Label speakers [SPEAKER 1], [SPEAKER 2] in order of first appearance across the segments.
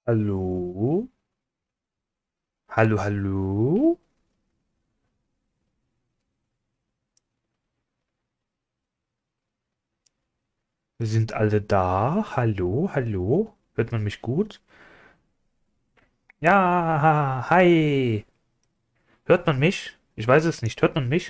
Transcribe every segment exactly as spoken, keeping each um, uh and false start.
[SPEAKER 1] Hallo? Hallo, hallo? Wir sind alle da. Hallo, hallo? Hört man mich gut? Ja, hi. Hört man mich? Ich weiß es nicht. Hört man mich?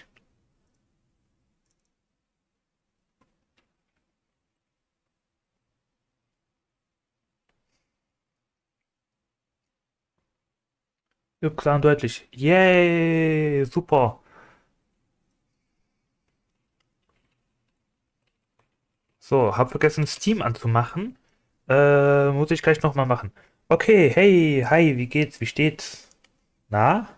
[SPEAKER 1] Ja, klar und deutlich. Yay, super. So, hab vergessen, Steam anzumachen. Äh, muss ich gleich nochmal machen. Okay, hey, hi, wie geht's? Wie steht's? Na?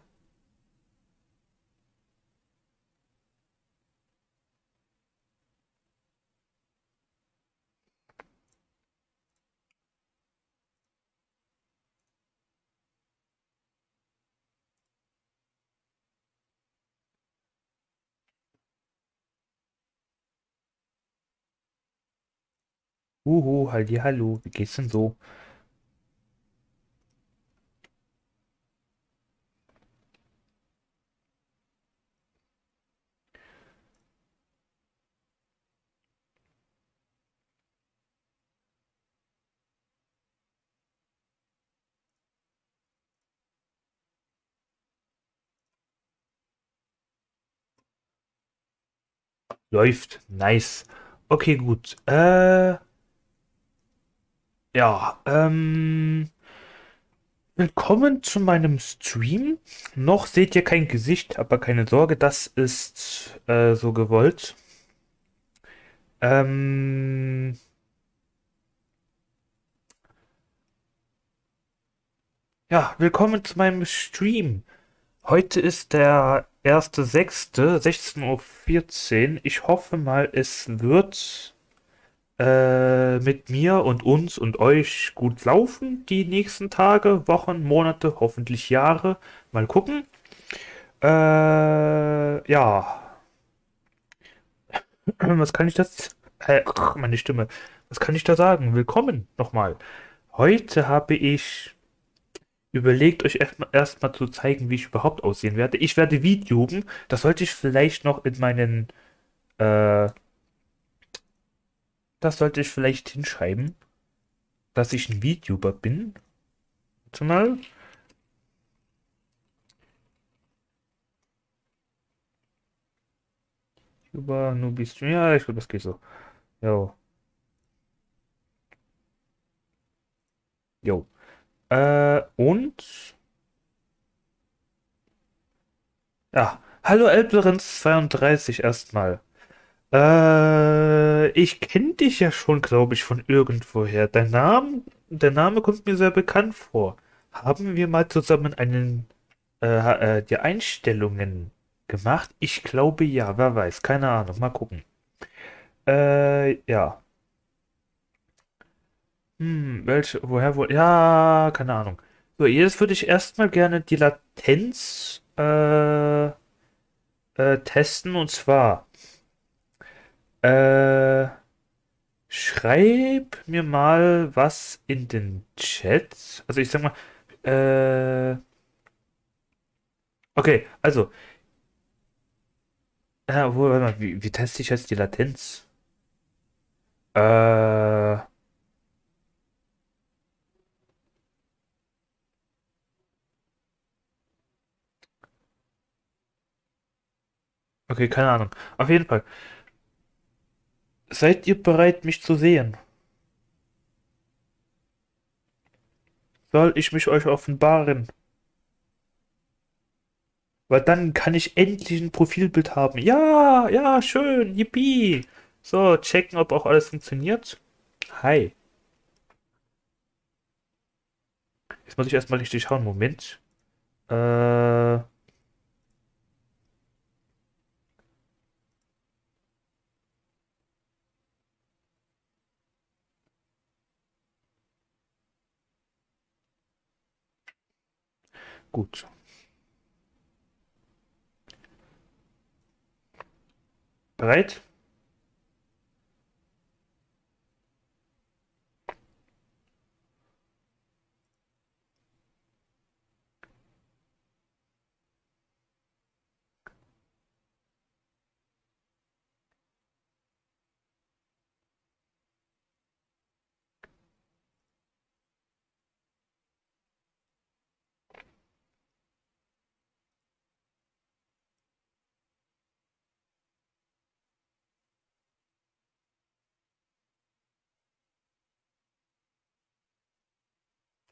[SPEAKER 1] Uhu, halli, hallo. Wie geht's denn so? Läuft. Nice. Okay, gut. Äh, ja, ähm... Willkommen zu meinem Stream. Noch seht ihr kein Gesicht, aber keine Sorge, das ist äh, so gewollt. Ähm, ja, willkommen zu meinem Stream. Heute ist der erste sechste, sechzehn Uhr vierzehn. Ich hoffe mal, es wird äh, mit mir und uns und euch gut laufen die nächsten Tage, Wochen, Monate, hoffentlich Jahre. Mal gucken. Äh, ja. Was kann ich das? Äh, meine Stimme. Was kann ich da sagen? Willkommen nochmal. Heute habe ich überlegt, euch erstmal erst mal zu zeigen, wie ich überhaupt aussehen werde. Ich werde VTuben. Das sollte ich vielleicht noch in meinen, äh, das sollte ich vielleicht hinschreiben, dass ich ein VTuber bin. Warte mal. Über Nubis. Ja, ich glaube, das geht so. Jo, jo. Äh, und, ja. Hallo Elblerens zweiunddreißig erstmal. Äh, ich kenne dich ja schon, glaube ich, von irgendwoher. Dein Name, der Name kommt mir sehr bekannt vor. Haben wir mal zusammen einen, äh, äh, die Einstellungen gemacht? Ich glaube ja, wer weiß, keine Ahnung, mal gucken. Äh, ja. Hm, welche, woher wohl? Ja, keine Ahnung. So, jetzt würde ich erstmal gerne die Latenz, äh, äh, testen und zwar, äh, schreib mir mal was in den Chat. Also ich sag mal, äh, okay, also, äh, wo, warte mal, wie, wie teste ich jetzt die Latenz? Äh, okay, keine Ahnung. Auf jeden Fall, seid ihr bereit, mich zu sehen? Soll ich mich euch offenbaren? Weil dann kann ich endlich ein Profilbild haben. Ja, ja, schön, yippie. So, checken, ob auch alles funktioniert. Hi. Jetzt muss ich erstmal richtig schauen. Moment. Äh, gut. Bereit?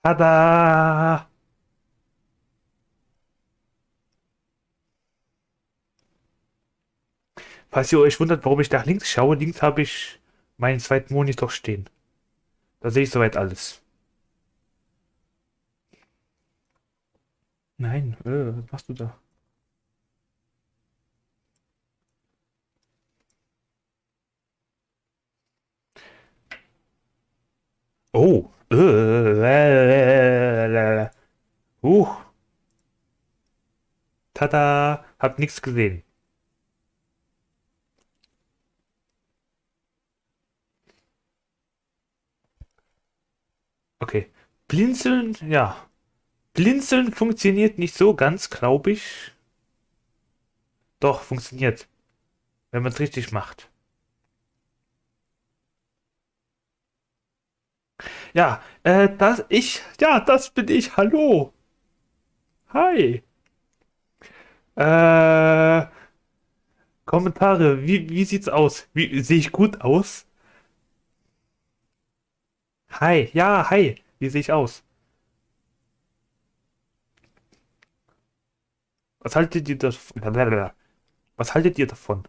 [SPEAKER 1] Tada! Falls ihr euch wundert, warum ich nach links schaue, links habe ich meinen zweiten Monitor stehen. Da sehe ich soweit alles. Nein, äh, was machst du da? Oh, äh, uh, tada, hab nichts gesehen. Okay, Blinzeln, ja. Blinzeln funktioniert nicht so ganz, glaube ich. Doch, funktioniert, wenn man es richtig macht. Ja, äh, das ich, ja, das bin ich. Hallo. Hi. Äh, Kommentare, wie, wie sieht's aus? Wie, sehe ich gut aus? Hi, ja, hi. Wie sehe ich aus? Was haltet ihr davon? Was haltet ihr davon?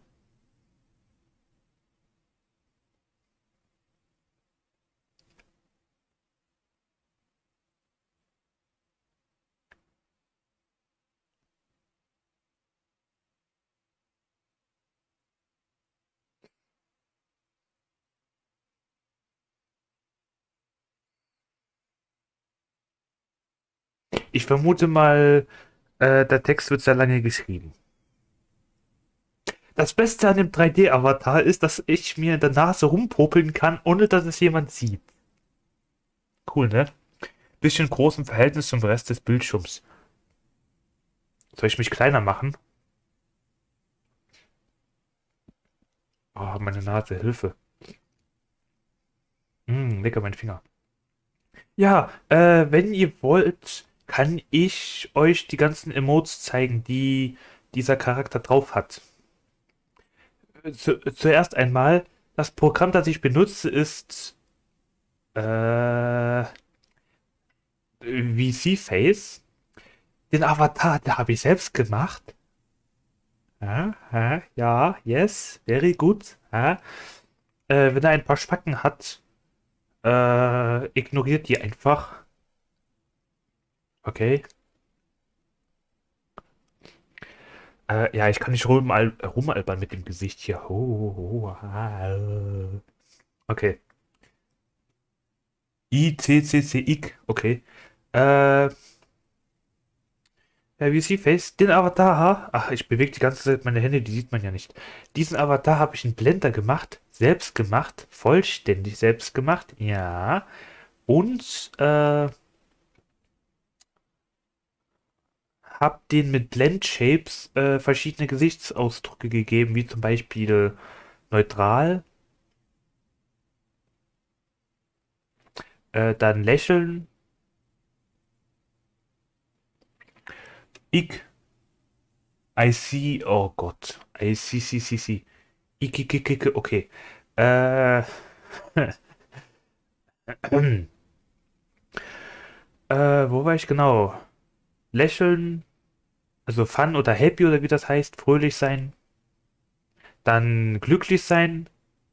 [SPEAKER 1] Ich vermute mal, äh, der Text wird sehr lange geschrieben. Das Beste an dem drei D-Avatar ist, dass ich mir in der Nase rumpopeln kann, ohne dass es jemand sieht. Cool, ne? Bisschen groß im Verhältnis zum Rest des Bildschirms. Soll ich mich kleiner machen? Oh, meine Nase, Hilfe. Hm, lecker, mein Finger. Ja, äh, wenn ihr wollt, kann ich euch die ganzen Emotes zeigen, die dieser Charakter drauf hat. Zu, zuerst einmal, das Programm, das ich benutze, ist äh, V C Face. Den Avatar, den habe ich selbst gemacht. Ja, ja, ja, yes, very good. Ja. Äh, wenn er ein paar Spacken hat, äh, ignoriert die einfach. Okay. Äh, ja, ich kann nicht rumal rumalbern mit dem Gesicht hier. Ho, ho, ho, ah, äh. Okay. I, C, C, C, I. Okay. Äh, ja, wie sie face, den Avatar. Ach, ich bewege die ganze Zeit meine Hände, die sieht man ja nicht. Diesen Avatar habe ich in Blender gemacht. Selbst gemacht. Vollständig selbst gemacht. Ja. Und, äh, habe den mit Blend Shapes äh, verschiedene Gesichtsausdrücke gegeben, wie zum Beispiel neutral, äh, dann lächeln, ich, I see, oh Gott, I see, see, see, see, ich, ich, ich, ich, okay, äh, äh, wo war ich genau? Lächeln, also fun oder happy oder wie das heißt, fröhlich sein, dann glücklich sein,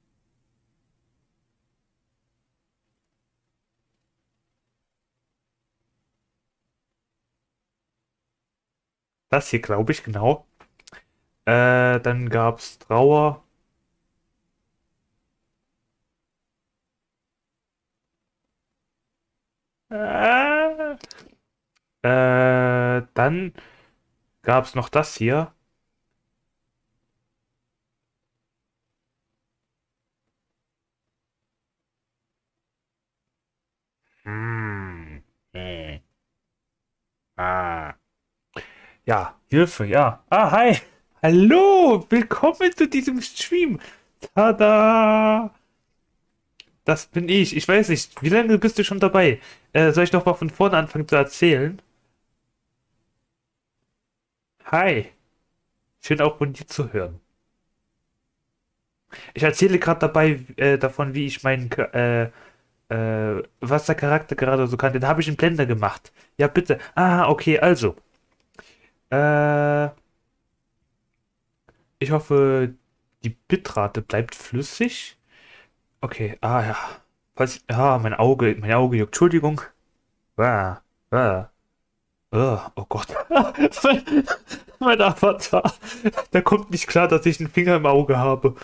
[SPEAKER 1] das hier glaube ich, genau, äh, dann gab's Trauer, äh, äh, dann gab es noch das hier. Hm. Äh. Ah. Ja, Hilfe, ja. Ah, hi. Hallo, willkommen zu diesem Stream. Tada! Das bin ich. Ich weiß nicht, wie lange bist du schon dabei? Äh, soll ich noch mal von vorne anfangen zu erzählen? Hi, schön auch von dir zu hören. Ich erzähle gerade dabei äh, davon, wie ich meinen K- äh, äh, was der Charakter gerade so kann. Den habe ich in Blender gemacht. Ja, bitte. Ah, okay, also. Äh, ich hoffe, die Bitrate bleibt flüssig. Okay, ah ja. Was, ja, mein Auge, mein Auge juckt. Entschuldigung. Ah, ah, ah, oh Gott. Mein, mein Avatar. Der kommt nicht klar, dass ich einen Finger im Auge habe.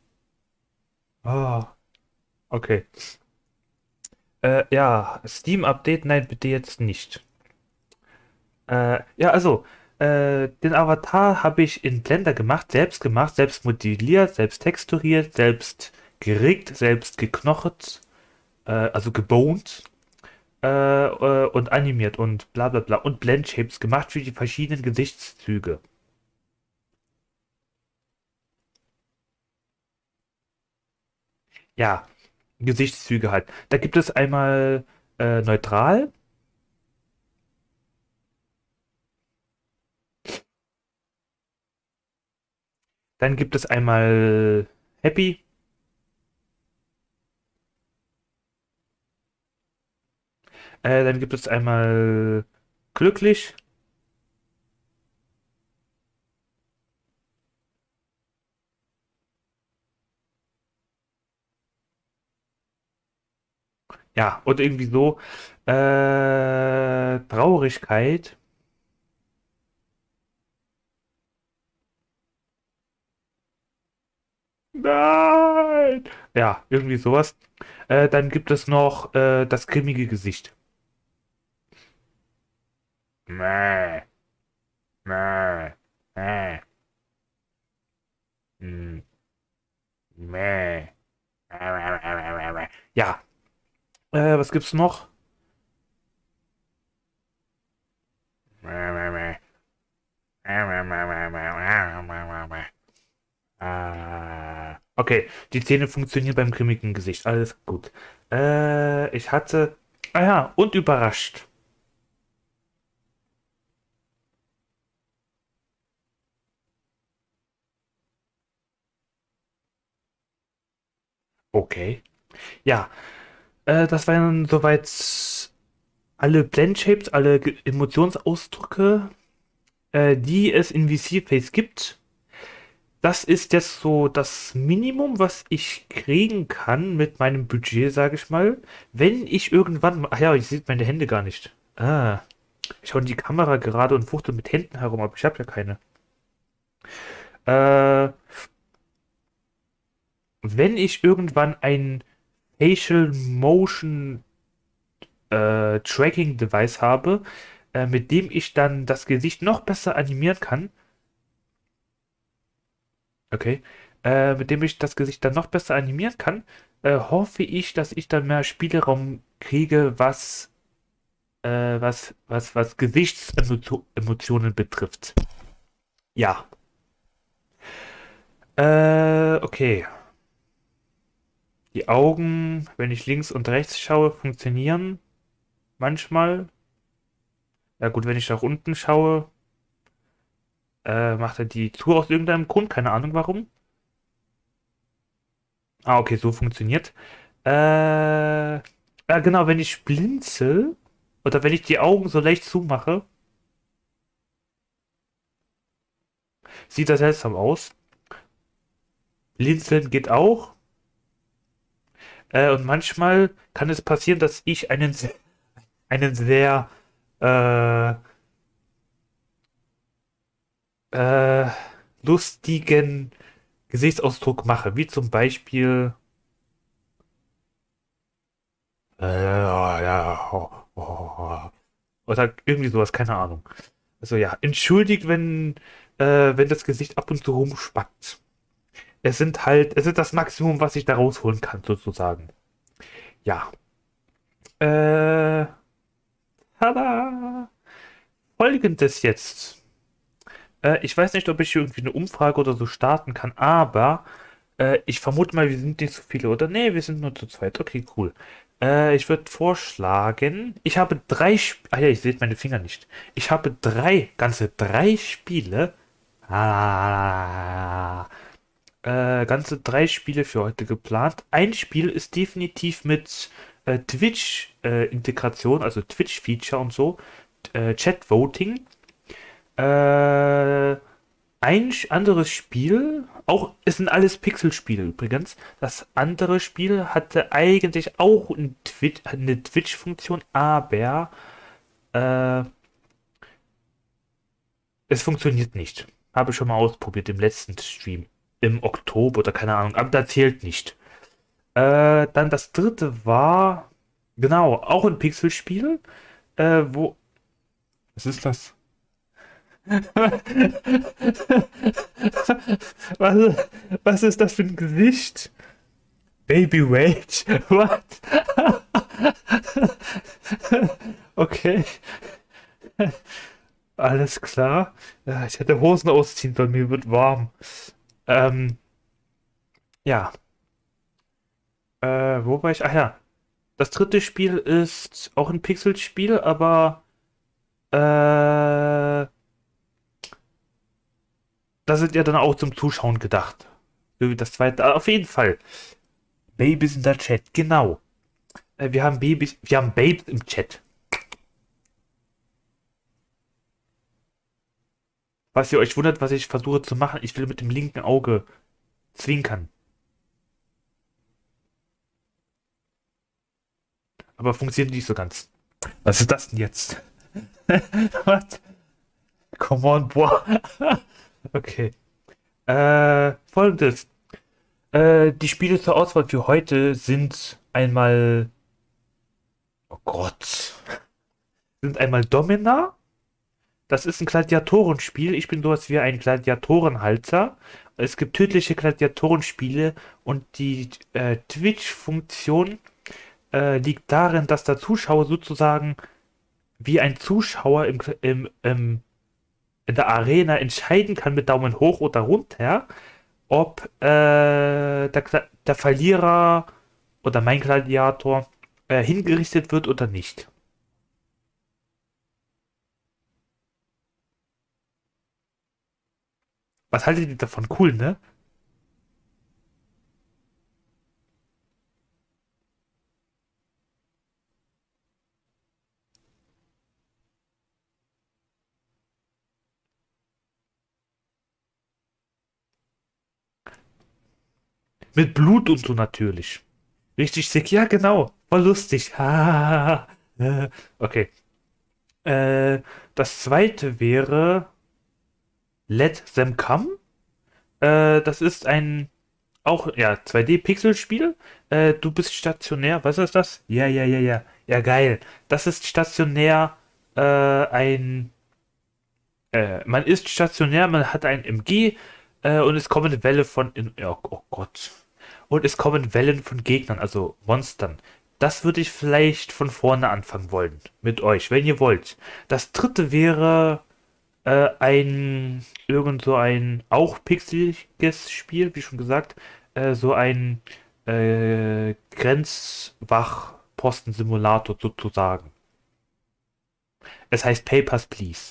[SPEAKER 1] Ah, okay. Äh, ja, Steam-Update, nein, bitte jetzt nicht. Äh, ja, also, äh, den Avatar habe ich in Blender gemacht, selbst gemacht, selbst modelliert, selbst texturiert, selbst geriggt, selbst geknocht, äh, also geboned, äh, äh, und animiert und bla bla bla und Blendshapes gemacht für die verschiedenen Gesichtszüge. Ja, Gesichtszüge halt. Da gibt es einmal äh, neutral, dann gibt es einmal happy, äh, dann gibt es einmal glücklich, ja, und irgendwie so äh, Traurigkeit. Nein! Ja, irgendwie sowas. Äh, dann gibt es noch äh, das grimmige Gesicht. Mäh, mäh, mäh, mm, mäh, ja, äh, was gibt's noch? Äh, okay, die Zähne funktionieren beim grimmigen Gesicht. Alles gut. Äh, ich hatte. Ah ja, und überrascht. Okay. Ja, äh, das waren soweit alle Blend-Shapes, alle Ge- Emotionsausdrücke, äh, die es in V C-Face gibt. Das ist jetzt so das Minimum, was ich kriegen kann mit meinem Budget, sage ich mal. Wenn ich irgendwann. Ach ja, ich sehe meine Hände gar nicht. Ah, ich schaue in die Kamera gerade und fuchtel mit Händen herum, aber ich habe ja keine. Äh, wenn ich irgendwann ein Facial Motion äh, Tracking Device habe, äh, mit dem ich dann das Gesicht noch besser animieren kann, okay, äh, mit dem ich das Gesicht dann noch besser animieren kann, äh, hoffe ich, dass ich dann mehr Spielraum kriege, was, äh, was, was, was Gesichtsemotionen betrifft. Ja. Äh, okay. Die Augen, wenn ich links und rechts schaue, funktionieren manchmal. Ja gut, wenn ich nach unten schaue, äh, macht er die zu aus irgendeinem Grund, keine Ahnung warum. Ah, okay, so funktioniert. Äh, ja genau, wenn ich blinzel oder wenn ich die Augen so leicht zumache, sieht das seltsam aus. Blinzeln geht auch. Äh, und manchmal kann es passieren, dass ich einen, se- einen sehr äh, äh, lustigen Gesichtsausdruck mache, wie zum Beispiel äh, ja, ja, oh, oh, oh. Oder irgendwie sowas, keine Ahnung. Also ja, entschuldigt, wenn, äh, wenn das Gesicht ab und zu rumspackt. Es sind halt, es ist das Maximum, was ich da rausholen kann, sozusagen. Ja. Äh, tada! Folgendes jetzt. Äh, ich weiß nicht, ob ich irgendwie eine Umfrage oder so starten kann, aber äh, ich vermute mal, wir sind nicht so viele, oder? Nee, wir sind nur zu zweit. Okay, cool. Äh, ich würde vorschlagen, ich habe drei Sp Ah ja, ich sehe meine Finger nicht. Ich habe drei, ganze drei Spiele. Ah, äh, ganze drei Spiele für heute geplant. Ein Spiel ist definitiv mit äh, Twitch-Integration, also Twitch-Feature und so, äh, Chat-Voting. Äh, ein sch- anderes Spiel, auch, es sind alles Pixel-Spiele übrigens. Das andere Spiel hatte eigentlich auch ein Twi eine Twitch-Funktion, aber äh, es funktioniert nicht. Habe ich schon mal ausprobiert im letzten Stream. Im Oktober oder keine Ahnung, aber da zählt nicht. Äh, dann das dritte war, genau, auch ein Pixelspiel, äh, wo. Was ist das? Was, was ist das für ein Gesicht? Baby Rage? What? Okay, alles klar. Ja, ich hätte Hosen ausziehen sollen, mir wird warm. Ähm, ja, äh, wo war ich? Ach ja, das dritte Spiel ist auch ein Pixelspiel, aber äh, da sind ja dann auch zum Zuschauen gedacht. So wie das zweite. Ah, auf jeden Fall. Babys in der Chat, genau. Äh, wir haben Babys, wir haben Babes im Chat. Was ihr euch wundert, was ich versuche zu machen, ich will mit dem linken Auge zwinkern. Aber funktioniert nicht so ganz. Was ist das denn jetzt? What? Come on, boah. Okay. Äh, folgendes. Äh, die Spiele zur Auswahl für heute sind einmal. Oh Gott. Sind einmal Domina. Das ist ein Gladiatorenspiel. Ich bin sowas wie ein Gladiatorenhalter. Es gibt tödliche Gladiatorenspiele und die äh, Twitch-Funktion äh, liegt darin, dass der Zuschauer sozusagen wie ein Zuschauer im, im, im, in der Arena entscheiden kann mit Daumen hoch oder runter, ob äh, der, Gla- der Verlierer oder mein Gladiator äh, hingerichtet wird oder nicht. Was haltet ihr davon? Cool, ne? Mit Blut und so natürlich. Richtig sick, ja genau. Voll lustig. Ha, äh, okay. Äh, das zweite wäre Let Them Come. Äh, das ist ein auch ja zwei D-Pixel-Spiel. Äh, du bist stationär. Was ist das? Ja, ja, ja, ja. Ja, geil. Das ist stationär äh, ein. Äh, man ist stationär, man hat ein M G äh, und es kommen Welle von. In, ja, oh Gott. Und es kommen Wellen von Gegnern, also Monstern. Das würde ich vielleicht von vorne anfangen wollen. Mit euch, wenn ihr wollt. Das dritte wäre äh, ein, irgend so ein auch pixeliges Spiel, wie schon gesagt. Äh, so ein äh, Grenzwach-Posten-Simulator sozusagen. Es heißt Papers, Please.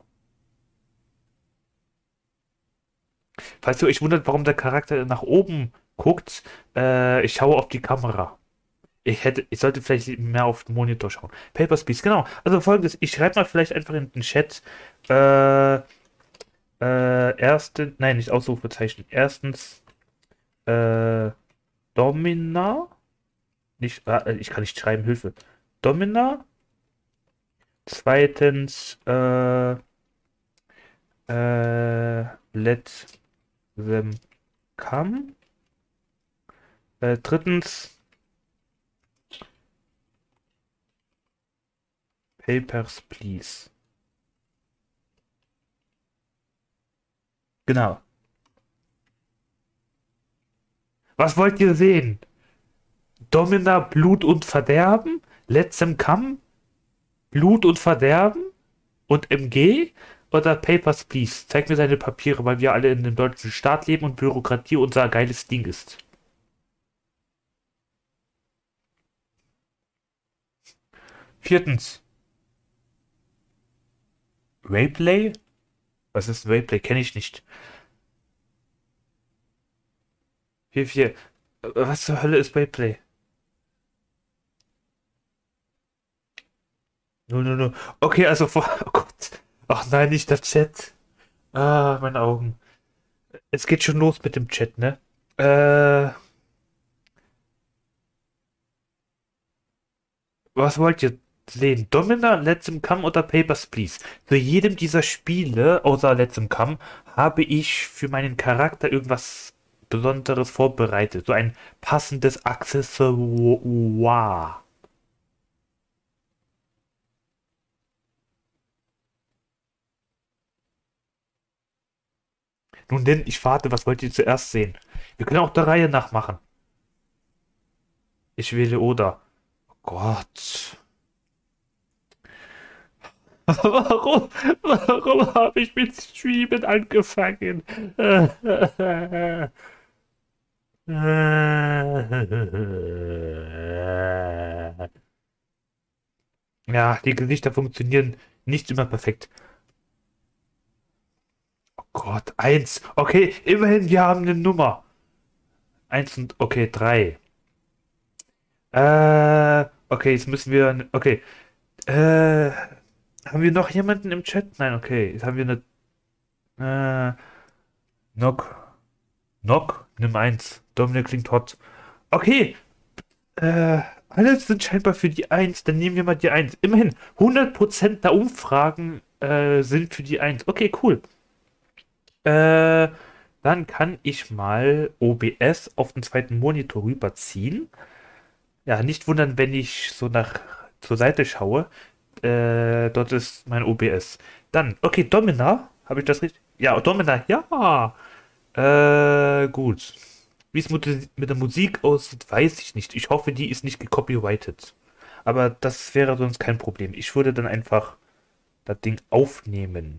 [SPEAKER 1] Falls ihr euch wundert, warum der Charakter nach oben guckt, äh, ich schaue auf die Kamera. Ich hätte, ich sollte vielleicht mehr auf den Monitor schauen. Papers, Please, genau. Also folgendes, ich schreibe mal vielleicht einfach in den Chat, äh, äh, erste, nein, nicht Ausrufezeichen. Erstens, äh, Domina, nicht, äh, ich kann nicht schreiben, Hilfe. Domina. Zweitens, äh, äh, Let them come. Äh, drittens, Papers, Please. Genau. Was wollt ihr sehen? Domina, Blut und Verderben? Let them come? Blut und Verderben? Und M G? Oder Papers, Please? Zeig mir deine Papiere, weil wir alle in dem deutschen Staat leben und Bürokratie unser geiles Ding ist. Viertens, Rayplay? Was ist Rayplay? Kenne ich nicht. Vier, vier. Was zur Hölle ist Rayplay? No, no, no. Okay, also vor. Oh Gott. Ach nein, nicht der Chat. Ah, meine Augen. Es geht schon los mit dem Chat, ne? Äh, was wollt ihr sehen? Domina, Let's Come oder Papers, Please? Für jedem dieser Spiele, außer Let's Come, habe ich für meinen Charakter irgendwas Besonderes vorbereitet. So ein passendes Accessoire. Nun denn, ich warte, was wollt ihr zuerst sehen? Wir können auch der Reihe nach machen. Ich wähle Oda. Oh Gott. Warum, warum habe ich mit Streamen angefangen? Ja, die Gesichter funktionieren nicht immer perfekt. Oh Gott, eins. Okay, immerhin, wir haben eine Nummer. Eins und, okay, drei. Äh, okay, jetzt müssen wir, okay. Äh, haben wir noch jemanden im Chat? Nein, okay. Jetzt haben wir eine, äh, Nock. Nock, nimm eins. Dominik klingt hot. Okay, äh, alle sind scheinbar für die eins. Dann nehmen wir mal die eins. Immerhin, hundert Prozent der Umfragen äh, sind für die eins. Okay, cool. Äh, dann kann ich mal O B S auf den zweiten Monitor rüberziehen. Ja, nicht wundern, wenn ich so nach zur Seite schaue. Äh, dort ist mein O B S. Dann, okay, Domina. Habe ich das richtig? Ja, Domina, ja. Äh, gut. Wie es mit, mit der Musik aussieht, weiß ich nicht. Ich hoffe, die ist nicht gecopyrighted. Aber das wäre sonst kein Problem. Ich würde dann einfach das Ding aufnehmen.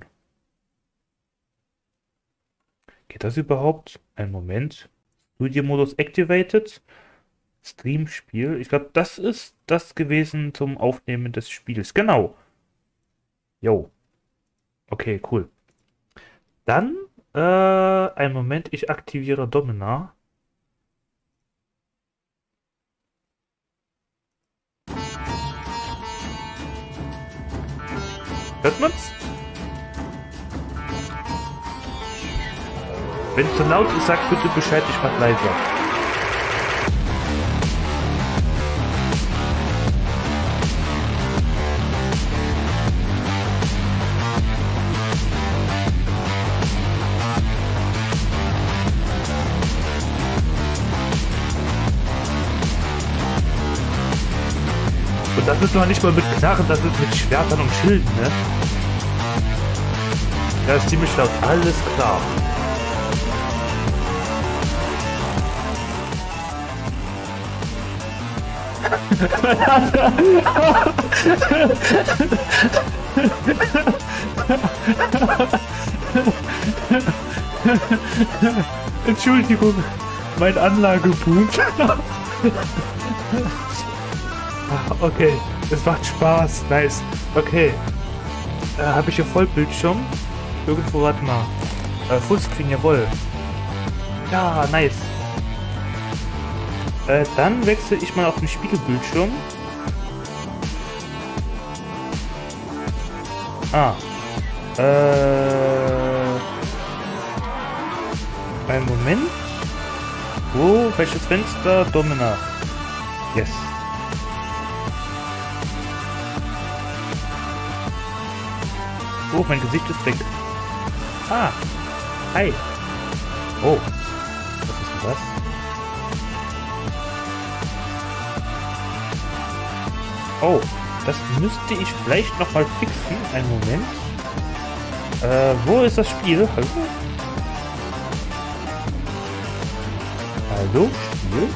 [SPEAKER 1] Geht das überhaupt? Einen Moment. Studio-Modus activated. Stream-Spiel. Ich glaube, das ist das gewesen zum Aufnehmen des Spiels. Genau. Jo. Okay, cool. Dann, äh, einen Moment. Ich aktiviere Domina. Hört man's? Wenn es zu laut ist, sag bitte Bescheid, ich mach leiser. Und das ist noch nicht mal mit Knarren, das ist mit Schwertern und Schilden, ne? Ja, ist ziemlich laut. Alles klar. Entschuldigung, mein Anlagepunkt. Okay, es macht Spaß, nice. Okay, äh, habe ich hier Vollbildschirm? Irgendwo, warte mal. Äh, Fullscreen, jawohl. Ja, nice. Äh, dann wechsle ich mal auf den Spiegelbildschirm. Ah. Äh. Einen Moment. Wo? Welches Fenster? Domina. Yes. Oh, mein Gesicht ist weg. Ah. Hi. Oh. Was ist denn das? Oh, das müsste ich vielleicht noch mal fixen. Einen Moment. Äh, wo ist das Spiel? Hallo? Hallo, Spiel?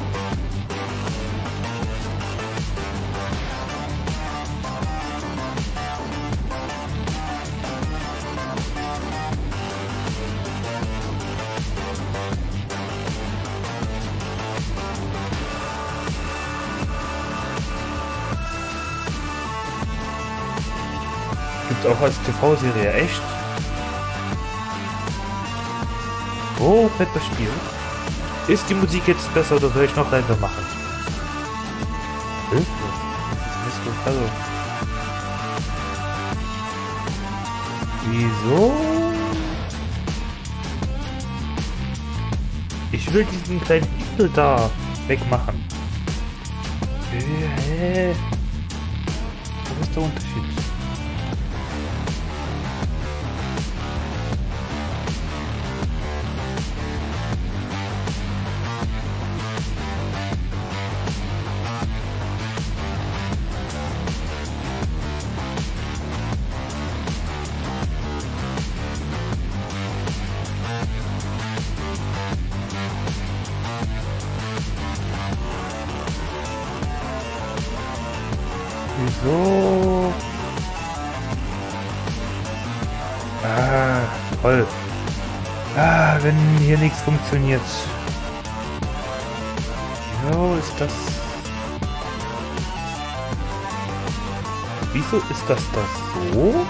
[SPEAKER 1] Gibt's auch als T V-Serie, echt? Wo wird das Spiel? Ist die Musik jetzt besser oder soll ich noch leiser machen? Hilfe. Hallo. Wieso? Ich will diesen kleinen Igel da wegmachen. Hä? Was ist der Unterschied? Wieso? Ah, toll. Ah, wenn hier nichts funktioniert. Wieso ist das... Wieso ist das das so?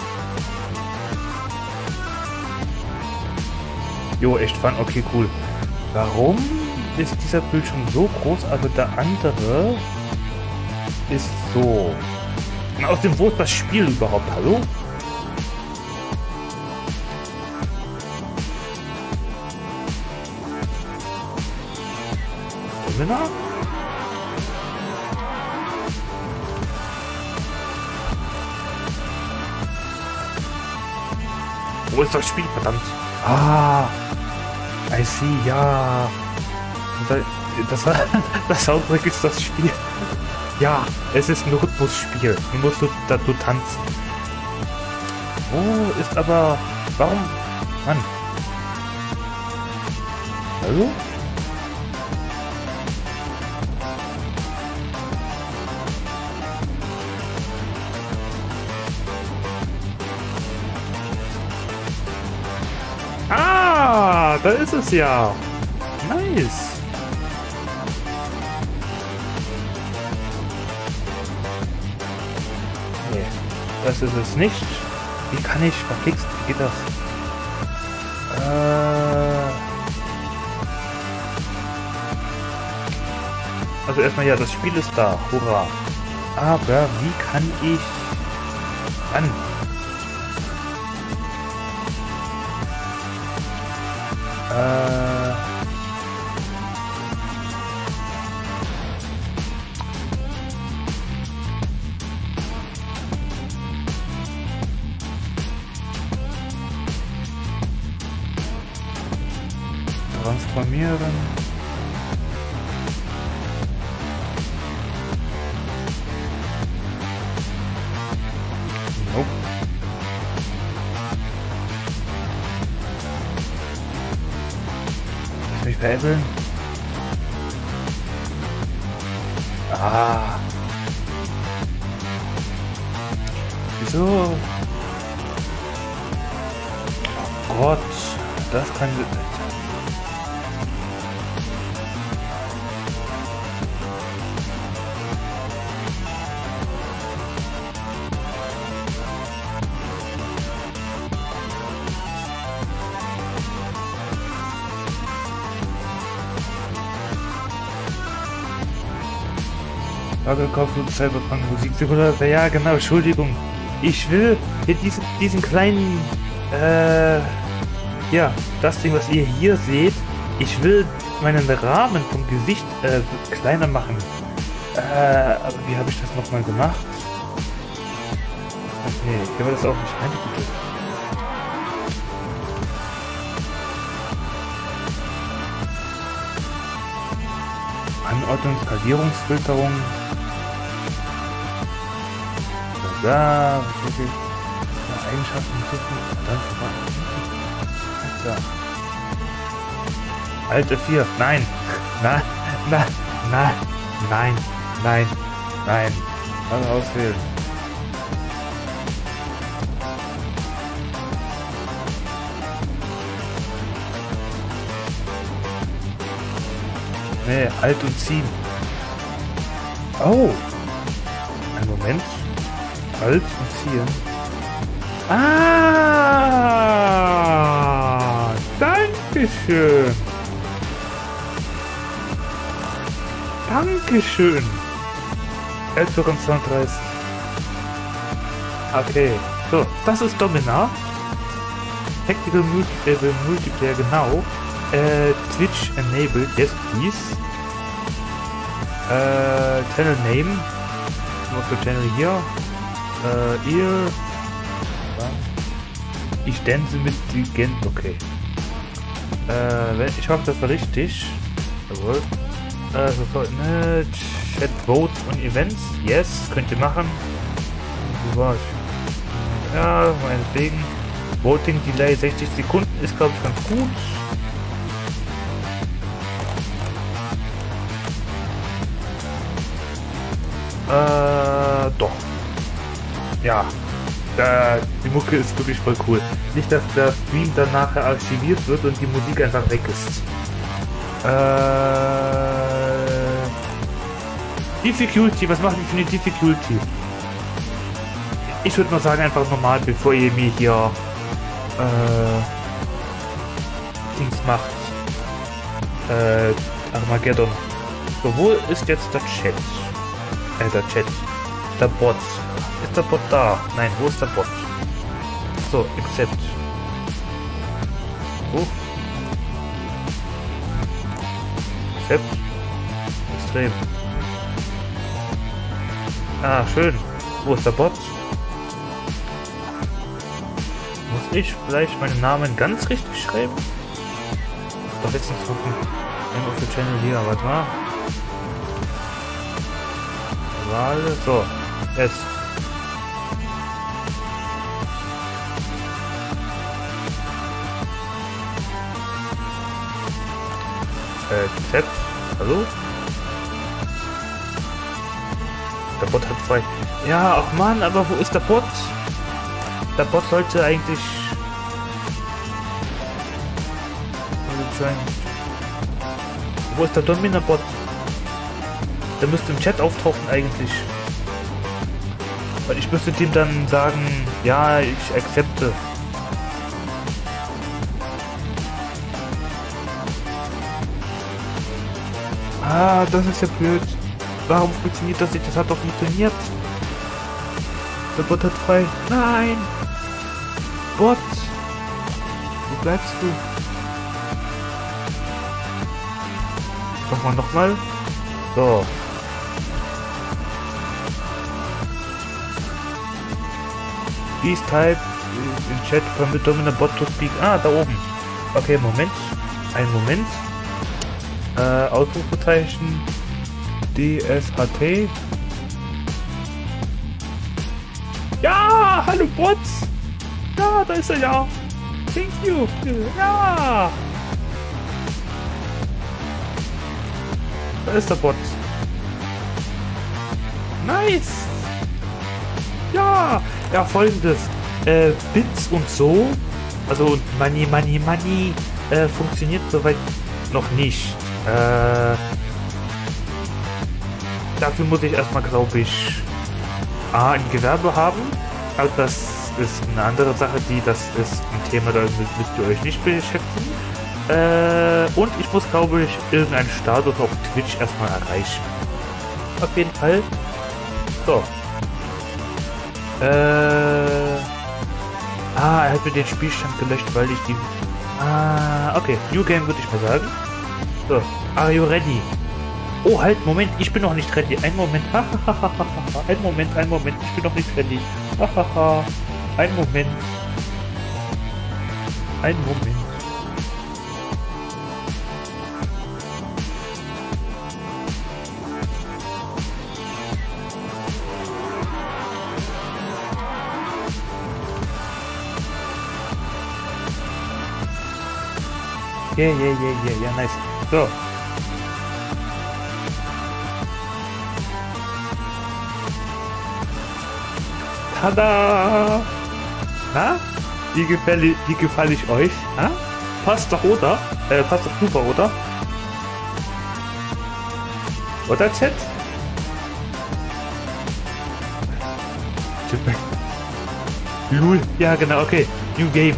[SPEAKER 1] Jo, echt fun. Okay, cool. Warum ist dieser Bildschirm so groß, aber der andere ist so? Und außerdem, wo ist das Spiel überhaupt? Hallo? Domina? Wo ist das Spiel, verdammt? Ah, I see, ja. Das, das, das Soundtrack ist das Spiel. Ja, es ist ein Rhythmusspiel. Du musst dazu tanzen. Oh, ist aber... Warum? Mann. Hallo? Ah, da ist es ja. Nice. Nee, das ist es nicht. Wie kann ich verfixt? Wie geht das? Äh also erstmal ja, das Spiel ist da. Hurra. Aber wie kann ich... Mann. Äh... Transformieren. Nope. Lass mich veräppeln. Ah. Wieso? Oh Gott, das kann... gekauft und Cyberpunk Musik. Ja, genau, Entschuldigung. Ich will hier diesen, diesen kleinen, äh, ja, das Ding, was ihr hier seht, ich will meinen Rahmen vom Gesicht äh, kleiner machen. Äh, aber wie habe ich das nochmal gemacht? Okay, ich habe das auch nicht reingekriegt. Anordnung, Skalierungsfilterung. Da, welche Eigenschaften dann ja. Alt F vier. Nein. Nein. Nein. Nein. Nein. Nein. Nein. Mal auswählen. Nee, Alt und ziehen. Oh. Einen Moment. Alt und ziehen. Ah, Dankeschön. Dankeschön. Älteren zweiunddreißig. Okay, so, das ist Domina. Tactical Multi äh, Multiplayer, genau. Äh, Twitch enabled, yes please. Äh, Channel Name. Was für Channel hier? Äh, ihr. Ich dance mit die Gen. Okay. Äh, ich hoffe, das war richtig. Jawohl. Äh, so, so, ne, Chat Votes und Events. Yes, könnt ihr machen. Wie war's? Ja, meinetwegen. Voting Delay sechzig Sekunden ist, glaube ich, ganz gut. Äh, doch. Ja. Da, die Mucke ist wirklich voll cool. Nicht, dass der Stream dann nachher archiviert wird und die Musik einfach weg ist. Äh, Difficulty, was macht ihr für eine Difficulty? Ich würde mal sagen, einfach normal, bevor ihr mir hier äh, Dings macht. Äh, Armageddon. So, wo ist jetzt der Chat? Äh, der Chat. Der Bot. Ist der Bot da? Nein, wo ist der Bot? So, accept. Wo? Accept. Extrem. Ah, schön. Wo ist der Bot? Muss ich vielleicht meinen Namen ganz richtig schreiben? Doch jetzt nicht gucken. Auf der Channel hier, warte mal. Wale, so. Jetzt. Äh, Z. Hallo? Der Bot hat zwei. Ja, ach Mann, aber wo ist der Bot? Der Bot sollte eigentlich... Wo ist der Domina-Bot? Der müsste im Chat auftauchen eigentlich. Weil ich müsste dem dann sagen, ja, ich akzepte. Ah, das ist ja blöd. Warum funktioniert das nicht? Das hat doch funktioniert. Der Bot hat frei. Nein! Bot! Wo bleibst du? Machen wir nochmal. So. Please type in chat permit Domina Bot to speak. Ah, da oben. Okay, Moment. Ein Moment. Äh, Ausrufezeichen. D S H T. Ja, hallo Bot. Ja, da ist er ja. Thank you. Ja. Da ist der Bot. Nice. Ja. Ja, folgendes. Äh, Bits und so. Also Money, Money, Money. Äh, funktioniert soweit noch nicht. Äh, dafür muss ich erstmal, glaube ich, A, ein Gewerbe haben. Also das ist eine andere Sache, die, das ist ein Thema, da müsst ihr euch nicht beschäftigen. Äh, und ich muss, glaube ich, irgendeinen Status auf Twitch erstmal erreichen. Auf jeden Fall. So. Äh. Ah, er hat mir den Spielstand gelöscht, weil ich die... Ah, okay. New Game würde ich mal sagen. So. Are you ready? Oh, halt, Moment. Ich bin noch nicht ready. Ein Moment. Ein Moment, ein Moment. Ich bin noch nicht ready. Ein Moment. Ein Moment. Yeah, yeah, yeah, yeah, yeah, nice. So. Tada! Na? Wie gefälle, wie gefalle ich euch? Ha? Passt doch, oder? Äh, passt doch super, oder? Oder, Chat? Lul. Ja, genau, okay. New Game.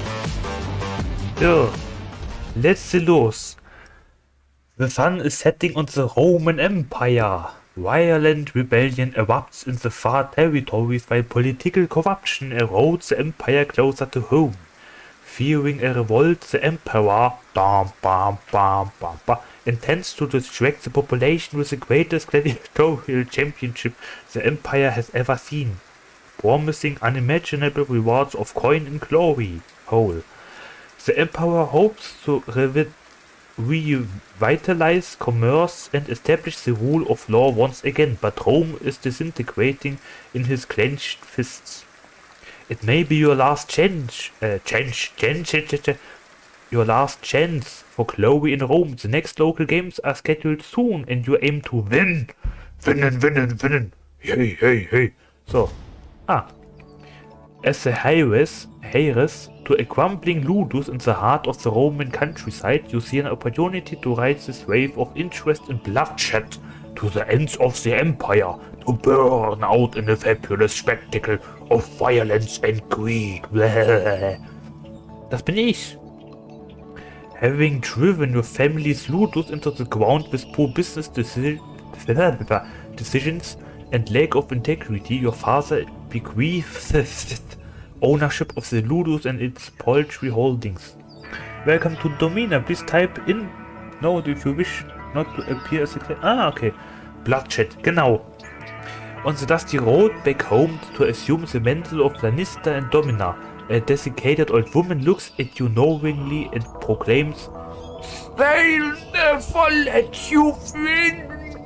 [SPEAKER 1] So. Let's los. The sun is setting on the Roman Empire. Violent rebellion erupts in the far territories while political corruption erodes the empire closer to home. Fearing a revolt, the Emperor bam, bam, bam, bam, bam, intends to distract the population with the greatest gladiatorial championship the Empire has ever seen, promising unimaginable rewards of coin and glory. Hole. The Emperor hopes to revi revitalize commerce and establish the rule of law once again, but Rome is disintegrating in his clenched fists. It may be your last chance, uh, chance, chance, chance, your last chance for glory in Rome. The next local games are scheduled soon and you aim to win. Winnen, winnen, winnen. Hey, hey, hey. So. Ah. As a heiress, heiress to a crumbling ludus in the heart of the Roman countryside, you see an opportunity to ride this wave of interest and bloodshed to the ends of the empire, to burn out in a fabulous spectacle of violence and greed. Das bin ich. Having driven your family's ludus into the ground with poor business deci decisions and lack of integrity, your father bequeathed ownership of the ludus and its paltry holdings. Welcome to Domina. Please type in no if you wish not to appear as a... Ah, okay. Bloodshed, genau. On the dusty road back home to assume the mantle of Lannister and Domina, a desiccated old woman looks at you knowingly and proclaims, "They'll never let you win!"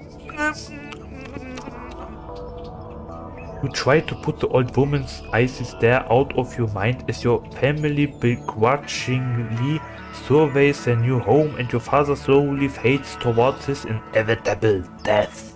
[SPEAKER 1] You try to put the old woman's icy stare out of your mind as your family begrudgingly surveys their new home and your father slowly fades towards his inevitable death.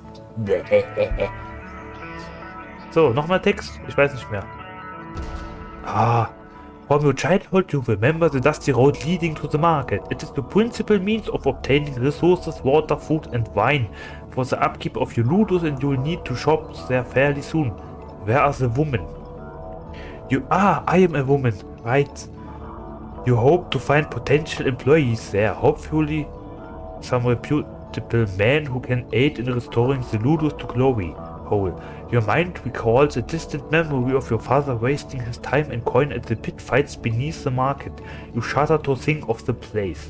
[SPEAKER 1] So, nochmal Text? Ich weiß nicht mehr. Ah. From your childhood you remember the dusty road leading to the market. It is the principal means of obtaining resources, water, food and wine for the upkeep of your ludus, and you will need to shop there fairly soon. Where are the women? You ah, I am a woman, right? You hope to find potential employees there, hopefully some reputable man who can aid in restoring the ludus to glory. Hole. Your mind recalls a distant memory of your father wasting his time and coin at the pit fights beneath the market. You shudder to think of the place.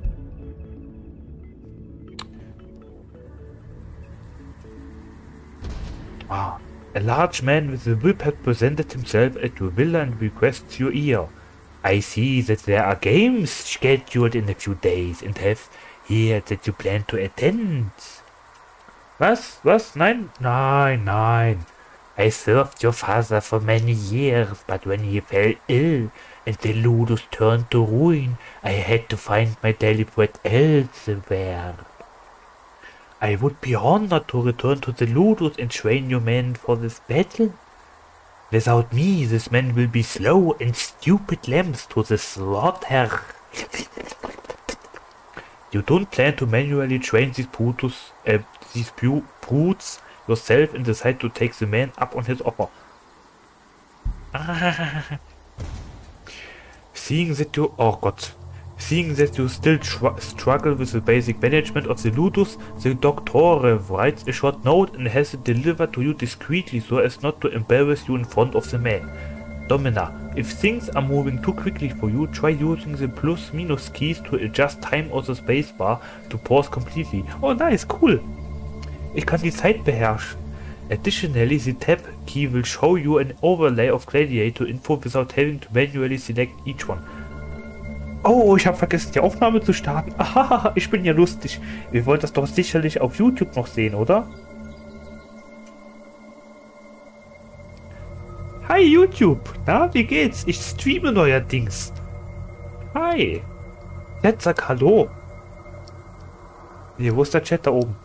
[SPEAKER 1] Ah. A large man with a whip had presented himself at your villa and requests your ear. I see that there are games scheduled in a few days and have heard that you plan to attend. Was? Was? Nein? Nein, nein. I served your father for many years, but when he fell ill and the ludus turned to ruin, I had to find my daily bread elsewhere. I would be honored to return to the ludus and train your men for this battle. Without me, this man will be slow and stupid lambs to the slaughter. You don't plan to manually train these brutes, uh, these brutes yourself and decide to take the man up on his offer. Seeing that you... Oh God. Seeing that you still struggle with the basic management of the ludus, the Doctor writes a short note and has it delivered to you discreetly so as not to embarrass you in front of the man. Domina, if things are moving too quickly for you, try using the plus-minus keys to adjust time or the spacebar to pause completely. Oh nice, cool! Ich kann die Zeit beherrschen. Additionally, the tab key will show you an overlay of Gladiator info without having to manually select each one. Oh, ich habe vergessen, die Aufnahme zu starten. Ahaha, ich bin ja lustig. Wir wollen das doch sicherlich auf YouTube noch sehen, oder? Hi YouTube, na, wie geht's? Ich streame neuerdings. Hi. Chat, sag hallo. Nee, wo ist der Chat da oben?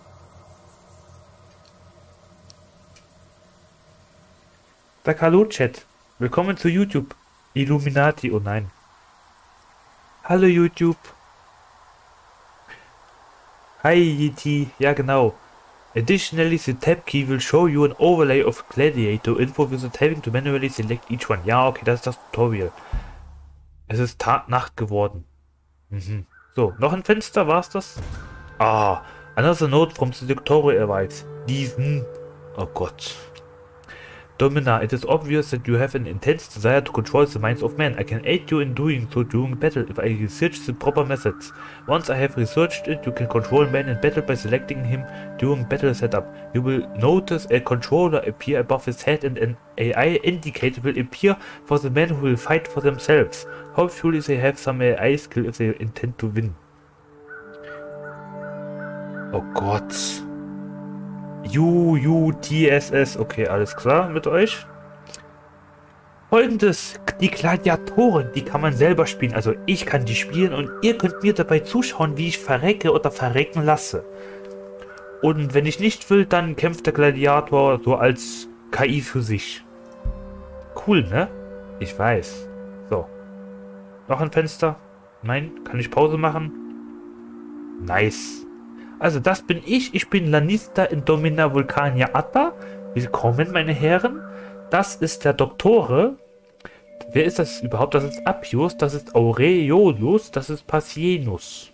[SPEAKER 1] Sag hallo Chat. Willkommen zu YouTube. Illuminati, oh nein. Hallo YouTube. Hi Yeti, ja genau. Additionally, the tab key will show you an overlay of Gladiator info without having to manually select each one. Ja, okay, das ist das Tutorial. Es ist Tag Nacht geworden. Mhm. So, noch ein Fenster, war's das? Ah, another note from the tutorial arrives. Diesen. Oh Gott. Domina, it is obvious that you have an intense desire to control the minds of men. I can aid you in doing so during battle if I research the proper methods. Once I have researched it, you can control men in battle by selecting him during battle setup. You will notice a controller appear above his head and an A I indicator will appear for the men who will fight for themselves. Hopefully they have some A I skill if they intend to win. Oh Gott. U, U, T, S, S. Okay, alles klar mit euch. Folgendes. Die Gladiatoren, die kann man selber spielen. Also ich kann die spielen und ihr könnt mir dabei zuschauen, wie ich verrecke oder verrecken lasse. Und wenn ich nicht will, dann kämpft der Gladiator so als K I für sich. Cool, ne? Ich weiß. So. Noch ein Fenster? Nein? Kann ich Pause machen? Nice. Also das bin ich. Ich bin Lanista in Domina Vulcania Atta. Willkommen, meine Herren. Das ist der Doktore. Wer ist das überhaupt? Das ist Appius, das ist Aureolus, das ist Passienus.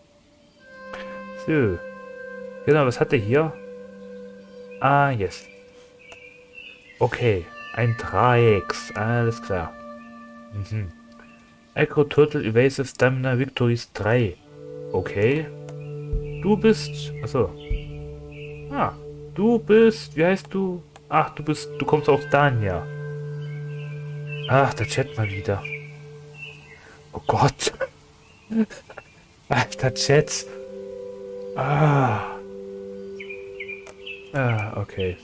[SPEAKER 1] So. Genau, was hat er hier? Ah, yes. Okay, ein Trax. Alles klar. Mhm. Acro Turtle Evasive Stamina Victories drei. Okay. Du bist... Achso. Ah, du bist... Wie heißt du? Ach, du bist... Du kommst aus Dania. Ach, der Chat mal wieder. Oh Gott. Alter Chat. Ah. Ah, okay.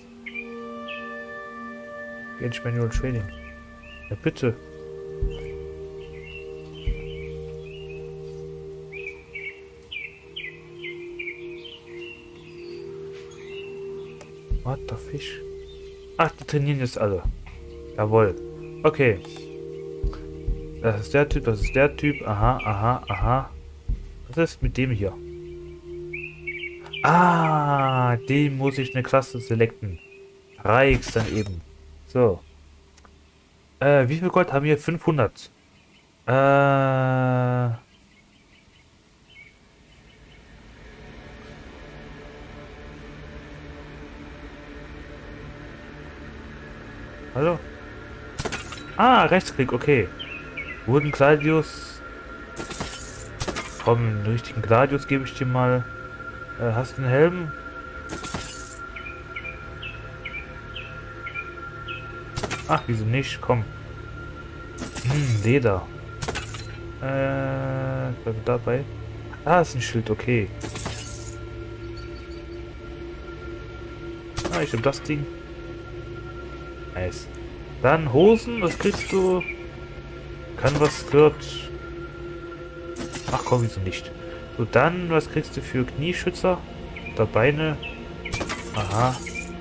[SPEAKER 1] Gage Manual Training. Ja, bitte. What the fish? Ach, die trainieren jetzt alle. Jawohl. Okay. Das ist der Typ, das ist der Typ. Aha, aha, aha. Was ist mit dem hier? Ah, den muss ich eine Klasse selecten. drei X dann eben. So. Äh, wie viel Gold haben wir? fünfhundert. Äh... Hallo? Ah, Rechtsklick, okay. Wurden Gladius. Komm, einen richtigen Gladius gebe ich dir mal. Äh, hast du einen Helm? Ach, wieso nicht? Komm. Hm, Leder. Äh, was ist dabei? Ah, ist ein Schild, okay. Ah, ich hab das Ding. Nice. Dann Hosen, was kriegst du? Kann was wird. Ach komm, wieso nicht? So, dann, was kriegst du für Knieschützer? Da Beine. Aha.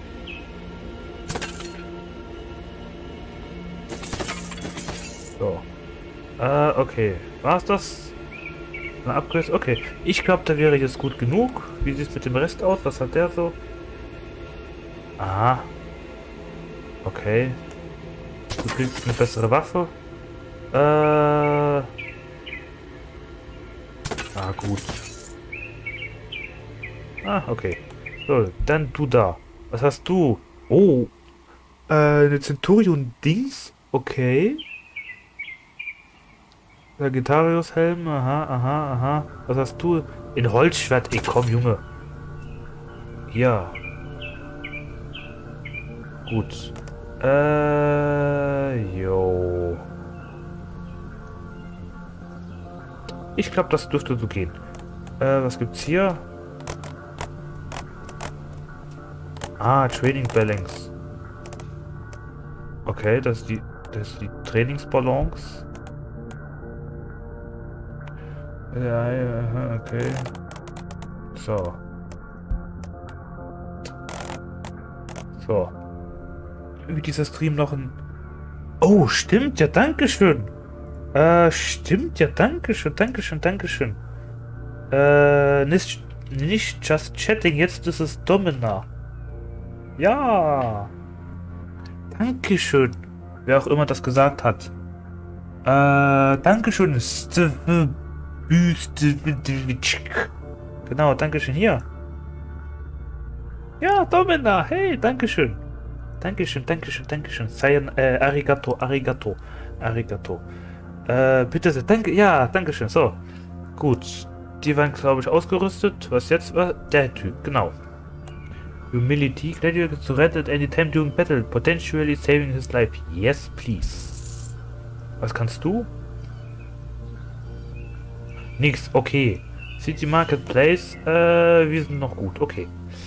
[SPEAKER 1] So. Äh, okay. War's das? Ein Upgrade? Okay. Ich glaube, da wäre jetzt gut genug. Wie sieht es mit dem Rest aus? Was hat der so? Aha. Okay. Du kriegst eine bessere Waffe. Äh. Ah, gut. Ah, okay. So, dann du da. Was hast du? Oh. Äh, eine Centurion-Dings? Okay. Sagittarius-Helm. Aha, aha, aha. Was hast du? In Holzschwert. Ey, komm, Junge. Ja. Gut. Äh, jo. Ich glaube, das dürfte so gehen. Äh, was gibt's hier? Ah, Training Balance. Okay, das ist die, das ist die Trainingsbalance. Ja, ja, okay. So. So. Wie dieser Stream noch ein... Oh, stimmt, ja, dankeschön. Äh, stimmt, ja, dankeschön, dankeschön, dankeschön. Äh, nicht, nicht just chatting, jetzt ist es Domina. Ja. Dankeschön. Wer auch immer das gesagt hat. Äh, dankeschön. Genau, dankeschön, hier. Ja, Domina, hey, dankeschön. Dankeschön, Dankeschön, Dankeschön. Sayan, äh, arigato, arigato, arigato. Äh, bitte sehr, danke, ja, Dankeschön. So, gut. Die waren, glaube ich, ausgerüstet. Was jetzt war? Der Typ, genau. Humility, Gladiator gets surrendered any time during battle, potentially saving his life. Yes, please. Was kannst du? Nix, okay. City Marketplace, äh, wir sind noch gut, okay.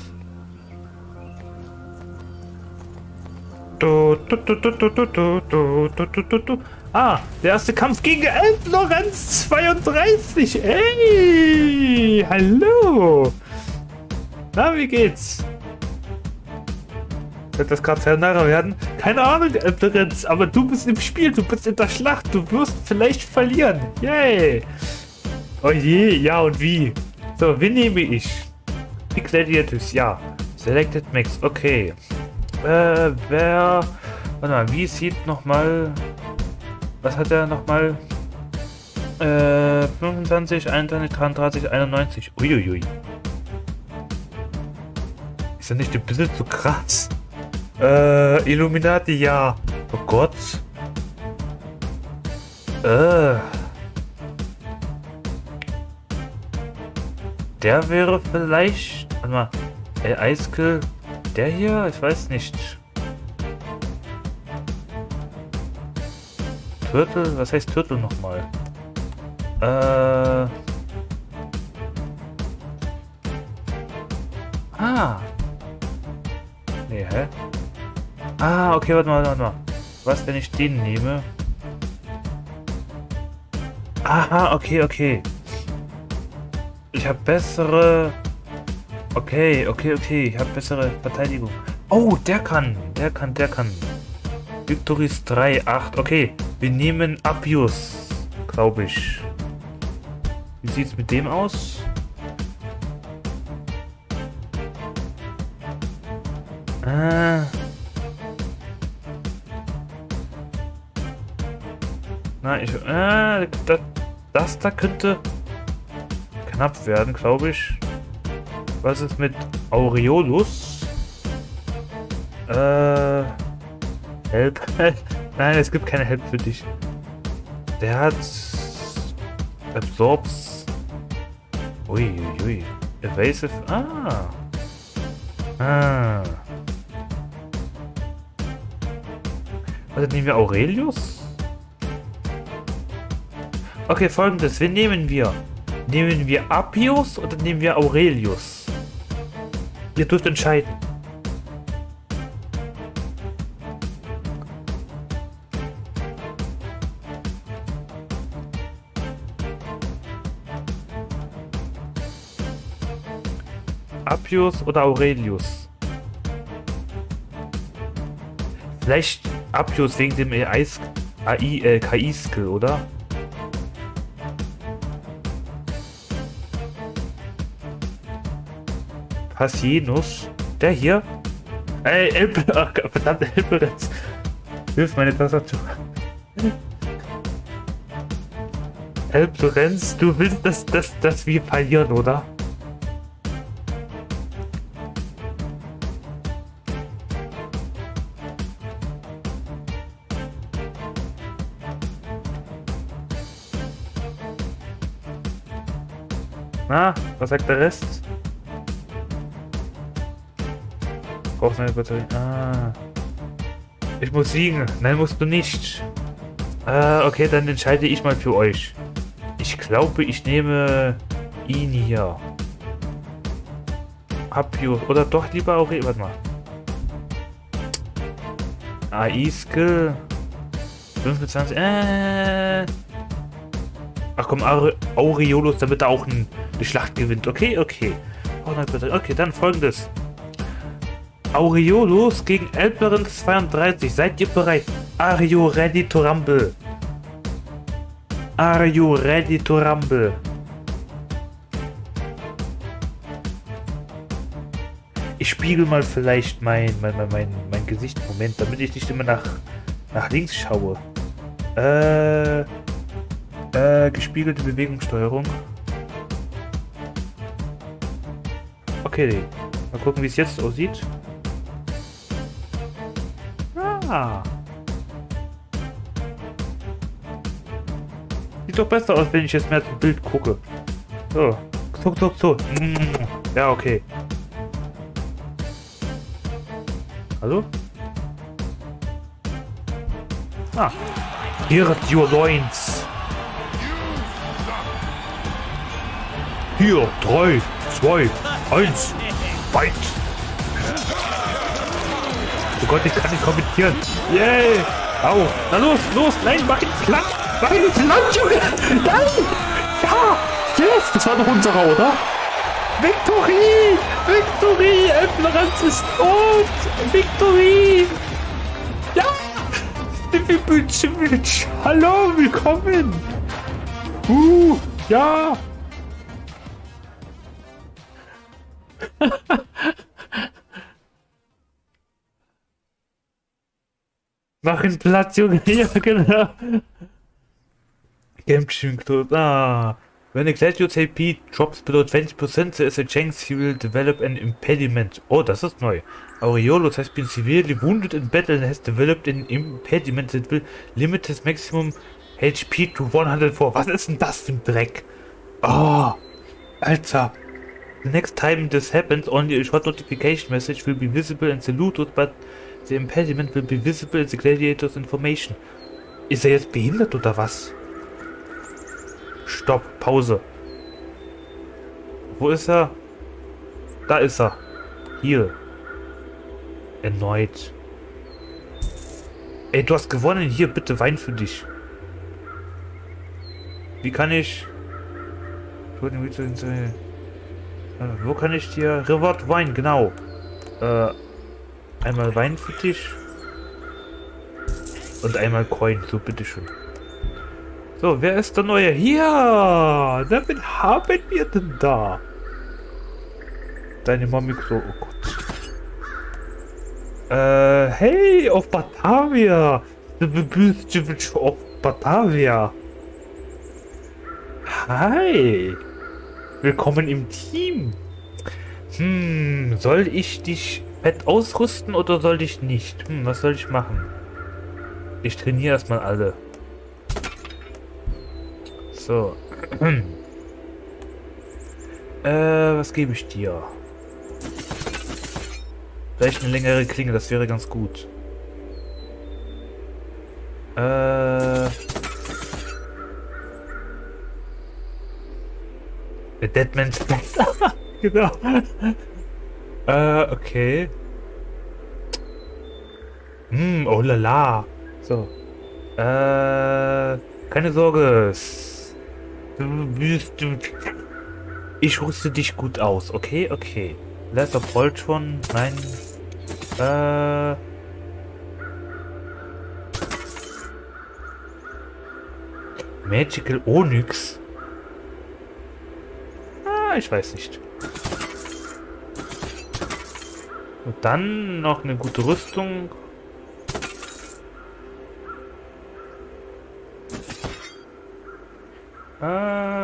[SPEAKER 1] Du, du, du, du, du, du, du, du, du, du, du. Ah, der erste Kampf gegen Endlorenz zweiunddreißig. Ey, hallo. Na, wie geht's? Wird das gerade sehr narrer werden? Keine Ahnung, Endlorenz, aber du bist im Spiel, du bist in der Schlacht, du wirst vielleicht verlieren. Yay. Oh je, ja und wie? So, wen nehme ich? Die Gladiators, ja. Selected Max, okay. Äh, wer... Warte mal, wie sieht nochmal... Was hat er nochmal? Äh, fünfundzwanzig, einundzwanzig, dreiunddreißig, einundneunzig. Uiuiui. Ist das nicht ein bisschen zu krass? Äh, Illuminati, ja. Oh Gott. Äh... Der wäre vielleicht... Warte mal. Ey, Eiskill. Der hier? Ich weiß nicht. Turtle? Was heißt Turtle nochmal? Äh... Ah. Nee, hä? Ah, okay, warte mal, warte mal. Was, wenn ich den nehme? Aha, okay, okay. Ich habe bessere... Okay, okay, okay. Ich habe bessere Verteidigung. Oh, der kann. Der kann, der kann. Victories drei, acht. Okay, wir nehmen Appius, glaube ich. Wie sieht's mit dem aus? Ah. Na, ich... Ah, das, das da könnte... knapp werden, glaube ich. Was ist mit Aureolus? Äh... Help? Nein, es gibt keine Help für dich. Der hat... Absorbs... Uiuiui. Ui, ui. Evasive... Ah! Ah... Also nehmen wir Aurelius? Okay, folgendes. Wen nehmen wir? Nehmen wir Appius oder nehmen wir Aurelius? Ihr dürft entscheiden. Appius oder Aurelius? Vielleicht Appius wegen dem A I, K I-Skill, oder? Pasienus. Der hier? Ey, Elbe, ach, verdammt, Elberetz. Hilf meine Tastatur. Elberetz, du willst, dass, dass, dass wir verlieren, oder? Na, was sagt der Rest? Brauchst du eine Batterie? Ah. Ich muss siegen. Nein, musst du nicht. Äh, okay, dann entscheide ich mal für euch. Ich glaube, ich nehme ihn hier. Appius. Oder doch lieber Aurelius. Warte mal. A I-Skill. fünfundzwanzig. Äh. Ach komm, Aure Aureolus, damit er auch ein, eine Schlacht gewinnt. Okay, okay. Okay, dann folgendes. Aureolus gegen Elberin zweiunddreißig. Seid ihr bereit? Are you ready to rumble? Are you ready to rumble? Ich spiegel mal vielleicht mein, mein, mein, mein, mein Gesicht. Moment, damit ich nicht immer nach, nach links schaue. Äh, äh, gespiegelte Bewegungssteuerung. Okay, mal gucken, wie es jetzt aussieht. Ah. Sieht doch besser aus, wenn ich jetzt mehr zum Bild gucke. So. So, so, so. Ja, okay. Hallo? Ah. Gird your loins. Hier, drei, zwei, eins, fight! Oh Gott, ich kann nicht kommentieren. Yay! Au! Na los, los! Nein, mach ihn platt! Mach ihn platt, Junge! Nein! Ja! Yes! Das war doch unserer, oder? Victory! Victory! Elfenranz ist tot! Victory! Ja! Sniffy-Bitch! Hallo, willkommen! Uh! Ja! Mach ihn Platz, Junge. Ja, genau. Game Code. Ah. When a Gladius A P drops below twenty percent, there is a chance he will develop an impediment. Oh, das ist neu. Aureolus has been severely wounded in battle and has developed an impediment that will limit his maximum H P to one hundred four. Was ist denn das für ein Dreck? Oh, Alter. The next time this happens, only a short notification message will be visible in the Ludus, but the impediment will be visible in the Gladiator's information. Ist er jetzt behindert oder was? Stopp, Pause. Wo ist er? Da ist er. Hier. Erneut. Ey, du hast gewonnen. Hier, bitte Wein für dich. Wie kann ich... Wo kann ich dir... Reward Wein, genau. Äh, einmal Wein für dich. Und einmal Coin, so bitteschön. So, wer ist der Neue? Hier! Na, wen haben wir denn da? Deine Mami... Oh Gott. Äh, hey, auf Batavia! Auf Batavia! Hi! Willkommen im Team! Hm, soll ich dich fett ausrüsten oder soll ich nicht? Hm, was soll ich machen? Ich trainiere erstmal alle. So. äh, was gebe ich dir? Vielleicht eine längere Klinge, das wäre ganz gut. Äh. Der Deadman's genau. äh, okay. Hm, oh la la. So. Äh, keine Sorge. Ich rüste dich gut aus, okay? Okay. Letzter Poltron, nein. Äh. Magical Onyx. Ah, ich weiß nicht. Und dann noch eine gute Rüstung. Äh.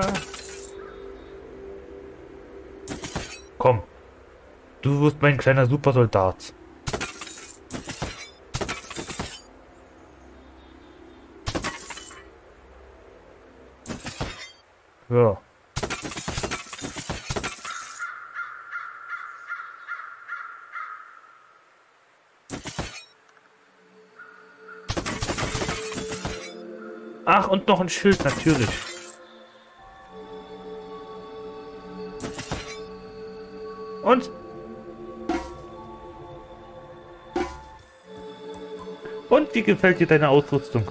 [SPEAKER 1] Komm. Du wirst mein kleiner Supersoldat. Ja. Ach, und noch ein Schild, natürlich. Und? Und wie gefällt dir deine Ausrüstung?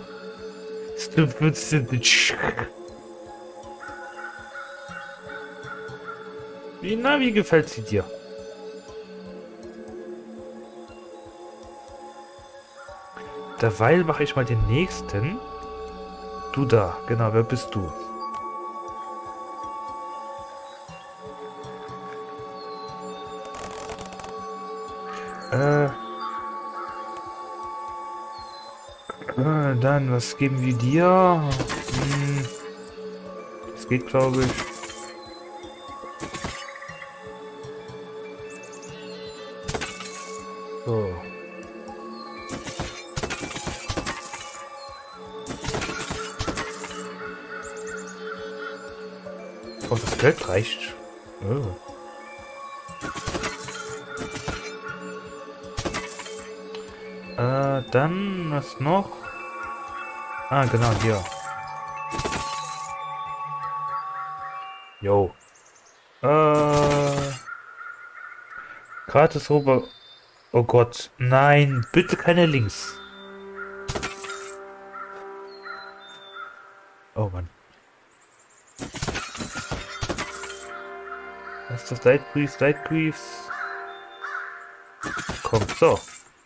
[SPEAKER 1] Wie, na, wie gefällt sie dir? Derweil mache ich mal den nächsten. Du da, genau, wer bist du? Äh, äh, dann, was geben wir dir? Hm, das geht, glaube ich. So. Oh, das Geld reicht. Oh. Äh, dann, was noch? Ah, genau, hier. Jo. Äh. Gratis Ober... Oh Gott. Nein, bitte keine Links. Oh Mann. Was ist das? Lightbriefs, Lightbriefs. Komm, so.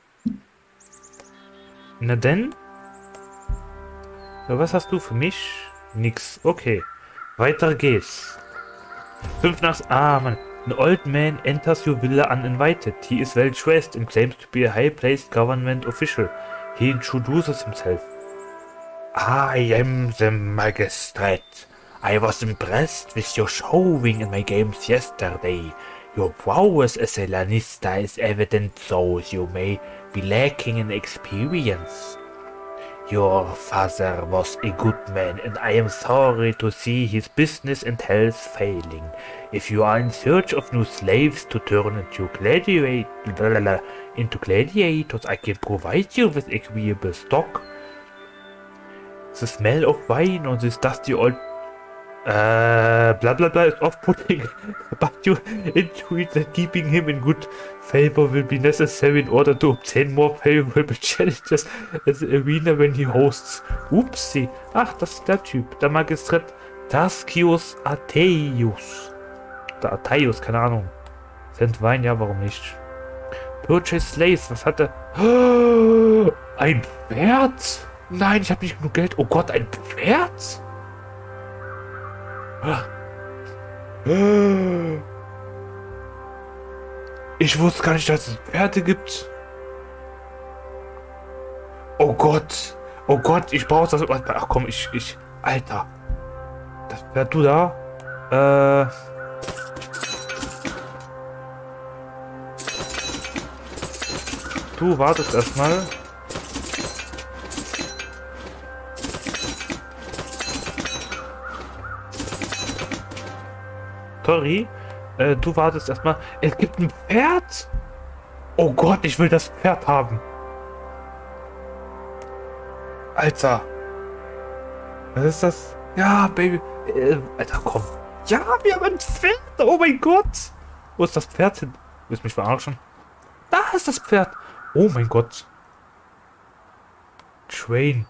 [SPEAKER 1] Na denn? So, was hast du für mich? Nix. Okay. Weiter geht's. Fünf nach... Ah, Mann. An old man enters your villa uninvited. He is well dressed and claims to be a high-placed government official. He introduces himself. I am the magistrate. I was impressed with your showing in my games yesterday. Your prowess as a Lannister is evident, though you may be lacking in experience. Your father was a good man, and I am sorry to see his business and health failing. If you are in search of new slaves to turn into, gladiate into gladiators, I can provide you with agreeable stock. The smell of wine on this dusty old uh, blah blah blah is off-putting, but you intuit that keeping him in good favor will be necessary in order to obtain more favorable challenges as the arena when he hosts. Upsi. Ach, das ist der Typ. Der Magistrat Tascius Ateius. Der Ateius, keine Ahnung. Cent Wein, ja, warum nicht? Purchase Slaves, was hat er? Oh, ein Pferd? Nein, ich habe nicht genug Geld. Oh Gott, ein Pferd? Ich wusste gar nicht, dass es Pferde gibt. Oh Gott. Oh Gott, ich brauche das. Ach komm, ich, ich. Alter. Das Pferd, du da? Äh. Du wartest erstmal. Sorry, äh, du wartest erstmal. Es gibt ein Pferd? Oh Gott, ich will das Pferd haben. Alter. Was ist das? Ja, Baby. Äh, Alter, komm. Ja, wir haben ein Pferd. Oh mein Gott. Wo ist das Pferd hin? Willst du mich verarschen? Da ist das Pferd. Oh mein Gott. Train.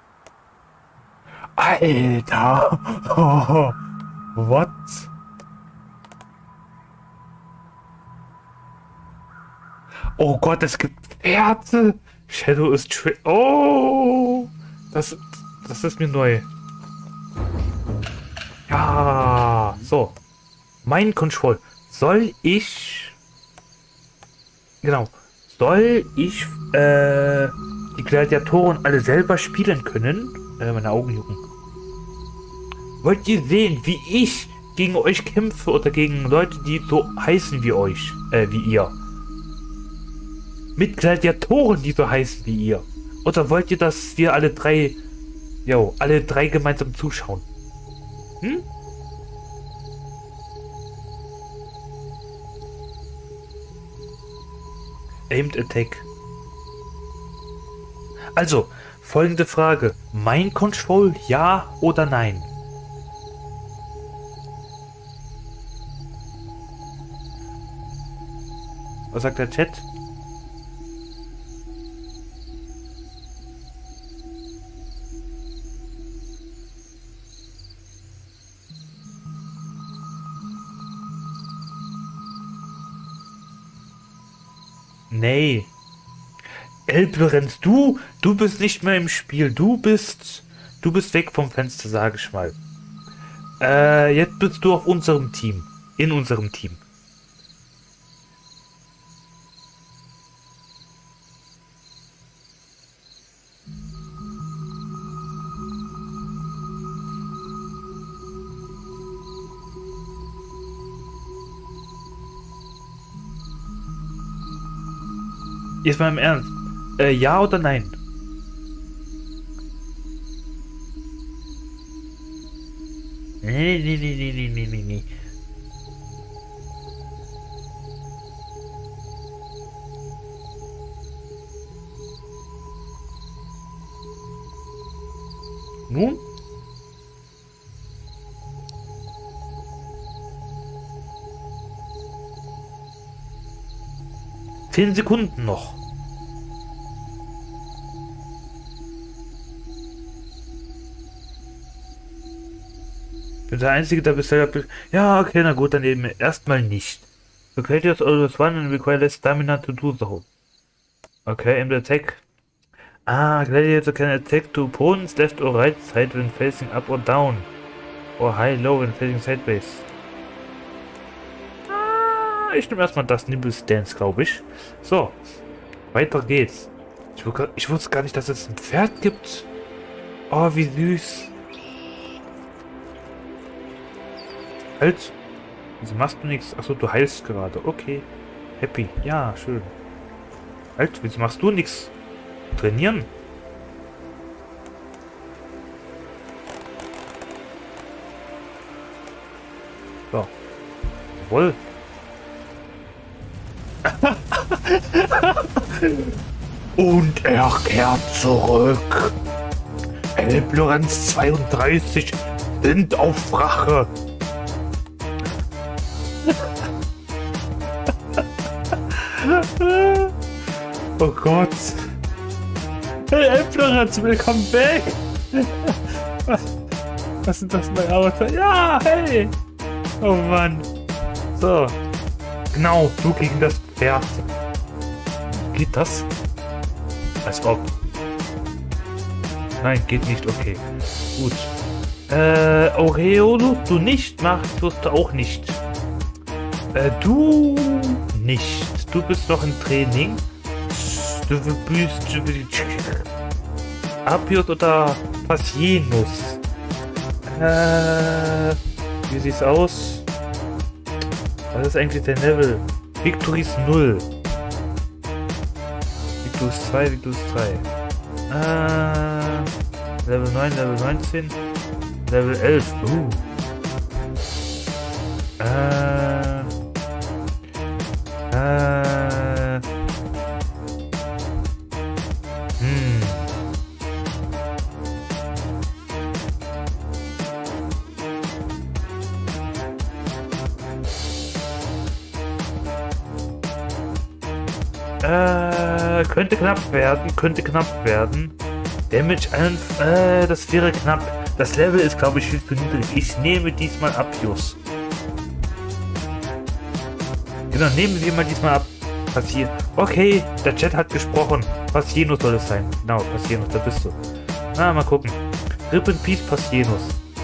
[SPEAKER 1] Alter. Oh, what? Oh Gott, es gibt Pferde. Shadow ist Tra... Oh! Das, das ist mir neu. Ja, so. Mind Control. Soll ich... Genau. Soll ich äh, die Gladiatoren alle selber spielen können? Äh, meine Augen jucken. Wollt ihr sehen, wie ich gegen euch kämpfe oder gegen Leute, die so heißen wie euch? Äh, wie ihr? Mit Gladiatoren, die so heißen wie ihr. Oder wollt ihr, dass wir alle drei, jo, alle drei gemeinsam zuschauen? Hm? Aimed Attack. Also, folgende Frage. Mind Control, ja oder nein? Was sagt der Chat? Nee. Elblorenz, du, du bist nicht mehr im Spiel. Du bist, du bist weg vom Fenster, sage ich mal. Äh, jetzt bist du auf unserem Team. In unserem Team. Jetzt mal im Ernst. Äh, ja oder nein? Nee, nee, nee, nee, nee, nee, nee, nee. Nun? Zehn Sekunden noch. Bin der Einzige, der bisher... Ja, okay, na gut, dann eben erstmal nicht. The creators always run and require less stamina to do so. Okay, aim the attack. Ah, gladiator can attack to opponents left or right side when facing up or down. Or high, low when facing sideways. Ah, ich nehme erstmal das Nimble Stance, glaube ich. So, weiter geht's. Ich, ich wusste gar nicht, dass es ein Pferd gibt. Oh, wie süß. Halt. Wieso machst du nichts? Achso, du heilst gerade. Okay. Happy. Ja, schön. Halt, wieso machst du nichts? Trainieren? So. Jawohl. Und er kehrt zurück. Elblorenz zweiunddreißig sind auf Rache. Oh Gott. Hey, Elblorenz, willkommen back. Was sind das für Abenteuer? Ja, hey. Oh Mann. So. Genau, du gegen das Pferd. Geht das? Als ob. Nein, geht nicht. Okay. Gut. Äh, Aureolus, du nicht. Machst du auch nicht. Äh, du nicht. Du bist noch im Training. Du bist... Apios oder Pasienus? Äh, wie sieht's aus? Was ist eigentlich der Level? Victories null. Victories zwei, Victories drei. Äh, Level neun, Level neunzehn, Level elf. Uh. Äh, äh, hm. Äh, könnte knapp werden, könnte knapp werden. Damage ein, äh, das wäre knapp. Das Level ist, glaube ich, viel zu niedrig. Ich nehme diesmal Apios. Genau, nehmen wir mal diesmal ab. Passier. Okay, der Chat hat gesprochen. Pasienus soll es sein. Genau, Pasienus, da bist du. Na, mal gucken. Rip in Peace, Pasienus.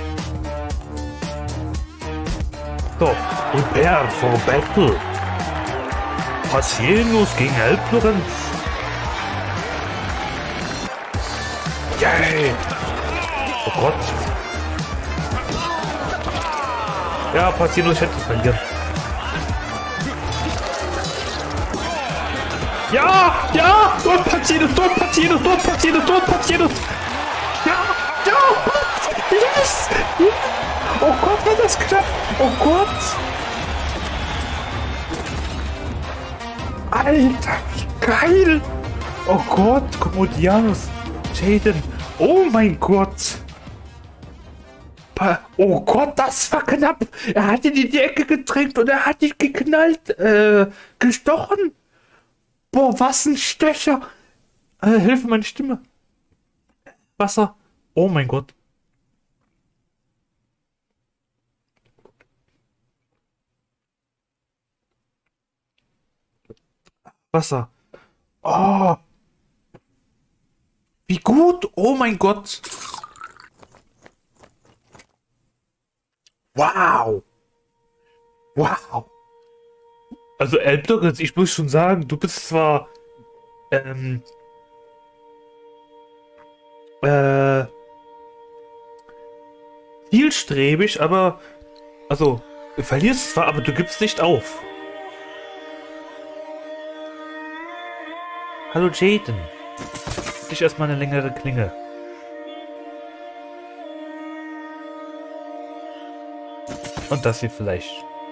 [SPEAKER 1] So, prepare for battle. Pasienus gegen Elblorenz. Yay! Oh Gott. Ja, Pasienus hätte verlieren. Ja! Ja! Dort Pasienus! Dort Pasienus! Dort Pasienus! Dort Pasienus! Ja! Ja! Yes! Oh Gott, war das knapp! Oh Gott! Alter, wie geil! Oh Gott, Commodianus, Jaden, oh mein Gott! Pa oh Gott, das war knapp! Er hat ihn in die Ecke gedrängt und er hat dich geknallt, äh, gestochen! Boah, was ein Stecher! Äh, Hilfe, meine Stimme! Wasser! Oh mein Gott! Wasser. Oh. Wie gut. Oh mein Gott. Wow. Wow. Also Elblorenz, ich muss schon sagen, du bist zwar ähm, äh, zielstrebig, aber also du verlierst zwar, aber du gibst nicht auf. Hallo Jaden. Ich erstmal eine längere Klinge. Und das hier vielleicht.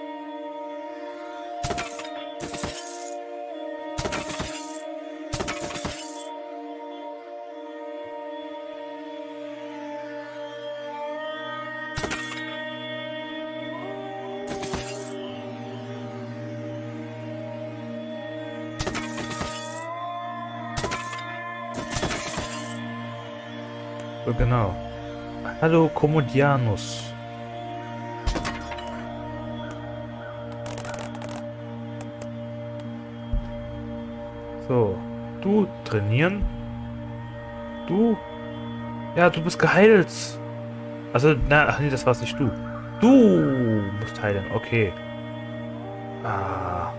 [SPEAKER 1] So, genau. Hallo, Commodianus. So, du trainieren. Du? Ja, du bist geheilt. Also, na, ach nee, das war's nicht du. Du musst heilen, okay. Ah.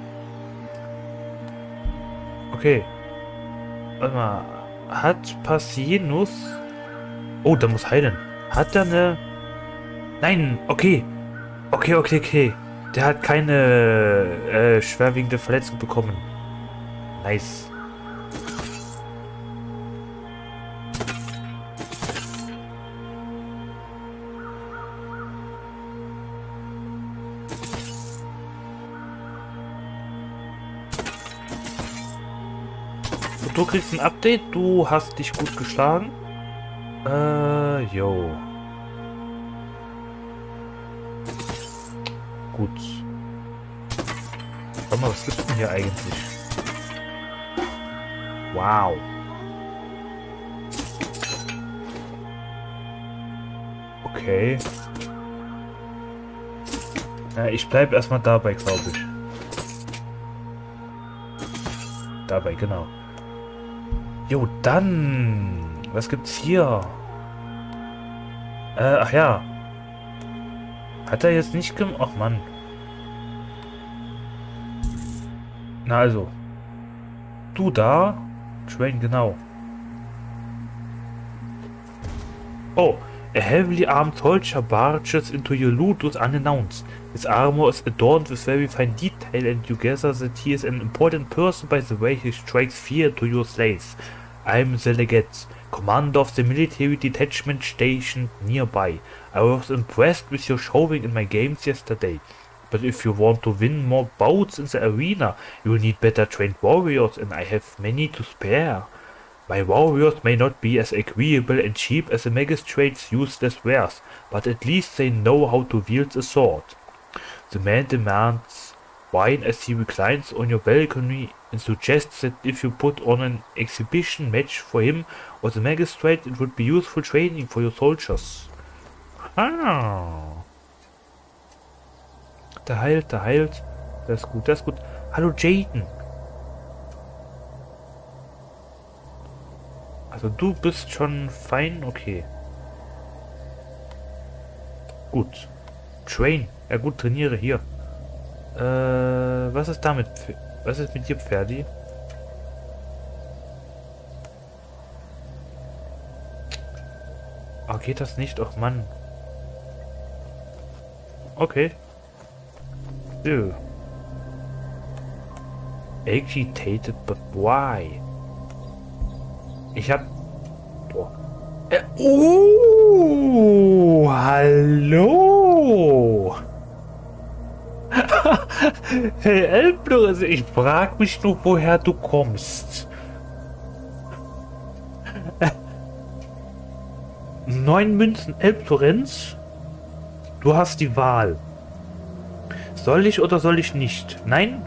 [SPEAKER 1] Okay. Warte mal. Hat Passienus... Oh, der muss heilen. Hat er eine... Nein, okay. Okay, okay, okay. Der hat keine äh, schwerwiegende Verletzung bekommen. Nice. Und du kriegst ein Update. Du hast dich gut geschlagen. Äh, yo. Gut. Warte mal, was gibt's denn hier eigentlich? Wow. Okay. Äh, ich bleibe erstmal dabei, glaube ich. Dabei, genau. Jo, dann. Was gibt's hier? Äh, ach ja. Hat er jetzt nicht gemacht? Ach Mann. Na also. Du da? Train, genau. Oh. A heavily armed soldier barges into your loot unannounced. His armor is adorned with very fine detail, and you gather that he is an important person by the way he strikes fear to your slaves. I'm the legate, commander of the military detachment stationed nearby. I was impressed with your showing in my games yesterday. But if you want to win more bouts in the arena, you will need better trained warriors, and I have many to spare. My warriors may not be as agreeable and cheap as the magistrate's useless wares, but at least they know how to wield a sword. The man demands wine as he reclines on your balcony and suggests that if you put on an exhibition match for him or the magistrate, it would be useful training for your soldiers. Ah. Der heilt, der heilt. Das ist gut, das ist gut. Hallo Jaden. Also du bist schon fein, okay. Gut. Train. Ja gut, trainiere hier. Äh, was ist damit? Was ist mit dir, Pferdi? Oh, geht das nicht? Och Mann. Okay. So. Agitated, but why? Ich hab... Boah. Äh, oh, hallo. Hey, Elbloris, ich frag mich nur, woher du kommst. Neun Münzen, Elblorenz. Du hast die Wahl. Soll ich oder soll ich nicht? Nein?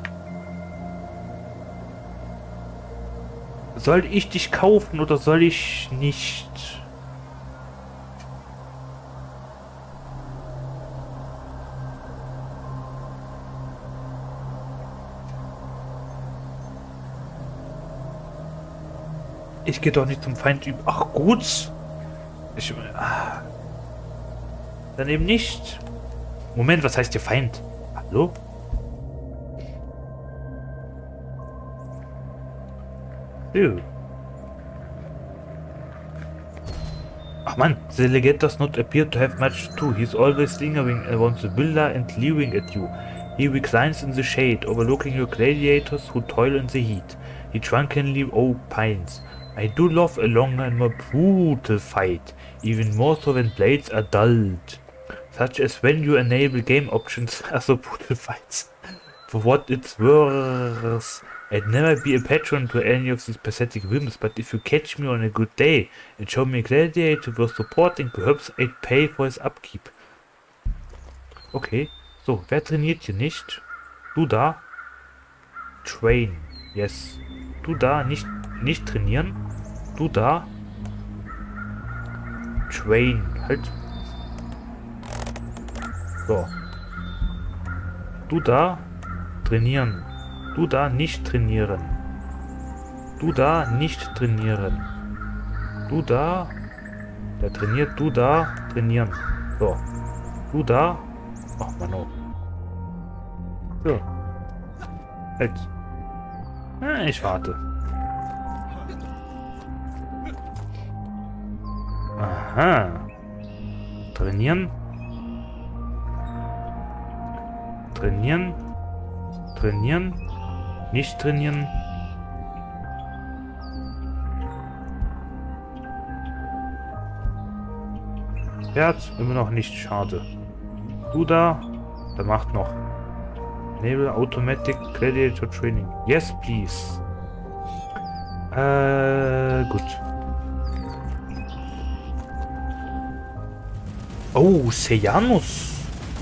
[SPEAKER 1] Soll ich dich kaufen oder soll ich nicht? Ich gehe doch nicht zum Feind über. Ach gut. Ich. Ah. Dann eben nicht. Moment, was heißt hier Feind? Hallo? Ew. Ach man, the legate does not appear to have much to do. He's always lingering around the villa and leering at you. He reclines in the shade, overlooking your gladiators who toil in the heat. He drunkenly opines. I do love a longer and more brutal fight, even more so when blades are dulled. such as when you enable game options, also brutal fights. For what it's worth, I'd never be a patron to any of these pathetic whims, but if you catch me on a good day and show me a gladiator worth supporting, perhaps I'd pay for his upkeep. Okay, so, wer trainiert hier nicht? Du da? Train, yes. Du da, nicht, nicht trainieren. Du da? Train, halt. So. Du da? Trainieren. Du da, nicht trainieren. Du da, nicht trainieren. Du da? Der trainiert, du da, trainieren. So. Du da? Ach, Mann, oh. So. Halt. Ah, ich warte. Aha. Trainieren. Trainieren. Trainieren. Nicht trainieren. Pferd, immer noch nicht. Schade. Du da. Der macht noch. Enable Automatic Gladiator Training. Yes, please. Äh, gut. Oh, Sejanus.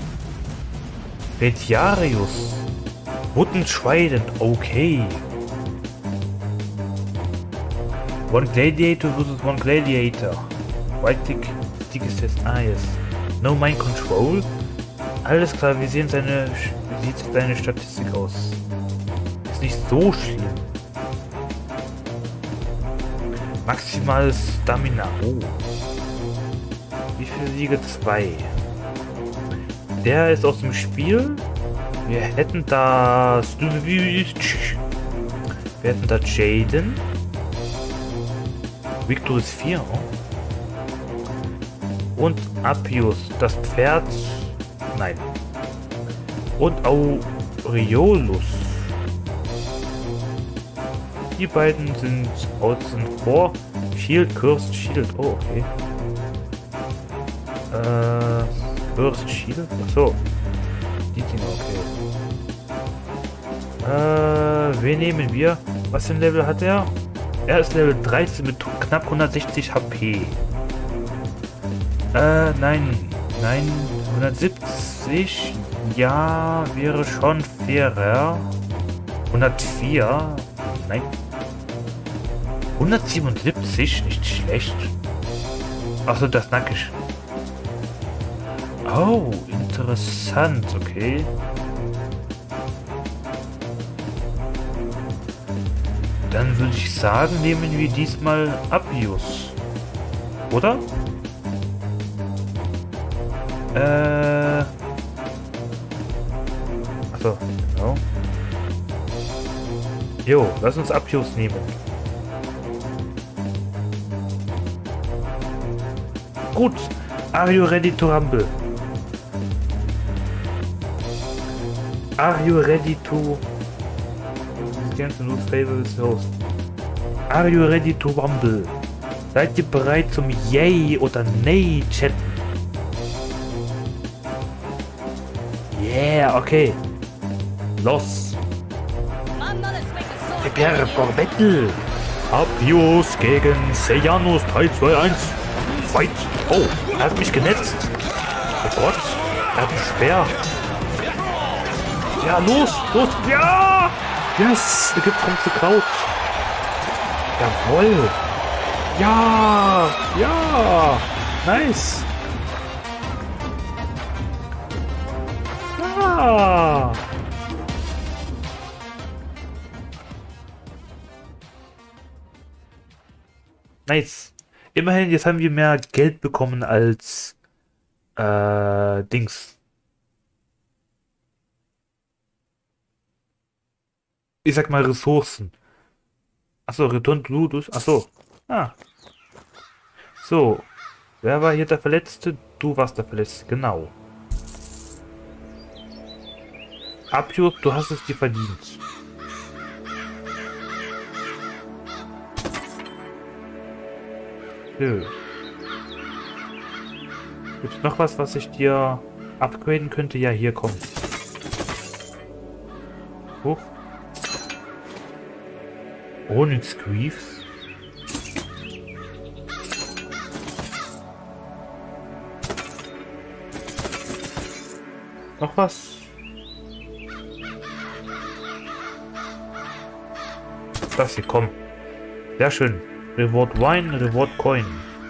[SPEAKER 1] Retiarius. Wooden Trident. Okay. One Gladiator versus one Gladiator. Right click. Stick is test. Ah, yes. No mind control. Alles klar, wir sehen seine... Wie sieht seine Statistik aus? Ist nicht so schlimm. Maximales Stamina. Oh. Wie viele Siege? Zwei. Der ist aus dem Spiel. Wir hätten da... Wir hätten da Jaden. Victor ist vier. Und Appius. Das Pferd... Nein. Und Aureolus. Die beiden sind außen vor. Shield, Cursed Shield. Oh, okay. Äh, Cursed Shield? Achso. Die Dinger, okay. Äh, wen nehmen wir? Was für ein Level hat er? Er ist Level dreizehn mit knapp hundertsechzig H P. Äh, nein. Nein, hundertsiebzig. Ja, wäre schon fairer. hundertvier. Nein. hundertsiebenundsiebzig, nicht schlecht. Achso, das ist nackig. Oh, interessant, okay. Dann würde ich sagen, nehmen wir diesmal Appius. Oder? Äh... Achso, genau. Jo, lass uns Appius nehmen. Gut. Are you ready to rumble? Are you ready to... Are you ready to rumble? Seid ihr bereit zum Yay oder Nay chatten? Yeah, okay. Los. Prepare for battle. Appius gegen Sejanus drei zwei eins. Fight. Oh, er hat mich genetzt. Oh Gott, er hat einen Speer. Ja, los, los. Ja! Yes, er gibt vom zu Kraut. Jawohl. Ja, ja. Nice. Ah. Nice. Immerhin, jetzt haben wir mehr Geld bekommen als äh, Dings. Ich sag mal Ressourcen. Achso, Return to Ludus. Achso. Ah. So. Wer war hier der Verletzte? Du warst der Verletzte. Genau. Appius, du hast es dir verdient. So. Gibt es noch was, was ich dir upgraden könnte? Ja, hier kommt. Hoch. Onyx Greaves. Noch was? Das hier, komm. Sehr schön. Reward Wine, Reward Coin.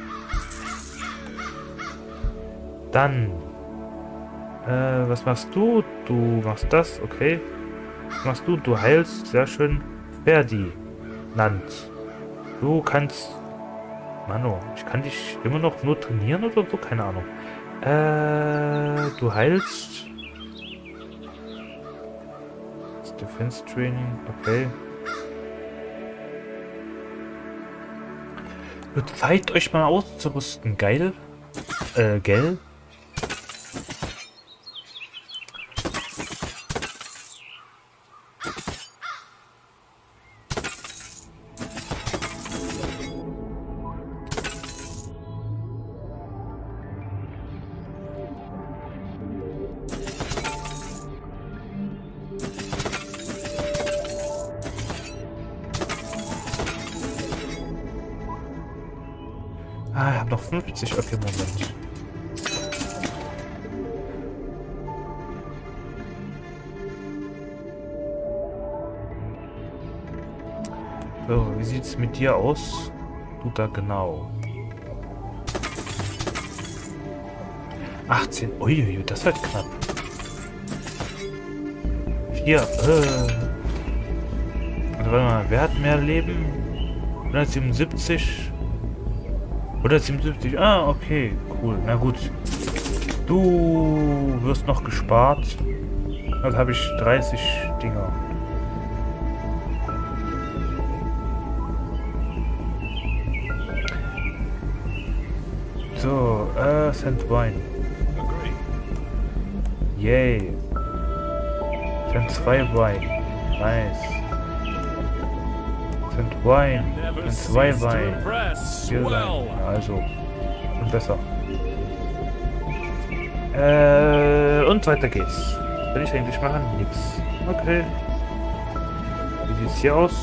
[SPEAKER 1] Dann. Äh, was machst du? Du machst das, okay. Was machst du? Du heilst, sehr schön. Ferdinand. Du kannst... Mano, ich kann dich immer noch nur trainieren oder so? Keine Ahnung. Äh, du heilst. Defense Training, okay. Wird Zeit, euch mal auszurüsten. Geil. Äh, gell? Ah, ich hab noch fünfzig. Okay, Moment. So, wie sieht's mit dir aus? Du da genau. achtzehn. Uiuiui, das wird knapp. Hier, äh. Also, warte mal, wer hat mehr Leben? hundertsiebenundsiebzig. hundertsiebenundsiebzig, ah, okay, cool, na gut. Du wirst noch gespart. Also habe ich dreißig Dinger. So, äh, Send Wine. Yay. Send zwei Wein. Nice. Send Wine. Send zwei Wein. Hier sein. Ja, also. Und besser. Äh, und weiter geht's. Was will ich eigentlich machen? Nix. Okay. Wie sieht's hier aus?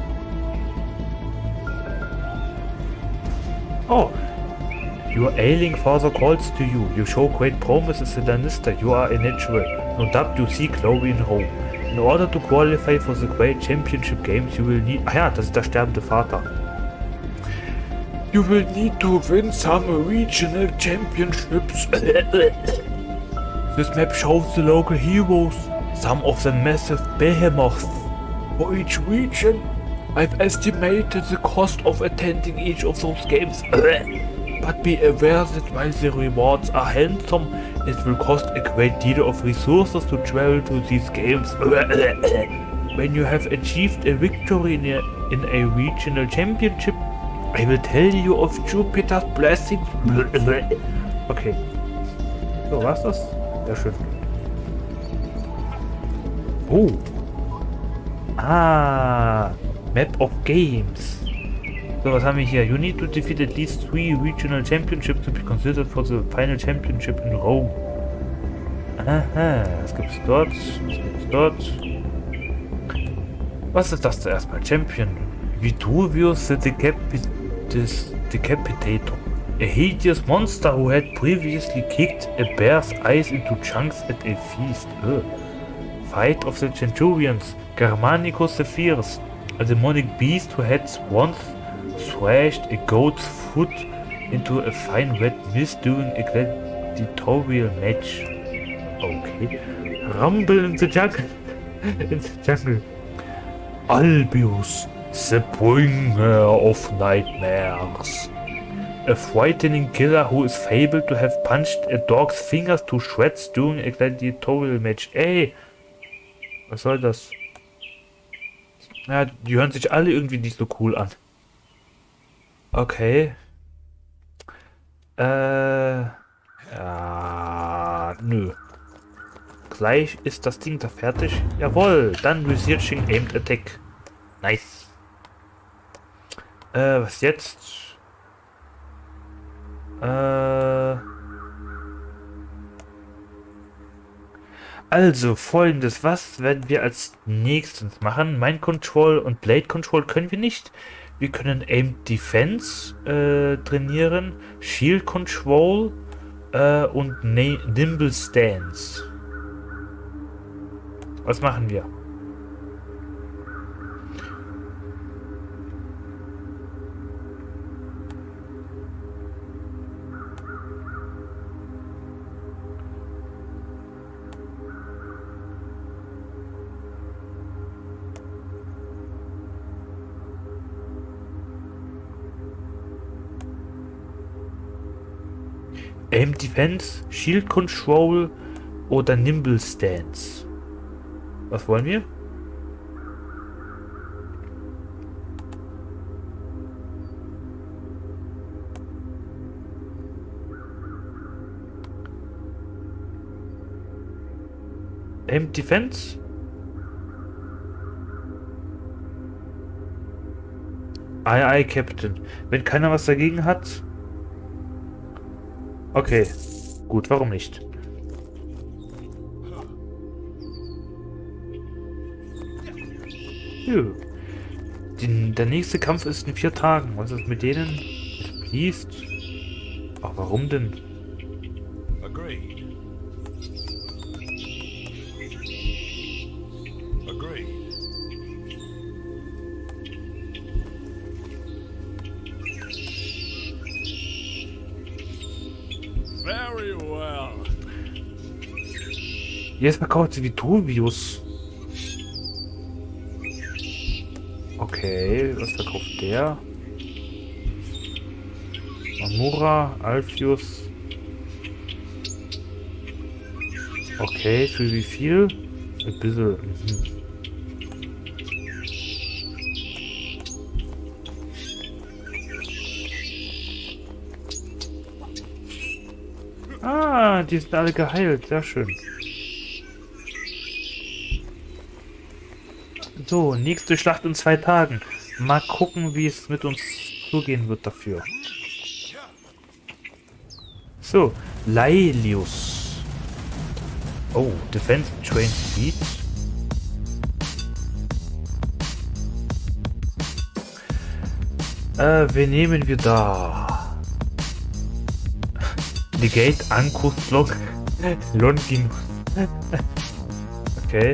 [SPEAKER 1] Oh! Your ailing father calls to you. You show great promise as a Lannister. You are a natural. No doubt you see glory in Rome. In order to qualify for the great championship games, you will need... Ah ja, das ist der sterbende Vater. You will need to win some regional championships. This map shows the local heroes. Some of them massive behemoths. For each region, I've estimated the cost of attending each of those games. But be aware that while the rewards are handsome, it will cost a great deal of resources to travel to these games. When you have achieved a victory in a, in a regional championship, I will tell you of Jupiter's blessings. Okay. So, war's das? Sehr schön. Oh. Ah. Map of Games. So, was haben wir hier? You need to defeat at least three regional championships to be considered for the final championship in Rome. Aha, was gibt's dort? Was gibt's dort? Was ist das zuerst mal? Champion. Vitruvius the Decapit Decapitator. A hideous monster who had previously kicked a bear's eyes into chunks at a feast. Ugh. Fight of the Centurions. Germanicus the Fierce. A demonic beast who had once thrashed a goat's foot into a fine red mist during a gladiatorial match. Okay. Rumble in the jungle. in the jungle. Albius, the bringer of nightmares. A frightening killer who is fabled to have punched a dog's fingers to shreds during a gladiatorial match. Ey! Was soll das? Ja, die hören sich alle irgendwie nicht so cool an. Okay. Äh. Ja. Nö. Gleich ist das Ding da fertig. Jawohl. Dann Researching Aimed Attack. Nice. Äh, was jetzt? Äh. Also, folgendes. Was werden wir als nächstes machen? Mind Control und Blade Control können wir nicht. Wir können Aim Defense äh, trainieren, Shield Control äh, und Na Nimble Stance. Was machen wir? Aim Defense, Shield Control oder Nimble Stance. Was wollen wir? Aim Defense? Aye, aye, Captain. Wenn keiner was dagegen hat... Okay, gut, warum nicht? Juh. Den, der nächste Kampf ist in vier Tagen. Was ist mit denen? Please. Ach, warum denn?
[SPEAKER 2] Agreed. Agreed. Very well.
[SPEAKER 1] Jetzt verkauft sie Vitruvius. Okay, was verkauft der? Amura, Alpheus. Okay, für wie viel? Ein bisschen. Mhm. Ah, die sind alle geheilt. Sehr schön. So, nächste Schlacht in zwei Tagen. Mal gucken, wie es mit uns zugehen wird dafür. So, Laelius. Oh, Defense Train Speed. Äh, wen nehmen wir da? Negate, Ankus, Block, Longinus. Okay.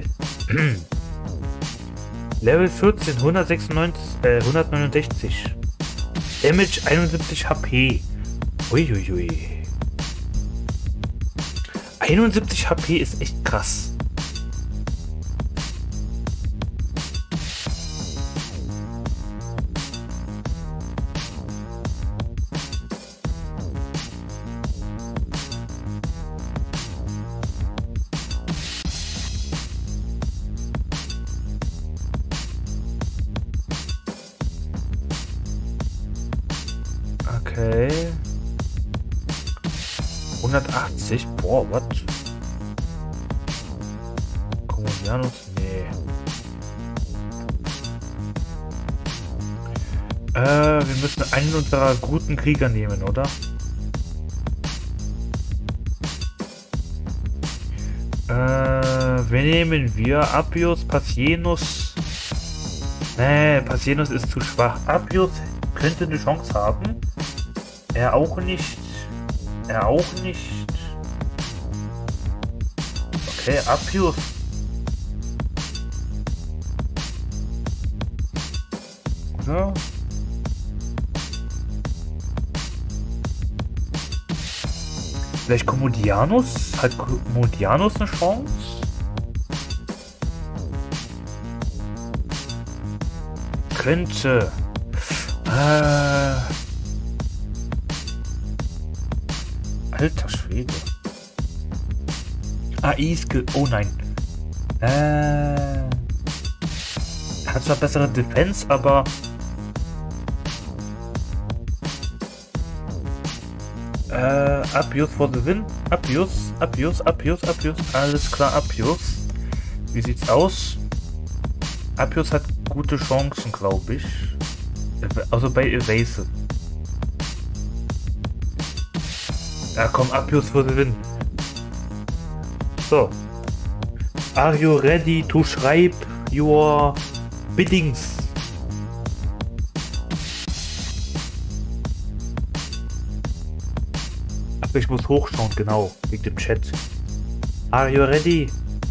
[SPEAKER 1] Level vierzehn, hundertsechsundneunzig, äh, hundertneunundsechzig. Damage einundsiebzig H P. Uiuiui. einundsiebzig H P ist echt krass. Okay. hundertachtzig? Boah, what? Komodianus? Nee. Äh, wir müssen einen unserer guten Krieger nehmen, oder? Äh, wen nehmen wir? Appius, Pacienus. Nee, Pacienus ist zu schwach. Appius könnte eine Chance haben. Er auch nicht. Er auch nicht. Okay, Appius. Ja. Vielleicht Komodianus? Hat Komodianus eine Chance? Könnte. Äh. Alter Schwede. Ah, Iske. Oh nein. Äh. Hat zwar bessere Defense, aber. Äh, Appius for the win. Appius, Appius, Appius, Appius. Alles klar, Appius. Wie sieht's aus? Appius hat gute Chancen, glaube ich. Also bei Evasive. Ja komm, Appius for the win. So. Are you ready to schreib your biddings? Ach, ich muss hochschauen, genau, wegen dem Chat. Are you ready?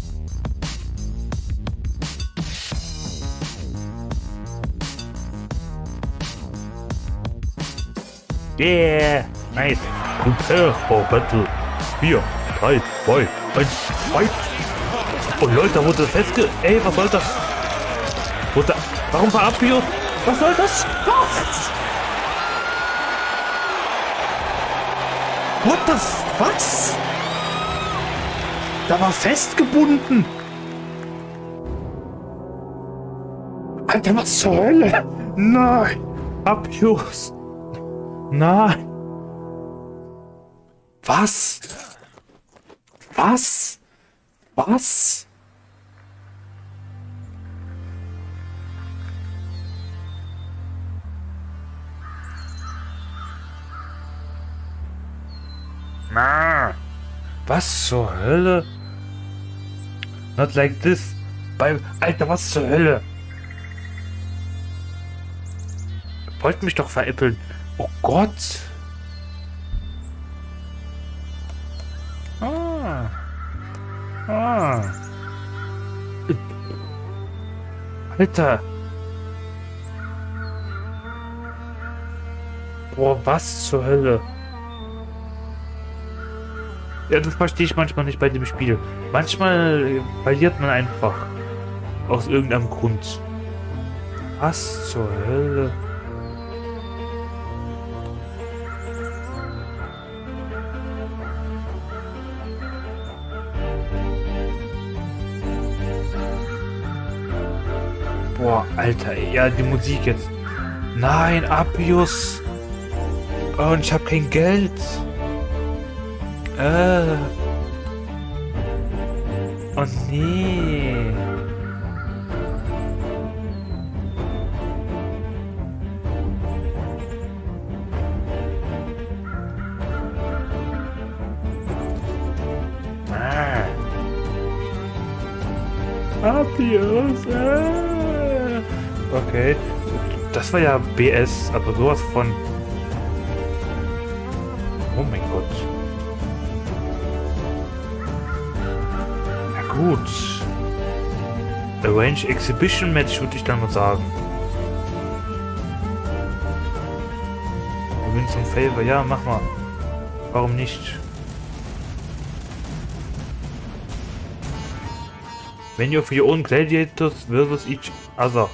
[SPEAKER 1] Yeah, nice. Prepare for battle. vier, drei, zwei, eins, fight. Oh Leute, da wurde festge... Ey, was soll das? Wurde... Warum war Appius? Was soll das? Was? What the... F was? Da war festgebunden. Alter, was zur Hölle? Nein. Appius. Nein. Was? Was? Was? Na. Was zur Hölle? Not like this. Bei... Alter, was zur Hölle? Wollt mich doch veräppeln. Oh Gott. Ah. Ah. Alter. Boah, was zur Hölle? Ja, das verstehe ich manchmal nicht bei dem Spiel. Manchmal verliert man einfach. Aus irgendeinem Grund. Was zur Hölle? Boah, Alter, ey. Ja, die Musik jetzt. Nein, Appius. Oh, und ich habe kein Geld. Äh. Oh nee. Ah. Appius. Äh. Okay. Das war ja B S, aber sowas von... Oh mein Gott. Na gut. Arrange Exhibition Match würde ich dann mal sagen. Win some Favor, ja, mach mal. Warum nicht? When you're for your own gladiators versus each other.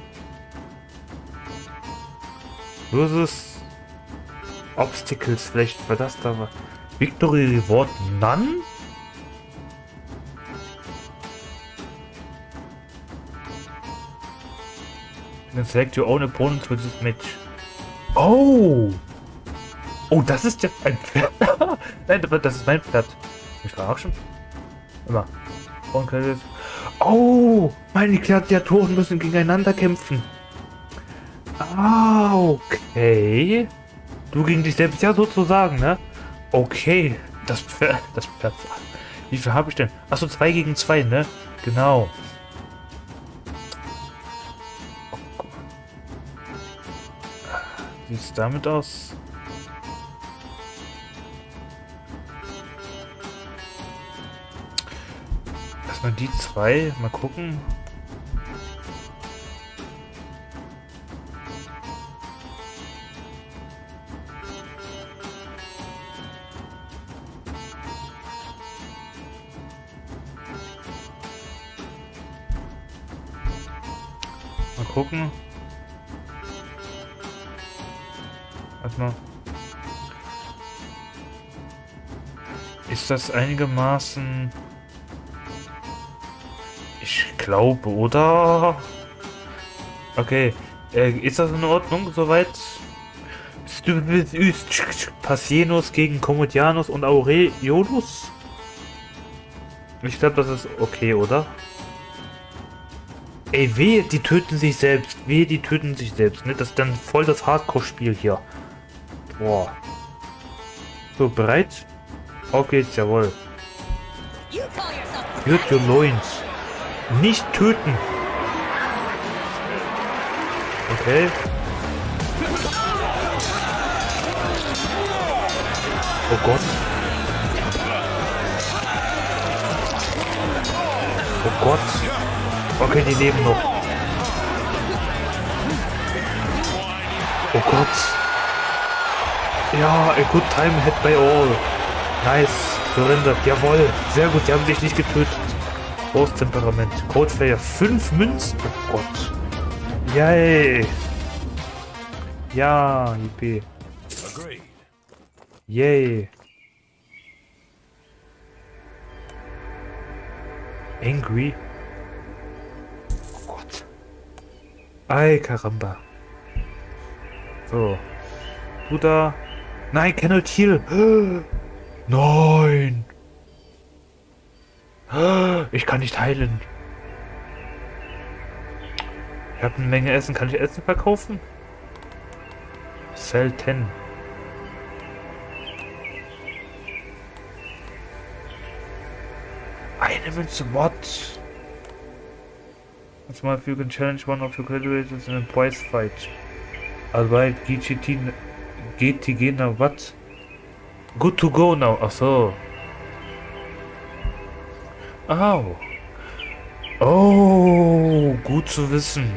[SPEAKER 1] Versus Obstacles, vielleicht war das da. Victory Reward None? Then select your own opponent for this match. Oh! Oh, das ist jetzt ein Pferd. Nein, das ist mein Pferd. Ich verarschen. Immer. Oh! Meine Gladiatoren müssen gegeneinander kämpfen. Ah, okay. Du gegen dich selbst, ja, sozusagen, ne? Okay. Das Pferd. Das Pferd. Wie viel habe ich denn? Achso, zwei gegen zwei, ne? Genau. Wie sieht es damit aus? Erstmal die zwei. Mal gucken. Mal gucken. Mal. Ist das einigermaßen... Ich glaube, oder? Okay. Äh, ist das in Ordnung soweit? Passienus gegen Commodianus und Aurelius? Ich glaube, das ist okay, oder? Ey, wehe, die töten sich selbst. Wehe, die töten sich selbst. Ne? Das ist dann voll das Hardcore-Spiel hier. Boah. So, bereit? Auf geht's, jawohl. Gird your loins. Nicht töten. Okay. Oh Gott. Oh Gott. Okay, die leben noch. Oh Gott. Ja, a good time had by all. Nice. Surrendered. Jawohl. Sehr gut, die haben dich nicht getötet. Großes Temperament. Code Failure. Fünf Münzen. Oh Gott. Yay. Ja, Yippie.
[SPEAKER 2] Agreed.
[SPEAKER 1] Yay. Angry. Oh Gott. Ay, Karamba. So. Du da. Nein, cannot heal. Nein. Ich kann nicht heilen. Ich habe eine Menge Essen. Kann ich Essen verkaufen? Sell zehn. Eine Münze, what? That's my if you can challenge one of your graduates in a prize fight. Alright, G T T, G T G now, what? Good to go now, ach so. Au. Oh, gut zu wissen.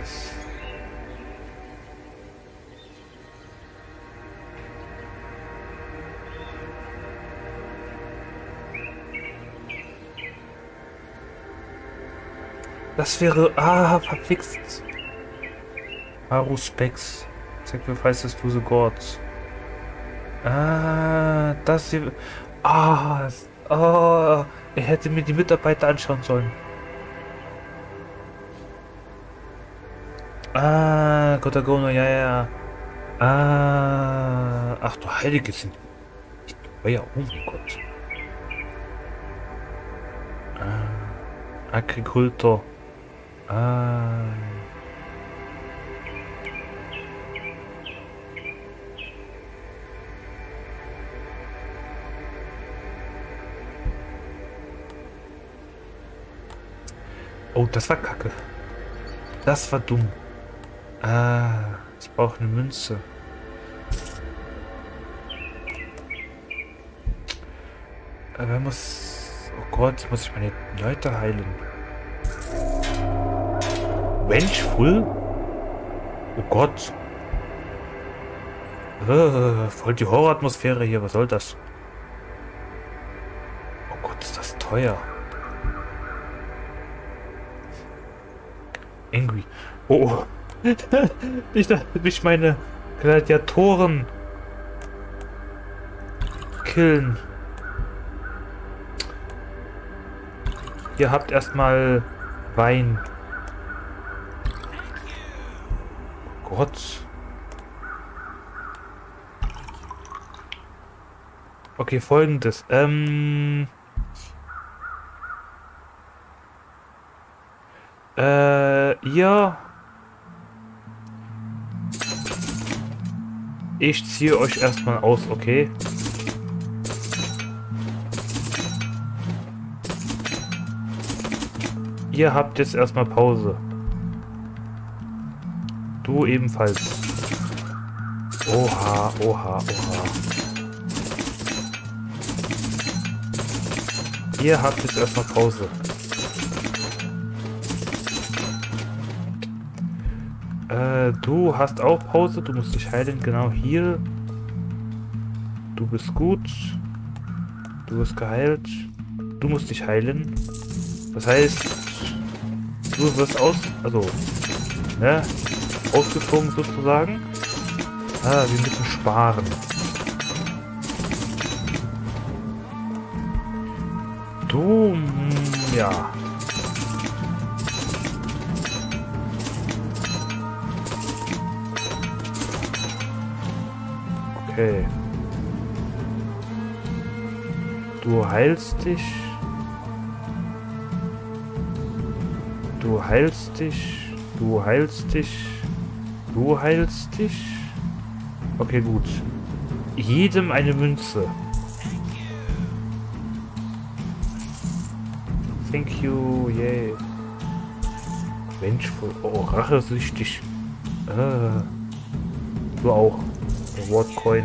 [SPEAKER 1] Das wäre... Ah, verfixt. Haru Specs. Sacrifices to the Gods. Ah, das hier... Ah, oh, er hätte mir die Mitarbeiter anschauen sollen. Ah, Kotagono, ja, ja. Ah, ach du Heilige sind... Ja, oh mein Gott. Ah, Agrikultor. Ah. Oh, das war Kacke. Das war dumm. Ah, ich brauche eine Münze. Aber er muss... Oh Gott, muss ich meine Leute heilen. Vengeful? Oh Gott. Äh, voll die Horroratmosphäre hier. Was soll das? Oh Gott, ist das teuer. Angry. Oh. Nicht, nicht meine Gladiatoren killen. Ihr habt erstmal Wein. Gott. Okay, folgendes. Ähm. Äh, ihr. Ich ziehe euch erstmal aus, okay? Ihr habt jetzt erstmal Pause. Du ebenfalls. Oha, oha, oha. Ihr habt jetzt erstmal Pause. Äh, du hast auch Pause. Du musst dich heilen. Genau hier. Du bist gut. Du wirst geheilt. Du musst dich heilen. Das heißt, du wirst aus... Also, ne? Ausgezogen sozusagen. Ah, wir müssen sparen. Du, mh, ja. Okay. Du heilst dich. Du heilst dich. Du heilst dich. Du heilst dich. Okay, gut. Jedem eine Münze. Thank you, yay. Vengeful. Oh, rachesüchtig. Ah. Du auch. Reward Coin.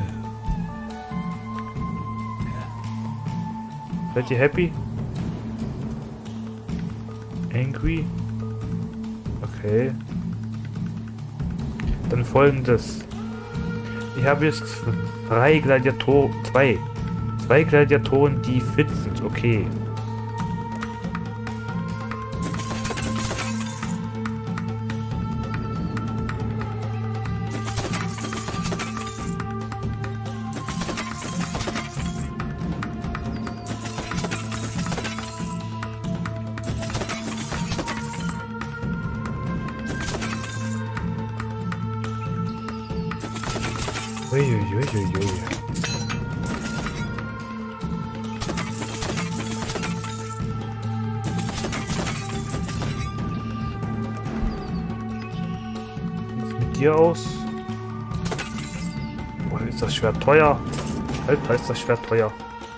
[SPEAKER 1] Seid ihr happy? Angry? Okay. Dann folgendes. Ich habe jetzt drei Gladiatoren. Zwei. Zwei Gladiatoren, die fit sind. Okay. Uiuiuiui. Was ist mit dir aus? Oh, ist das Schwert teuer? Alter, ist das Schwert teuer.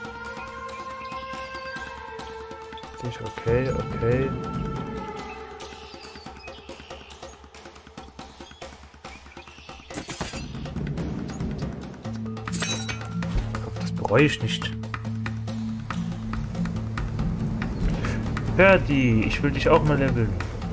[SPEAKER 1] Okay, okay. Bereue ich nicht. Ferdi, ich will dich auch mal leveln.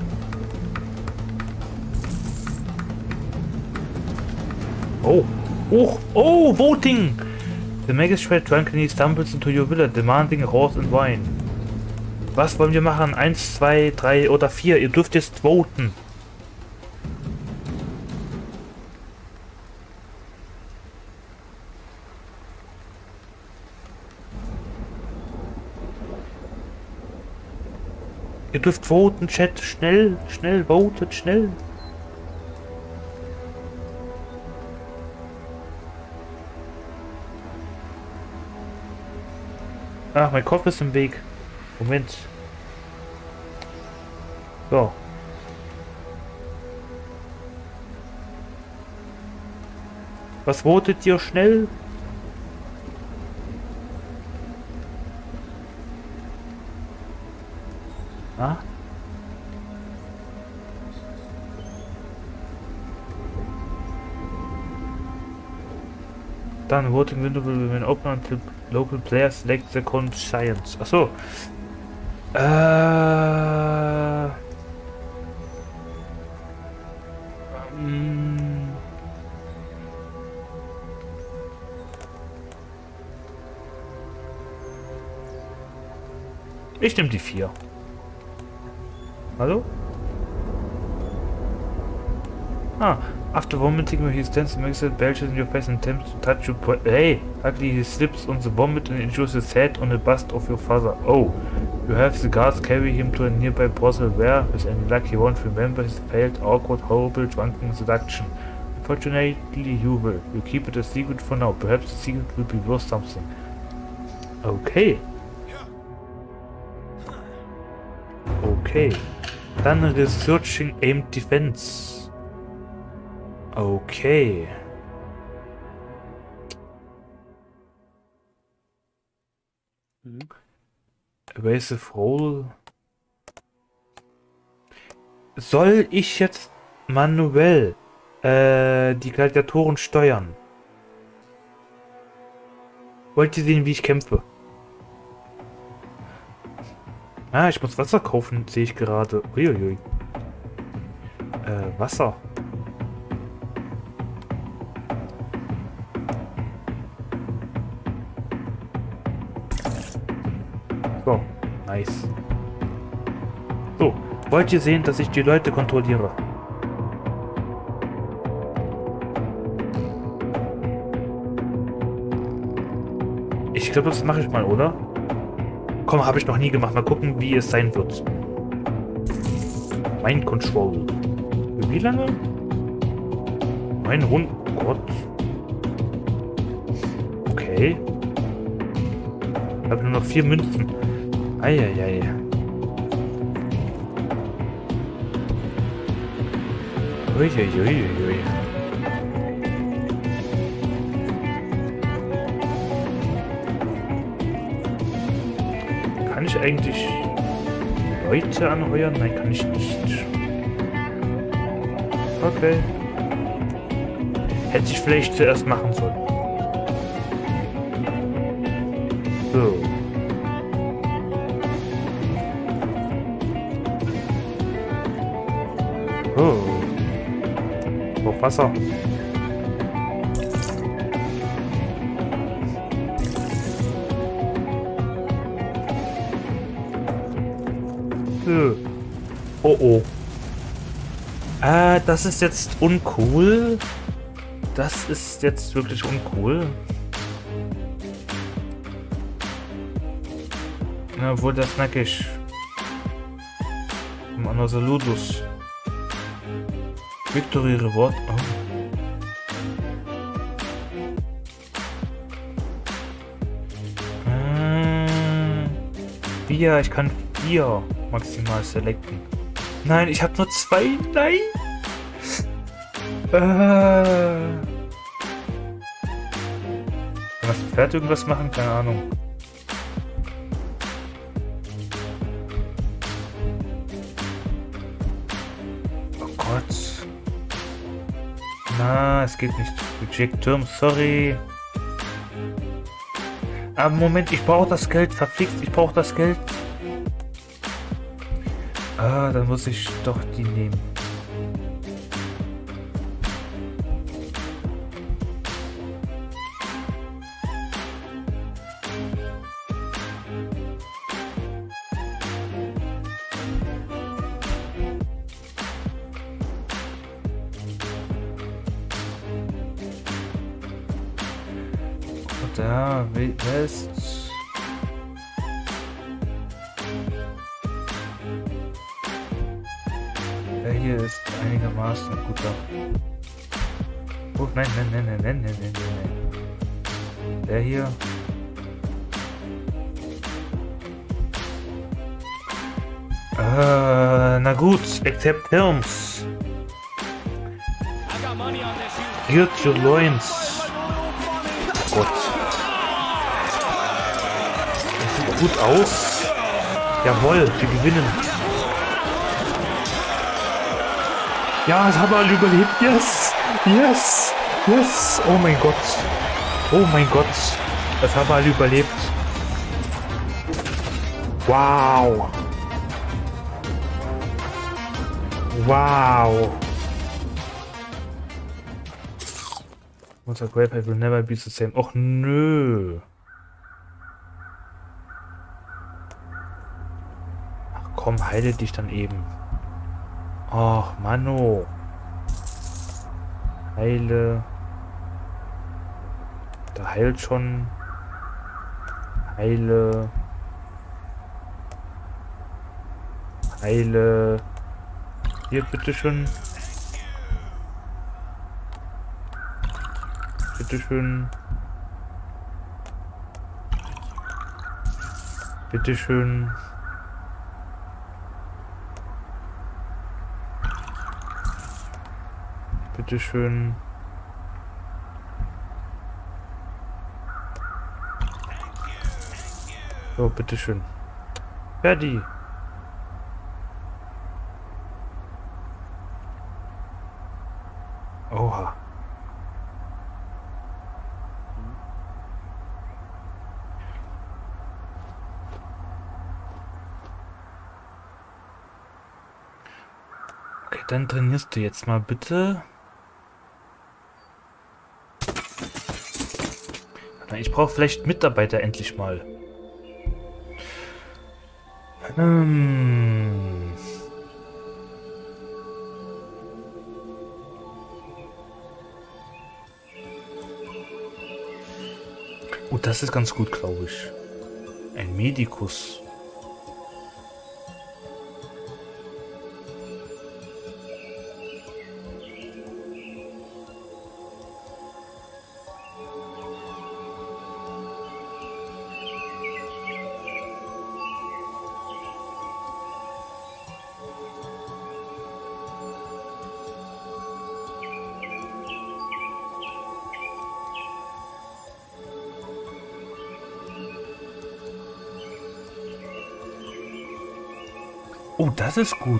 [SPEAKER 1] Oh, oh, oh, voting! The magistrate drunkenly stumbles into your villa, demanding a horse and wine. Was wollen wir machen? Eins, zwei, drei oder vier? Ihr dürft jetzt voten. Ihr dürft voten, Chat. Schnell, schnell, votet, schnell. Ach, mein Kopf ist im Weg. Moment. So. Was votet ihr schnell? Ah? Dann voting window will remain open until local players select the conscience. Achso. Äh. Ähm. Ich nehme die vier. Hallo? Ah, after vomiting he stands and makes it belches in your face and attempts to touch you. Hey! Ugly, he slips on the vomit and injures his head on the bust of your father. Oh! You have the guards carry him to a nearby brothel where, with any luck, he won't remember his failed, awkward, horrible, drunken seduction. Unfortunately, you will. You keep it a secret for now. Perhaps the secret will be worth something. Okay. Okay. Dann Researching Aimed Defense. Okay.
[SPEAKER 3] Mhm.
[SPEAKER 1] Evasive Roll. Soll ich jetzt manuell äh, die Gladiatoren steuern? Wollt ihr sehen, wie ich kämpfe? Ah, ich muss Wasser kaufen, sehe ich gerade. Uiuiui. Äh, Wasser. So, nice. So, wollt ihr sehen, dass ich die Leute kontrolliere? Ich glaube, das mache ich mal, oder? Komm, habe ich noch nie gemacht. Mal gucken, wie es sein wird. Mind Control. Für wie lange? Mein Hund. Oh Gott. Okay. Ich habe nur noch vier Münzen. Eieiei. Uiuiuiui. Kann ich eigentlich... Leute anheuern? Nein, kann ich nicht. Okay. Hätte ich vielleicht zuerst machen sollen. So. Oh. Auf Wasser. So. Oh oh. Ah, das ist jetzt uncool. Das ist jetzt wirklich uncool. Na, obwohl das nackig. Mann, Saludos. Victory Reward. Oh. Äh, vier, ich kann vier maximal selecten. Nein, ich habe nur zwei. Nein. Äh. Kann das Pferd irgendwas machen? Keine Ahnung. Oh Gott. Na, es geht nicht. Reject Term, sorry. Aber Moment, ich brauche das Geld. Verflixt, ich brauche das Geld. Ah, dann muss ich doch die nehmen. Da, West. Der hier ist einigermaßen ein guter. Oh nein, nein, nein, nein, nein, nein, nein, nein. Der hier. Äh, na gut, accept terms. Gird your loins. Oh Gott. Das sieht gut aus. Jawohl, wir gewinnen. Ja, das haben wir alle überlebt. Yes! Yes! Yes! Oh mein Gott. Oh mein Gott. Das haben wir alle überlebt. Wow. Wow. Unser Grape will never be the same. Och nö. Ach komm, heile dich dann eben. Ach, Mano. Heile. Da heilt schon. Heile. Heile. Hier, bitteschön. Bitteschön. Bitteschön. Bitteschön. So, bitteschön. Ferdi. Oha. Okay, dann trainierst du jetzt mal bitte. Ich brauche vielleicht Mitarbeiter endlich mal. Hm. Oh, das ist ganz gut, glaube ich. Ein Medikus. Oh, das ist gut.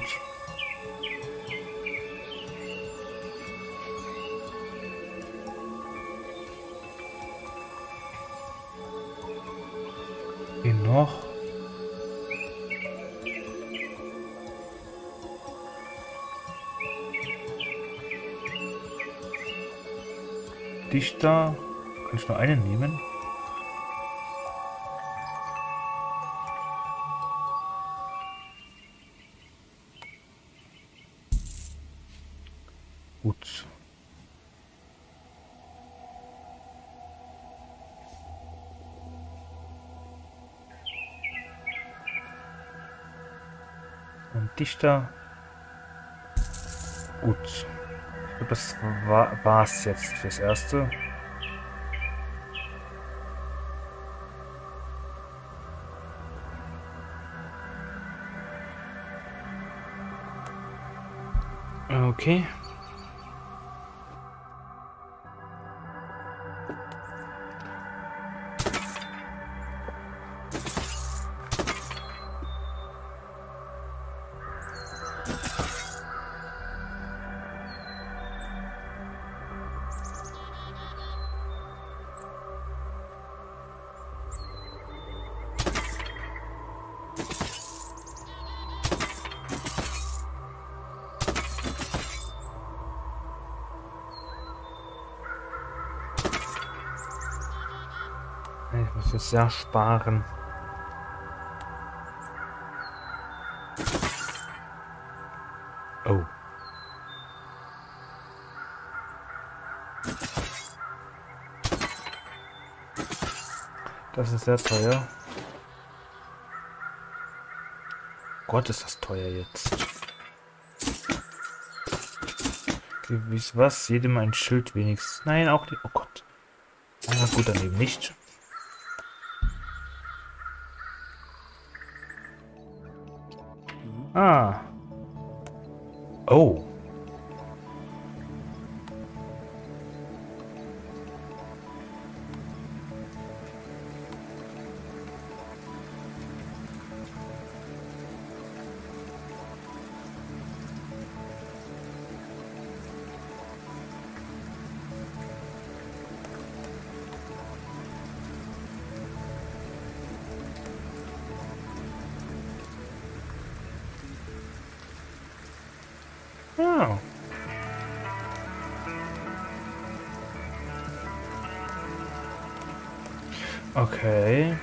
[SPEAKER 1] Hier noch. Dichter. Kann ich nur einen nehmen? Gut. Und Dichter. Gut. Ich glaube, das war war's jetzt fürs Erste. Okay. Ich muss jetzt sehr sparen. Oh. Das ist sehr teuer. Gott, ist das teuer jetzt. Gewiss was? Jedem ein Schild wenigstens. Nein, auch nicht. Oh Gott. Na gut, dann eben nicht. Ah. Oh. Oh. Okay.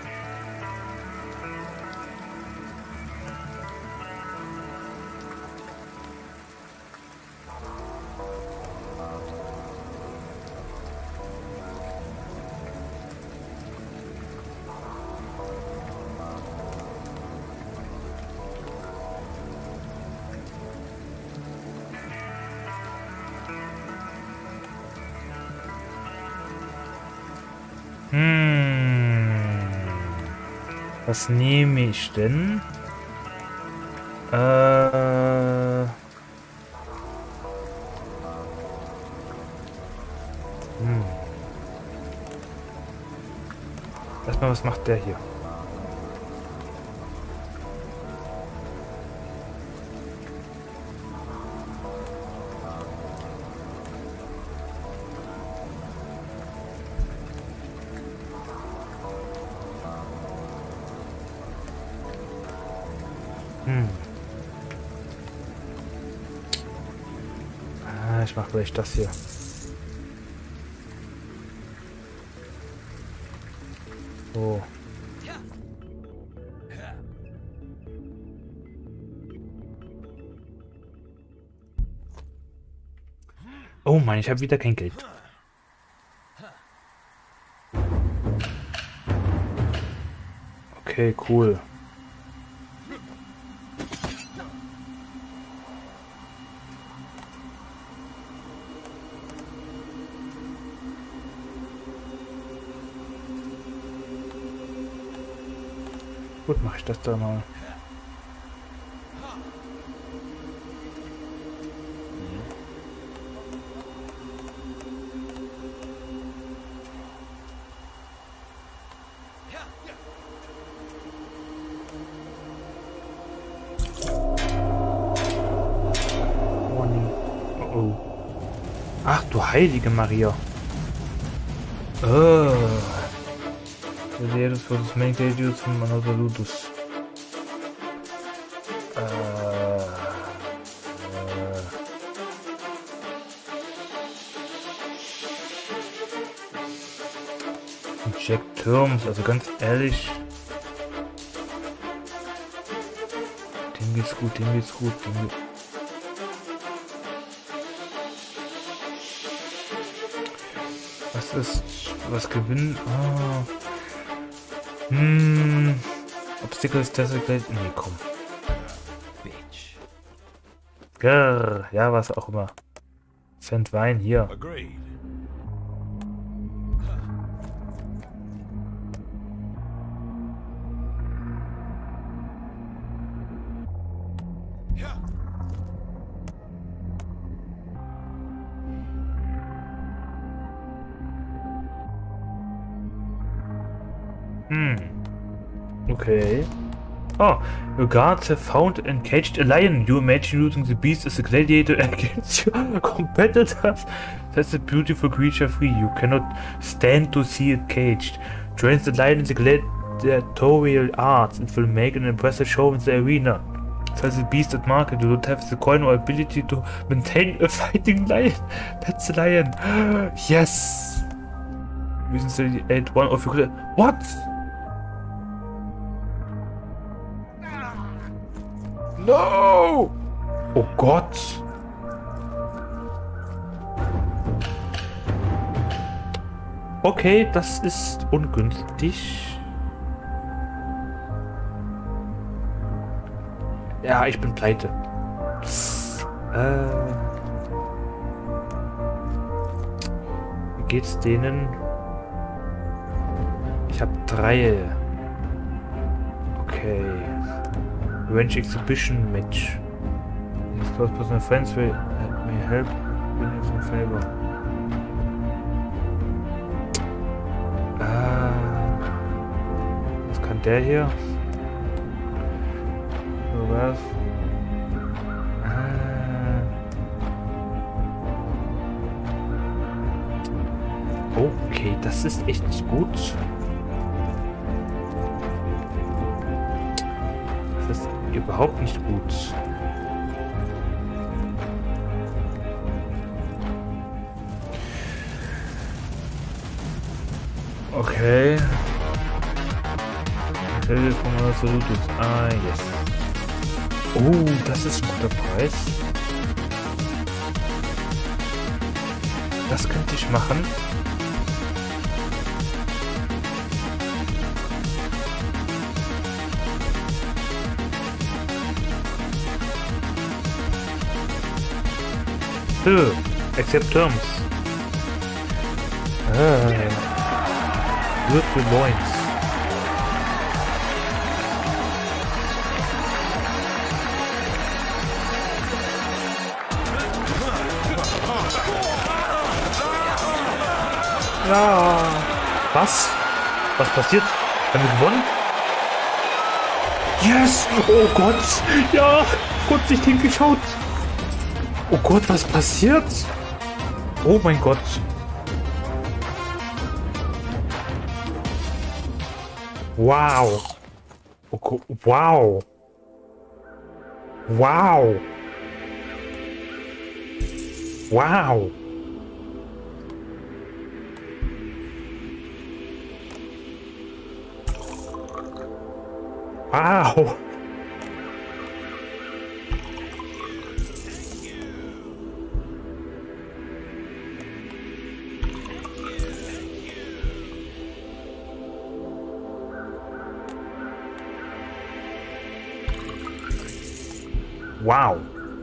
[SPEAKER 1] Hm. Was nehme ich denn? Äh. Hm. Erstmal, was macht der hier? Hm. Ah, ich mache vielleicht das hier. Oh. Oh Mann, ich habe wieder kein Geld. Okay, cool. Gut, mache ich das da mal. Oh. Ach du heilige Maria. Oh. Das für das Main Stages von Manolo Ludus. Äh. Jack Terms, also ganz ehrlich. Dem geht's gut, dem geht's gut, dem geht's. Was ist. Was gewinnen? Ah. Hm. Obstacles, Desert Glade. Nee, komm.
[SPEAKER 2] Bitch.
[SPEAKER 1] Grrr, ja, was auch immer. Cent Wein hier.
[SPEAKER 2] Agreed. Yeah.
[SPEAKER 1] Hm. Okay. Oh, your guards have found and caged a lion. You imagine using the beast as a gladiator against your competitors. That's a beautiful creature free. You cannot stand to see it caged. Train the lion in the gladiatorial arts. It will make an impressive show in the arena. That's the beast at market. You don't have the coin or ability to maintain a fighting lion. That's the lion. Yes. Recently ate one of your... What? No! Oh Gott! Okay, das ist ungünstig. Ja, ich bin pleite. Äh, wie geht's denen? Ich habe drei. Okay. Revenge Exhibition Match. These close personal friends will may help win in some favor. Ah, was kann der hier? So was? Ah. Okay, das ist echt nicht gut. Das ist überhaupt nicht gut. Okay. Ah, yes. Oh, das ist ein guter Preis. Das könnte ich machen. So, accept terms. Ah. Good for loins. Ja. Was? Was passiert? Haben wir gewonnen? Yes! Oh Gott! Ja! Kurz nicht hingeschaut! Oh Gott, was passiert? Oh mein Gott! Wow! Oh Gott, wow! Wow! Wow! Wow! Wow!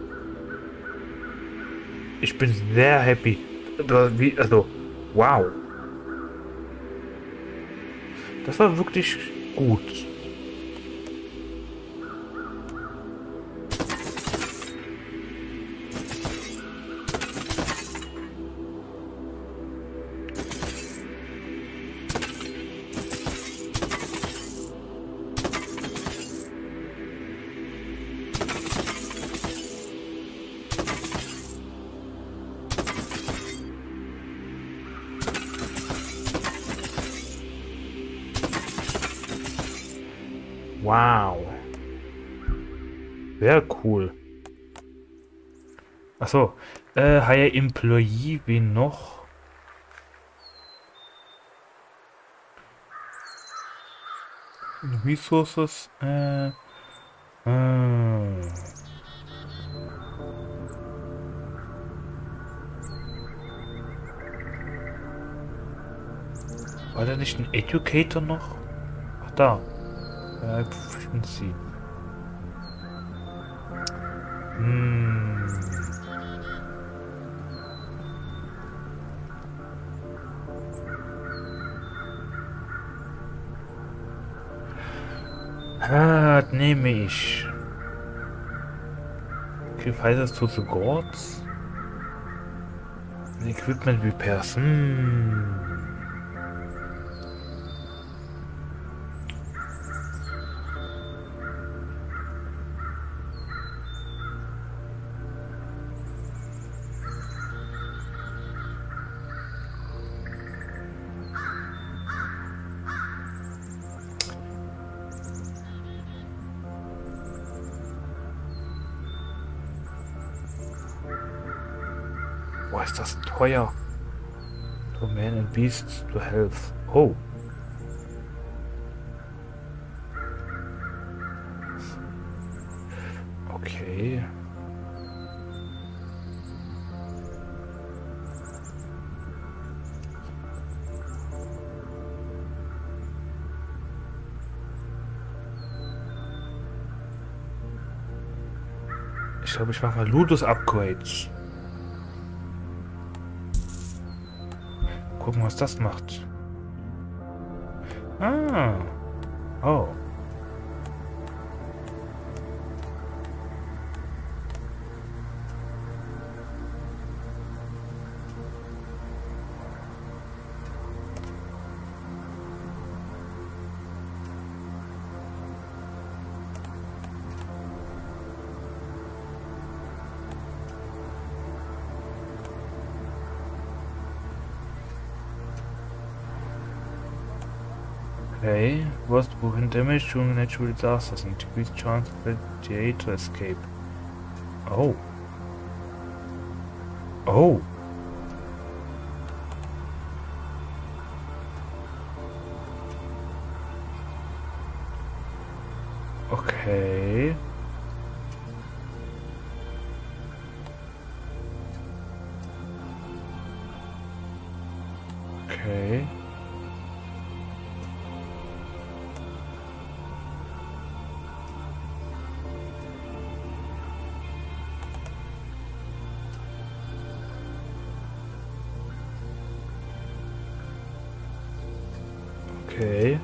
[SPEAKER 1] Ich bin sehr happy. Wie, also, wow! Das war wirklich gut. Wow. Sehr cool. Achso. Äh, hire Employee, wen noch? Resources. Äh. Äh. War da nicht ein Educator noch? Ach, da. Äh, Proficiency. Hm. Ah, das nehme ich. Okay, Fighters to the Gods. Equipment Repairs. Hm. Boah, ist das teuer. To man and beasts to health. Oh. Okay. Ich glaube, ich mache mal Ludus Upgrades. Gucken, was das macht. Ah. Oh. Okay, was prevent damage during natural disasters and decrease chance of the to escape. Oh. Oh. Okay. Okay. Okay.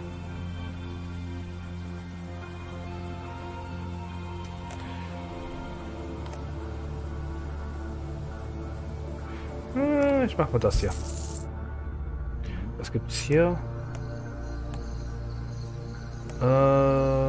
[SPEAKER 1] Hm, ich mach mal das hier. Was gibt's hier? Äh.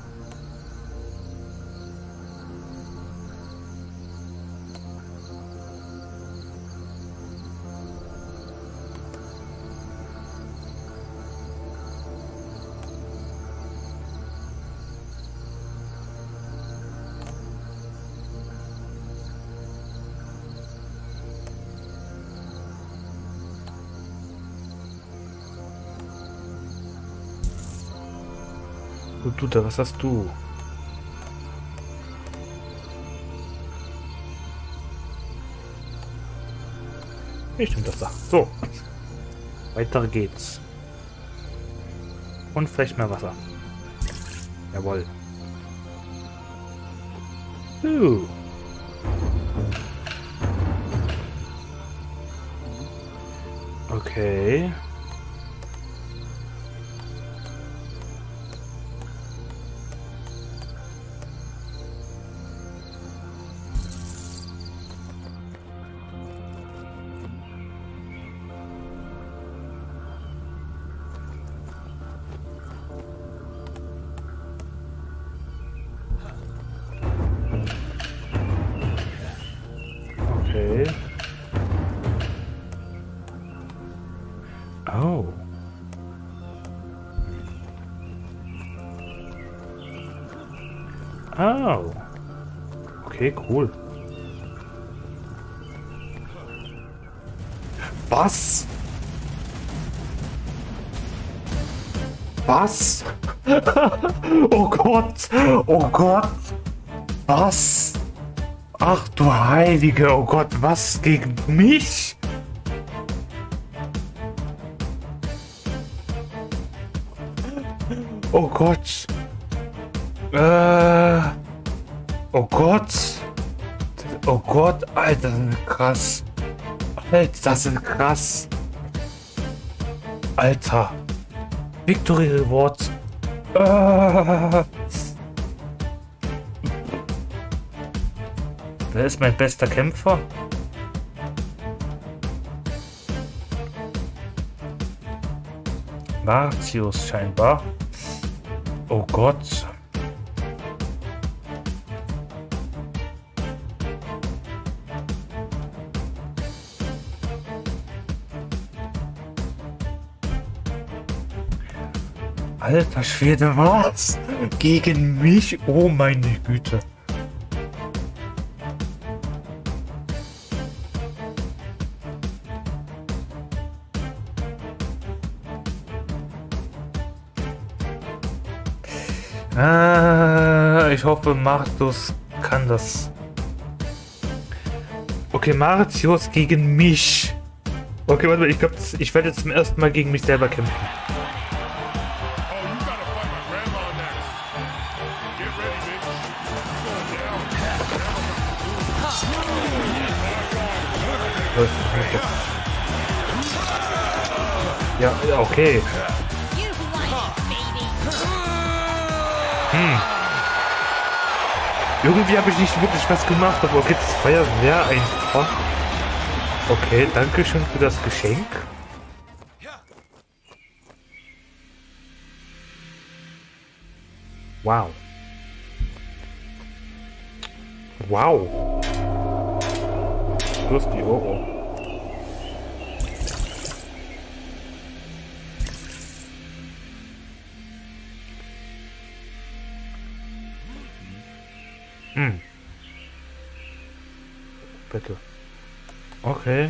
[SPEAKER 1] Gut, du, da, was hast du? Ich stimmt das da. So. Weiter geht's. Und vielleicht mehr Wasser. Jawohl. Uh. Okay. Okay. Oh. Oh. Okay, cool. Was? Was? Oh Gott! Oh Gott! Was? Ach du Heilige! Oh Gott, was gegen mich? Oh Gott! Äh. Oh Gott! Oh Gott, Alter, das ist krass! Alter, das ist krass! Alter! Victory Reward! Äh. Wer ist mein bester Kämpfer? Martius scheinbar. Oh Gott. Alter Schwede, was? Gegen mich? Oh meine Güte. Ah, ich hoffe, Martius kann das. Okay, Martius gegen mich. Okay, warte mal, ich glaube, ich werde jetzt zum ersten Mal gegen mich selber kämpfen. Ja, ja, okay. Hm. Irgendwie habe ich nicht wirklich was gemacht, aber okay, das war ja sehr einfach. Okay, danke schön für das Geschenk. Wow. Wow. Plus die Euro. Hm. Bitte. Okay.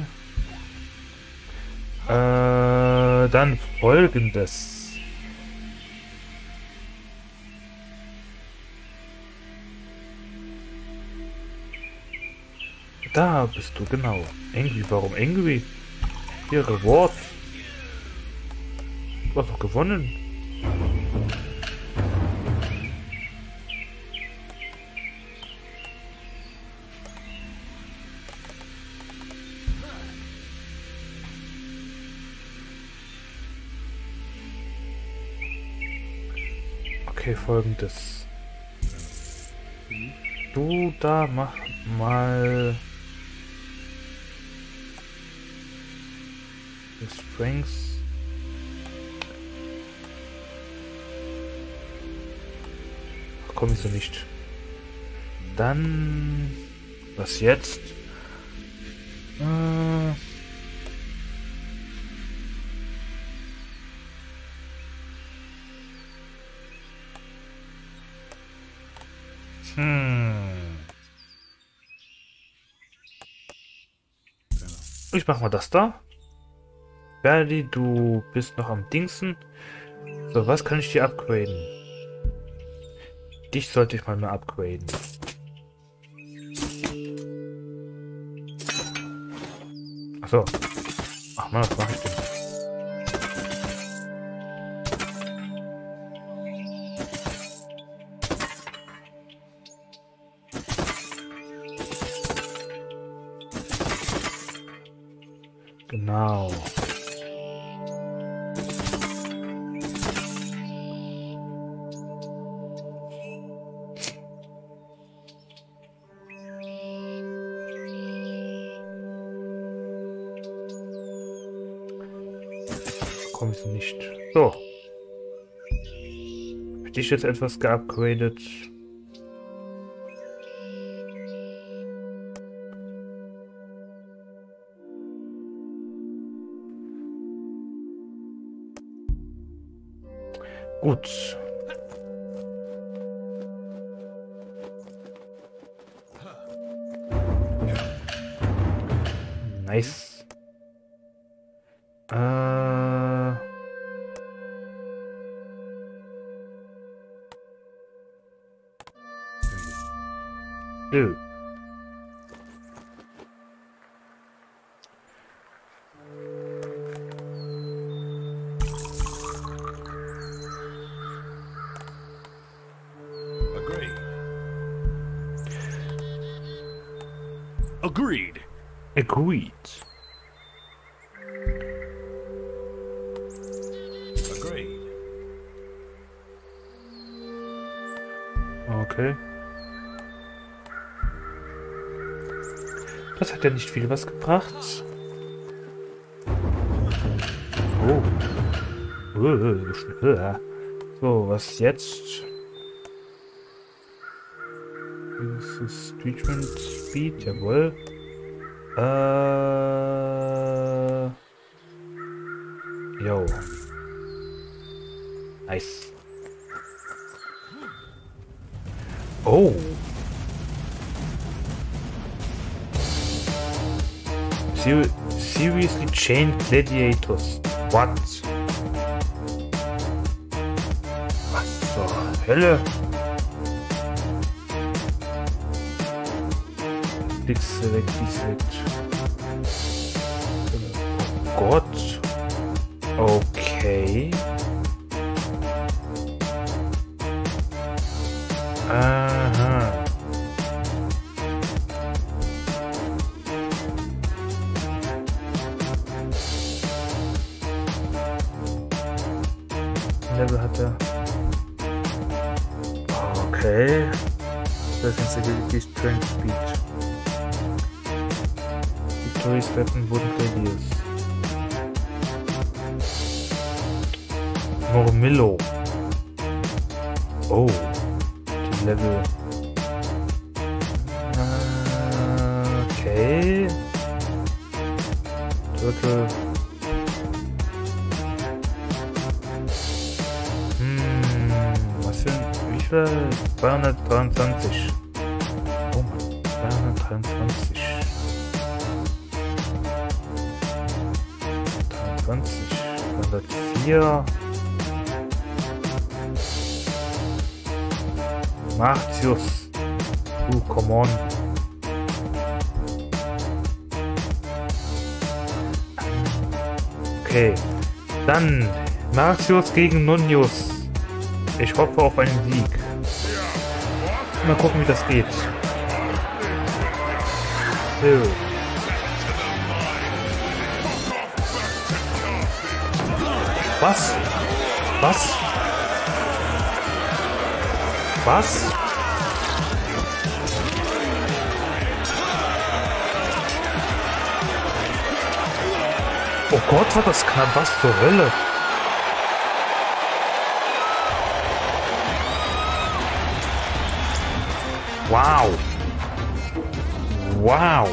[SPEAKER 1] Äh, dann folgendes. Da bist du, genau. Angry, warum Angry? Hier, Reward. Du hast doch gewonnen. Okay, folgendes. Du da mach mal die Strengths. Ach, komm ich so nicht. Dann was jetzt? Äh, Hm. Ich mach mal das da. Berli, du bist noch am Dingsen. So, was kann ich dir upgraden? Dich sollte ich mal mal upgraden. Achso. Ach man, was mache ich denn? Genau. Komm ich nicht. So. Für dich jetzt etwas geupgradet. Gut. Nice. Äh... Nö.
[SPEAKER 2] Agreed. Agreed.
[SPEAKER 1] Agreed.
[SPEAKER 2] Agreed.
[SPEAKER 1] Okay. Das hat ja nicht viel was gebracht. Oh. Uh, schnell. So, was jetzt? Das ist Treatment Speed, jawohl. Äh. Jo. Nice. Oh. Ser seriously chained gladiators. What? Was zur Hölle? Click select, select. Oh Gott. Okay. Aha. Level hat er. Okay. Defense Ability Strength Speed. Victory's Weapon wurden Radius. Mormillo. Oh. Die Level. Äh, okay. Turtle. zweihundertdreiundzwanzig. Oh Mann, zweihundertdreiundzwanzig. dreiundzwanzig, hundertvier. Martius. Uh, come on. Okay. Dann Martius gegen Nunnius. Ich hoffe auf einen Sieg. Mal gucken, wie das geht. So. Was? Was? Was? Oh Gott, war das knapp. Was zur Hölle? Wow. Wow.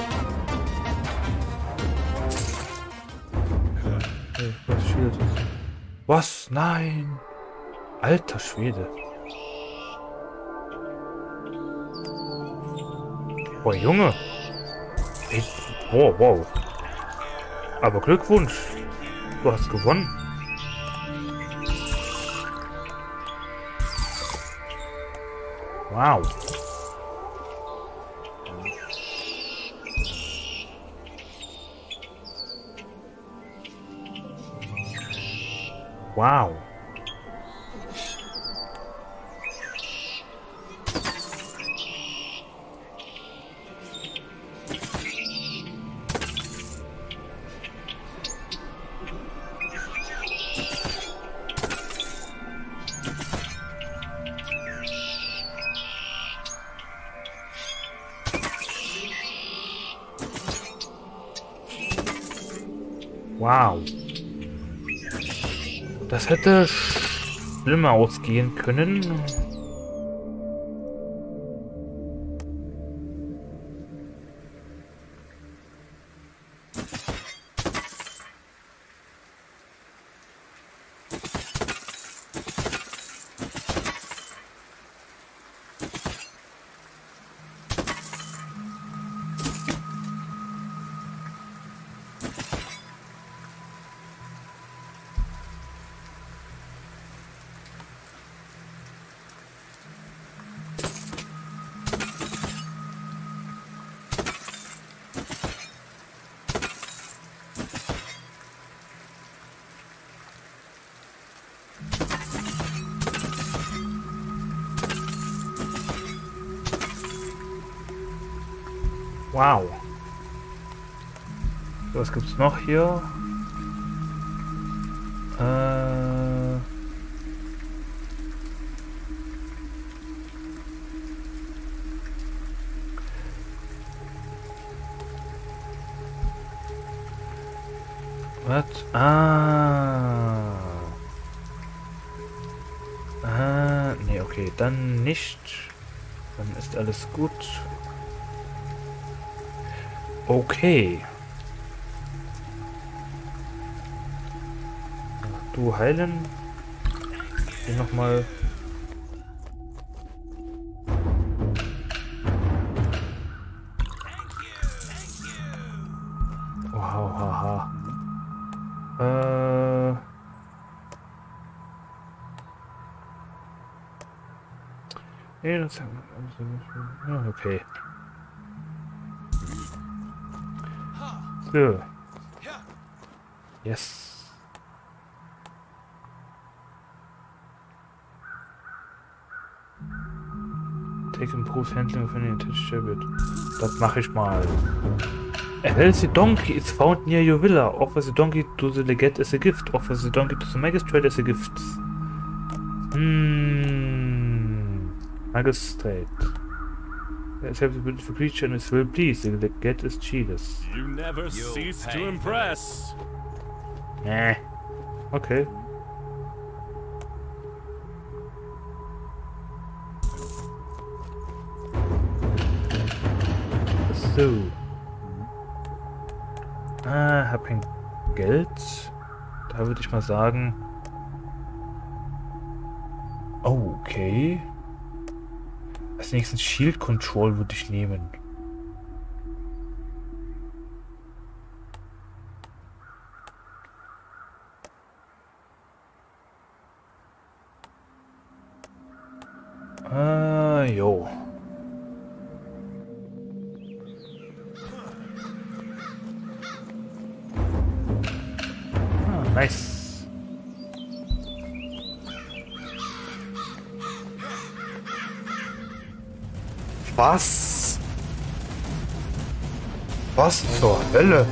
[SPEAKER 1] Was Schwede? Was? Nein. Alter Schwede. Oh Junge. Ich, wow, wow. Aber Glückwunsch. Du hast gewonnen. Wow. Wow. Wow. Das hätte schlimmer ausgehen können. Wow. Was gibt's noch hier? Äh... Was? Ah. Ah, nee, okay, dann nicht. Dann ist alles gut. Okay. Du heilen. Hier nochmal. Wow, haha. Äh. Nee, das ja, okay. So. Yes. Take improves handling of any attached habit. Das mache ich mal. A healthy donkey is found near your villa. Offer the donkey to the legate as a gift. Offer the donkey to the magistrate as a gift. Hmm. Magistrate. Let's have the beautiful creature and is well pleased. The legate is jealous.
[SPEAKER 2] You never cease to impress.
[SPEAKER 1] Nah. Okay. So. Ah, hab kein Geld. Da würde ich mal sagen. Oh, okay. Als nächstes Shield Control würde ich nehmen. Ah, jo. Ah, nice. Was? Was zur Hölle?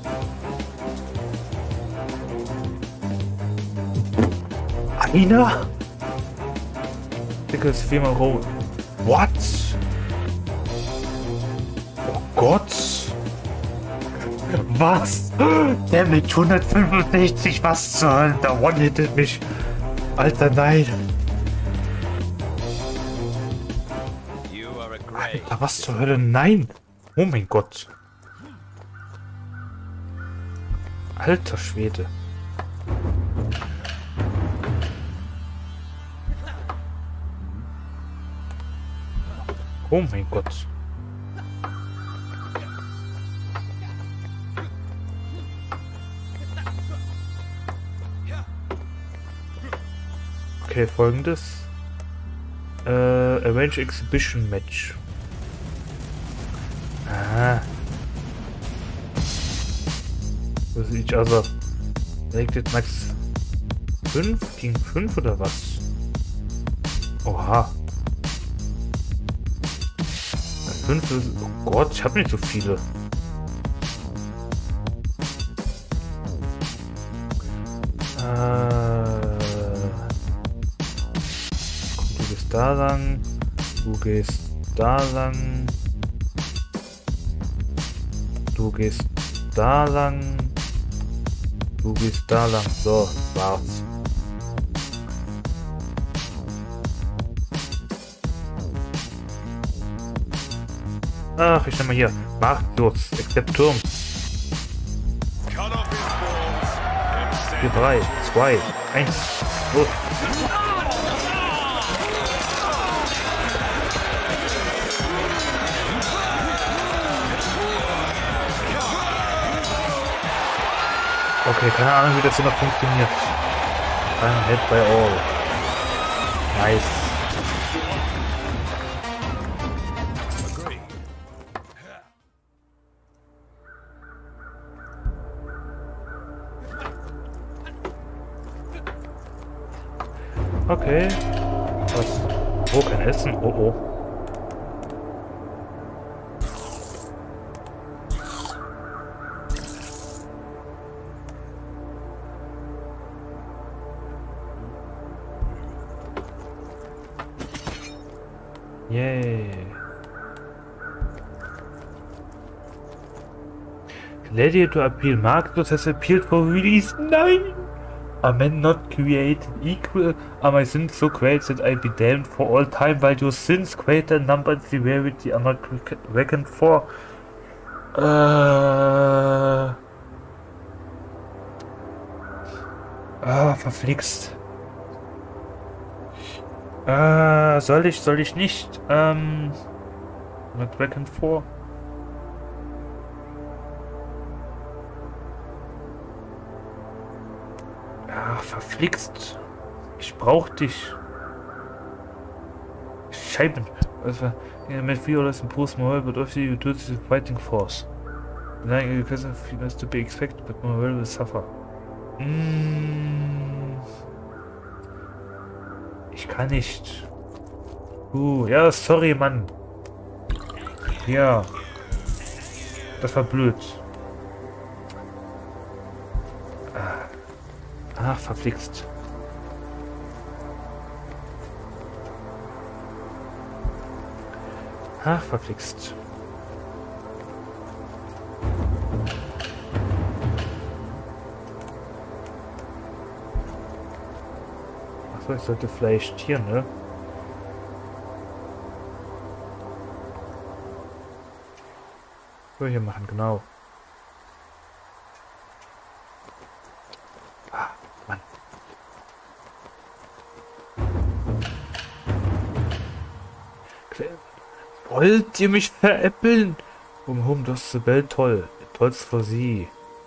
[SPEAKER 1] Einer? Dickes viermal rot. What? Oh Gott. Was? Der mit hundertfünfundsechzig, was zur Hölle? Der one-hittet mich. Alter, nein. Alter, was zur Hölle? Nein. Oh mein Gott. Alter Schwede. Oh mein Gott. Okay, folgendes. Äh, Arrange Exhibition Match. Ah. Was ist each other? Selected Max fünf gegen fünf oder was? Oha. fünf ist... Oh Gott, ich habe nicht so viele. Äh... Komm, du gehst da lang. Du gehst da lang. Du gehst da lang. Du gehst da lang. So, war's. Ach, ich nehme mal hier. Machtlos. Except Turm. vier, drei, zwei, eins. Los. Okay, keine Ahnung, wie das hier noch funktioniert. Ein Head by all. Nice. Okay. Was? Oh, kein Essen. Oh, oh. Yay. Gladiator appeal. Marcus has appealed for release. Nein! Are men not created equal? Are my sins so great that I be damned for all time, while your sins, greater in number and severity, are not reckoned for? Äh... Ah, verflixt. Äh, soll ich, soll ich nicht? Ähm... Not reckoned for? Ach, verflixt. Ich brauch dich. Scheiben. Also, mit Violas and Post Morale, but obviously you do this fighting force. Denying your presence is to be expected, but Morale will suffer. Mm. Ich kann nicht. Uh, ja, sorry, Mann. Ja. Das war blöd. Ach, verflixt. Ach, verflixt. Achso, ich sollte vielleicht hier, ne? So, hier machen, genau. Wollt ihr mich veräppeln? Um hum, das ist so bell toll. Tollst für sie.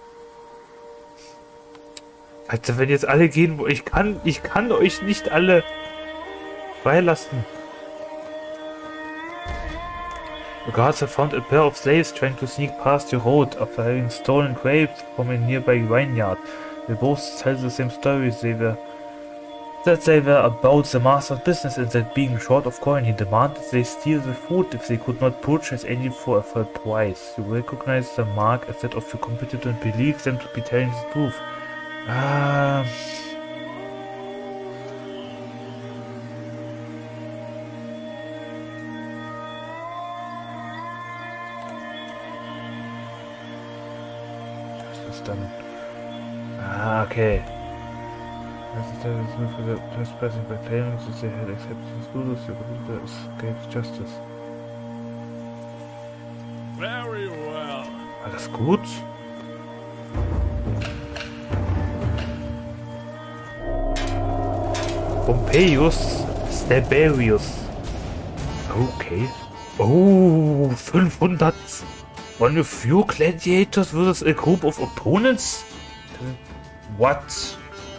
[SPEAKER 1] Also wenn jetzt alle gehen, wo ich kann, ich kann euch nicht alle freilassen. The guards have found a pair of slaves trying to sneak past your road after having stolen grapes from a nearby vineyard. They both tell the same stories. They were that they were about the master's business and that being short of coin, he demanded they steal the food if they could not purchase any for a full price. You recognize the mark as that of your competitor and believe them to be telling the truth. Ah. Was ist dann? Ah, okay. As the is for the trespassing by claiming that they had accepted his rules, the computer escaped justice.
[SPEAKER 2] Very well.
[SPEAKER 1] Alles gut? Pompeius Steberius. Okay. Oh, fünfhundert. One of few gladiators versus a group of opponents? What?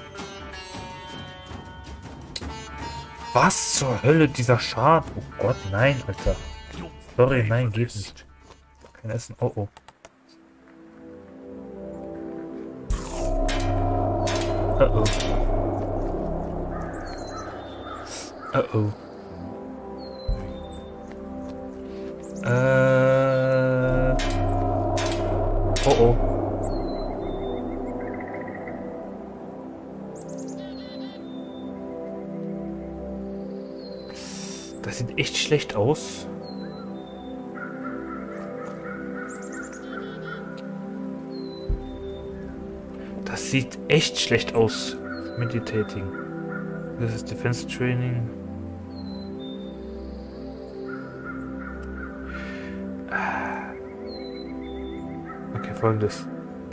[SPEAKER 1] Was zur Hölle, dieser Schaden? Oh Gott, nein, Alter. Sorry, nein, geht nicht. Kein Essen. Oh, oh. Uh oh. Uh oh. Äh. Oh oh. Das sieht echt schlecht aus. Das sieht echt schlecht aus. Meditating. Das ist Defense Training. Okay, folgendes.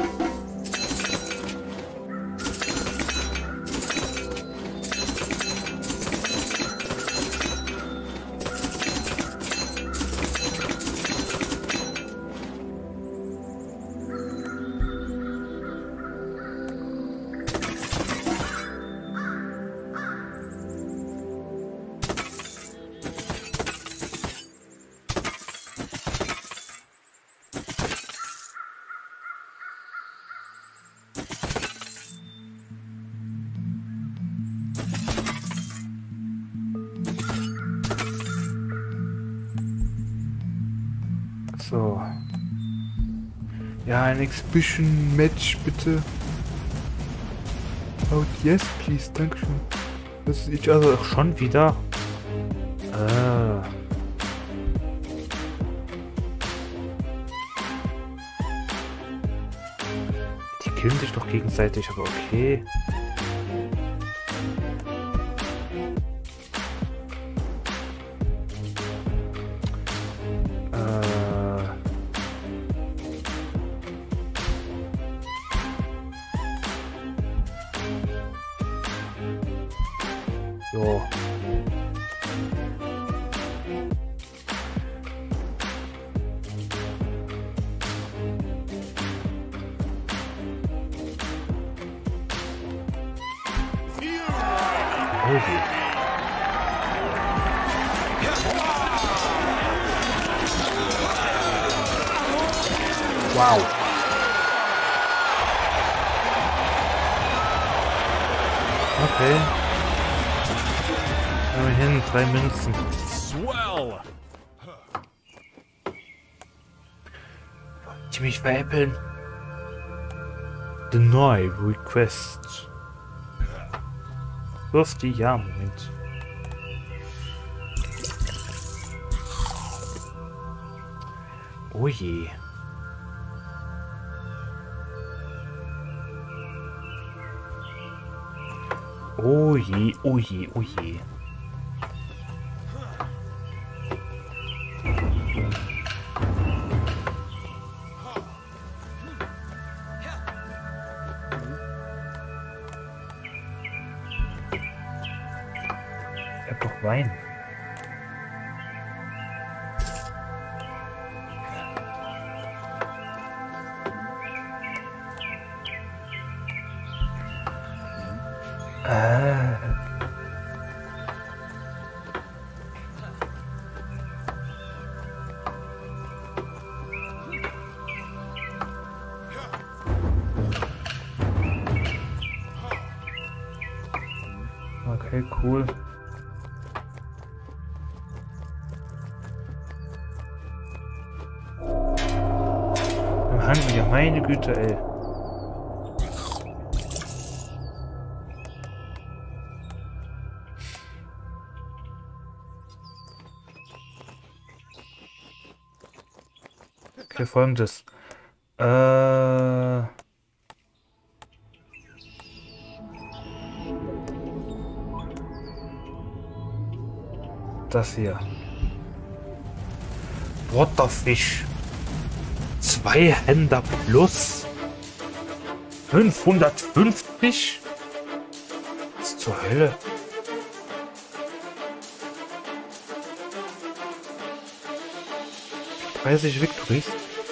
[SPEAKER 1] So. Ja, ein Exhibition Match, bitte. Oh, yes, please, dankeschön. Das ist ich also auch schon wieder. Ah. killen sich doch gegenseitig, aber okay. Äh. Jo. Wow. Okay. Immerhin drei Münzen.
[SPEAKER 2] Swell.
[SPEAKER 1] Wollt ihr mich veräppeln? Deny request. Wirf die ja, Moment. Oh je. Oh je, oh je, oh je. Ich hab doch Wein. Äh. Okay, cool. Im Handel, ja meine Güte, ey. Okay, folgendes. Äh... Das hier. Waterfish. Zwei Händer plus. fünfhundertfünfzig? Was zur Hölle? dreißig Victories.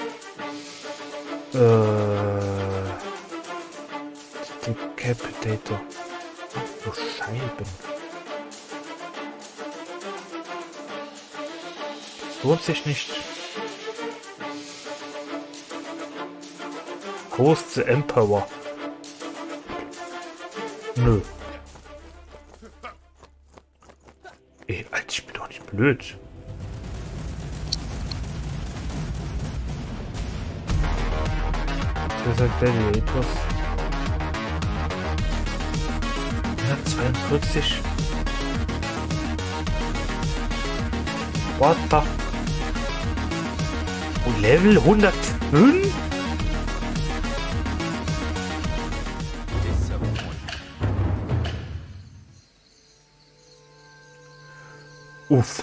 [SPEAKER 1] Äh. Decapitator. Ach du Scheiben. Lohnt sich nicht. Host the Emperor. Nö. Ey, Alter, ich bin doch nicht blöd. Desert Gladiators. hundertzweiundvierzig. What the? Oh, Level hundertfünf? Uff.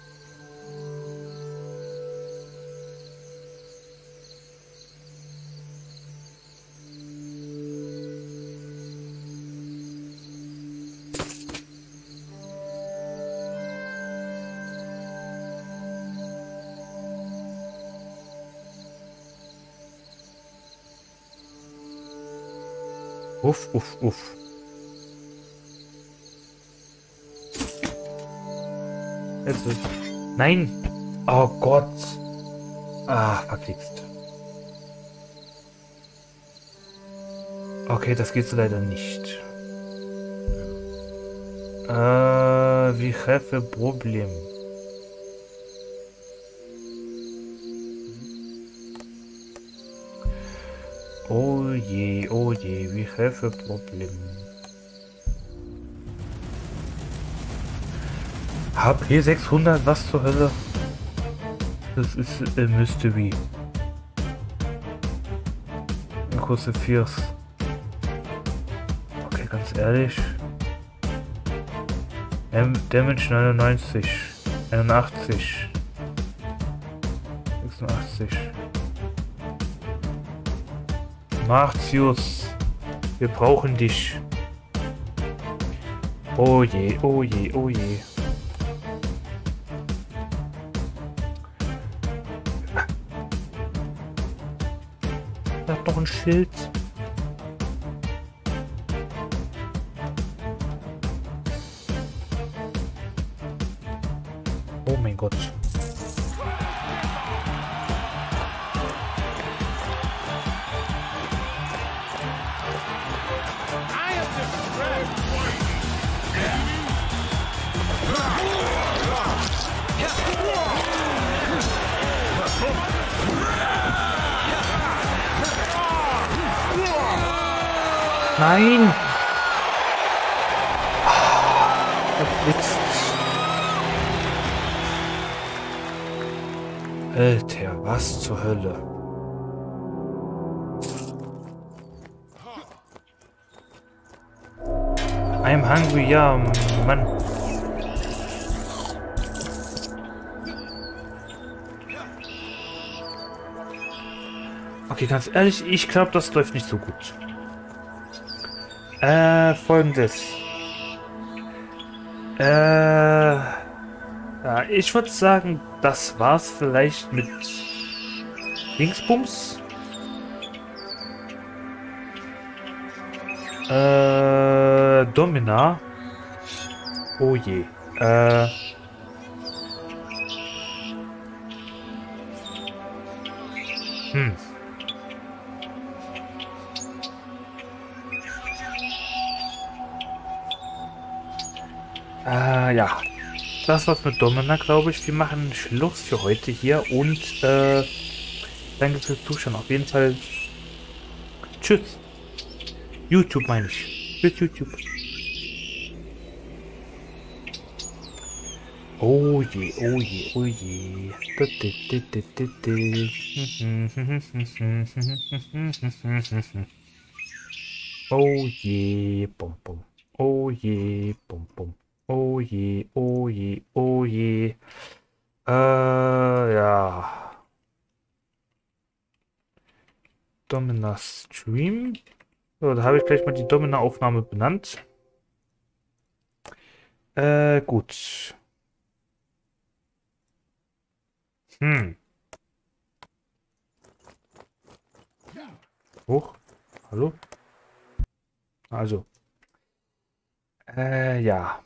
[SPEAKER 1] Uff, uff, uff. Jetzt ist. Nein! Oh Gott! Ah, verklickst. Okay, das geht so leider nicht. Äh, we have a problem. Oh je, oh je, we have a problem. H P sechshundert, was zur Hölle? Das ist a mystery. Crucifix. Okay, ganz ehrlich. Ähm, Damage neunundneunzig. einundachtzig. sechsundachtzig. Martius. Wir brauchen dich. Oh je, oh je, oh je. Da hat noch ein Schild. Oh mein Gott. Nein! Verflixt. Alter, was zur Hölle? I'm hungry, ja, Mann. Okay, ganz ehrlich, ich glaube, das läuft nicht so gut. Äh, folgendes. Äh, ja, ich würde sagen, das war's vielleicht mit Dingsbums. Äh, Domina. Oh je. Äh. Hm. Äh, ja. Das war's mit Domina, glaube ich. Wir machen Schluss für heute hier und äh, danke fürs Zuschauen. Auf jeden Fall. Tschüss. YouTube meine ich. Tschüss, YouTube. Oh je, oh je, oh je. Oh je, bum bum. Oh je, bum bum. Oh je, oh je, oh je. Äh, ja. Domina Stream. So, da habe ich gleich mal die Domina-Aufnahme benannt. Äh, gut. Hm. Hoch. Hallo? Also. Äh, ja.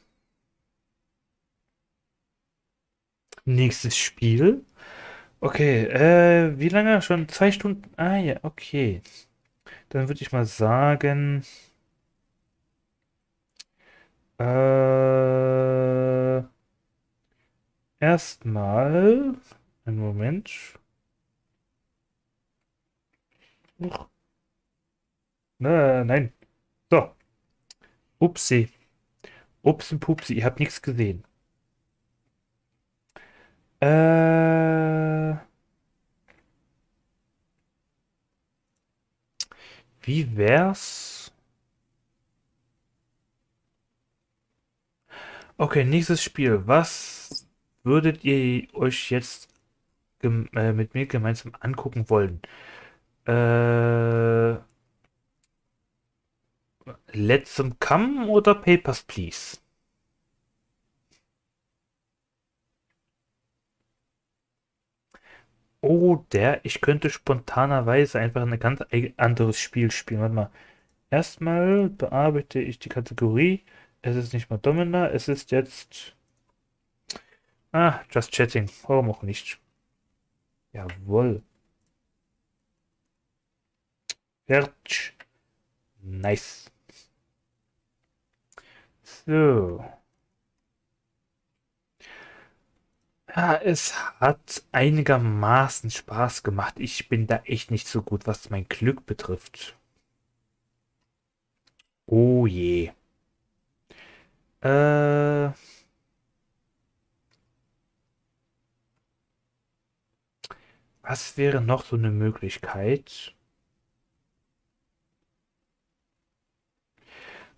[SPEAKER 1] Nächstes Spiel. Okay, äh, wie lange? Schon zwei Stunden? Ah ja, okay. Dann würde ich mal sagen. Äh, erstmal. Einen Moment. Huch. Äh, nein. So. Upsi. Upsi Pupsi, ihr habt nichts gesehen. Äh, wie wär's? Okay, nächstes Spiel. Was würdet ihr euch jetzt gem äh, mit mir gemeinsam angucken wollen? Äh, Let's Some Come oder Papers, Please? Oder ich könnte spontanerweise einfach ein ganz eig- anderes Spiel spielen. Warte mal. Erstmal bearbeite ich die Kategorie. Es ist nicht mal Domina, es ist jetzt. Ah, Just Chatting. Warum auch nicht? Jawohl. Fertig. Nice. So. Ja, es hat einigermaßen Spaß gemacht. Ich bin da echt nicht so gut, was mein Glück betrifft. Oh je. Äh. Was wäre noch so eine Möglichkeit?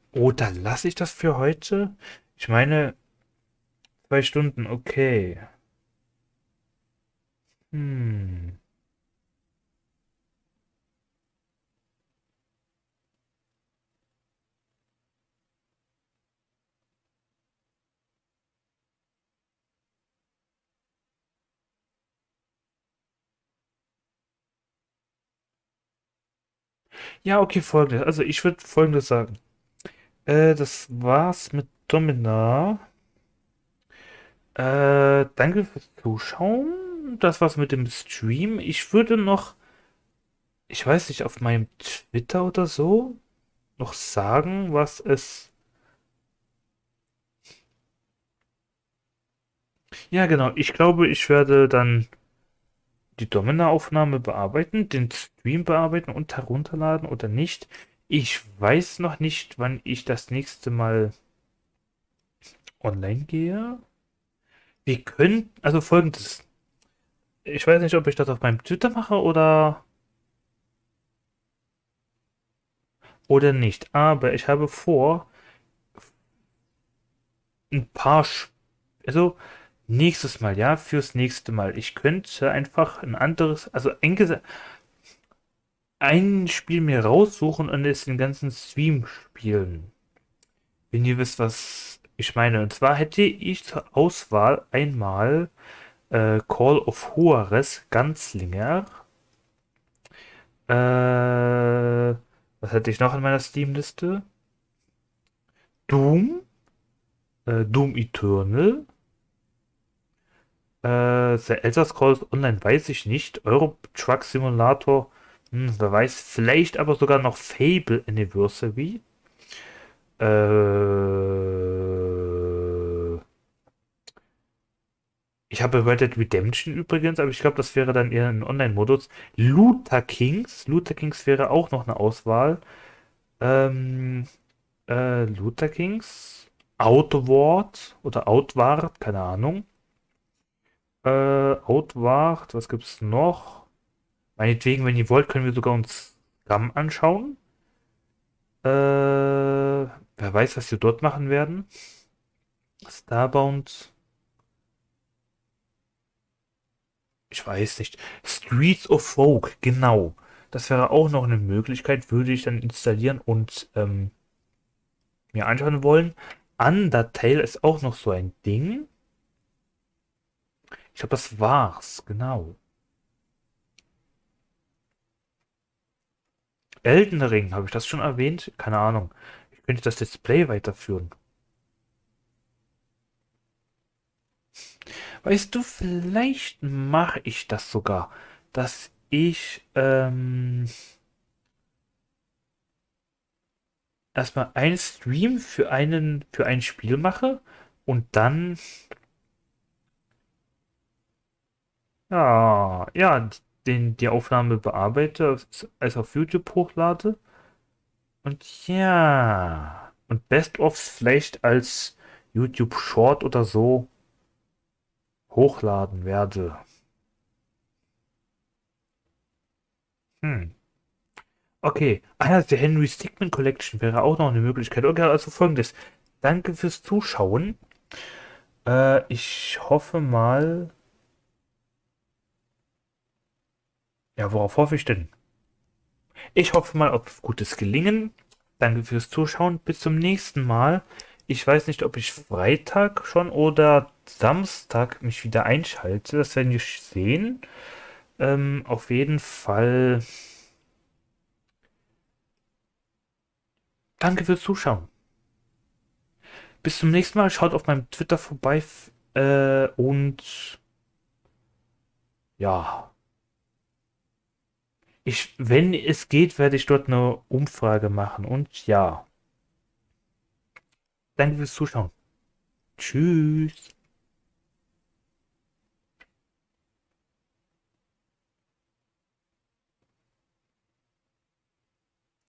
[SPEAKER 1] Oh, dann lasse ich das für heute. Ich meine, zwei Stunden, okay. Hm. Ja, okay, folgendes. Also ich würde folgendes sagen. Äh, das war's mit Domina. Äh, danke fürs Zuschauen. Das war's mit dem Stream. Ich würde noch, ich weiß nicht, auf meinem Twitter oder so noch sagen, was es. Ja, genau. Ich glaube, ich werde dann die Domina-Aufnahme bearbeiten, den Stream bearbeiten und herunterladen oder nicht. Ich weiß noch nicht, wann ich das nächste Mal online gehe. Wir können, also folgendes. Ich weiß nicht, ob ich das auf meinem Twitter mache oder, oder nicht. Aber ich habe vor, ein paar, Sch- also nächstes Mal, ja, fürs nächste Mal. Ich könnte einfach ein anderes, also ein, gesa- ein Spiel mir raussuchen und es den ganzen Stream spielen. Wenn ihr wisst, was ich meine. Und zwar hätte ich zur Auswahl einmal äh, Call of Juarez Ganzlinger. Äh, was hatte ich noch in meiner Steam-Liste? Doom, äh, Doom Eternal, äh, The Elder Scrolls Online weiß ich nicht, Euro Truck Simulator, hm, wer weiß, vielleicht aber sogar noch Fable Anniversary. Äh, ich habe Red Dead Redemption übrigens, aber ich glaube, das wäre dann eher ein Online-Modus. Looter Kings, Looter Kings wäre auch noch eine Auswahl. Ähm, äh, Looter Kings, Outward oder Outward, keine Ahnung. Äh, Outward, was gibt's noch? Meinetwegen, wenn ihr wollt, können wir sogar uns Scum anschauen. Äh, wer weiß, was wir dort machen werden. Starbound, ich weiß nicht. Streets of Rogue, genau. Das wäre auch noch eine Möglichkeit, würde ich dann installieren und ähm, mir anschauen wollen. Undertale ist auch noch so ein Ding. Ich glaube, das war's, genau. Elden Ring, habe ich das schon erwähnt? Keine Ahnung. Ich könnte das Display weiterführen. Weißt du, vielleicht mache ich das sogar, dass ich ähm, erstmal einen Stream für einen für ein Spiel mache und dann ja ja den die Aufnahme bearbeite, als auf YouTube hochlade und ja und Best-ofs vielleicht als YouTube Short oder so hochladen werde. Hm. Okay. Ah ja, die Henry Stickmin Collection wäre auch noch eine Möglichkeit. Okay, also folgendes. Danke fürs Zuschauen. Äh, ich hoffe mal. Ja, worauf hoffe ich denn? Ich hoffe mal auf gutes Gelingen. Danke fürs Zuschauen. Bis zum nächsten Mal. Ich weiß nicht, ob ich Freitag schon oder Samstag mich wieder einschalte. Das werden wir sehen. Ähm, auf jeden Fall. Danke fürs Zuschauen. Bis zum nächsten Mal. Schaut auf meinem Twitter vorbei. Äh, und ja. Ich, wenn es geht, werde ich dort eine Umfrage machen. Und ja, danke fürs Zuschauen. Tschüss.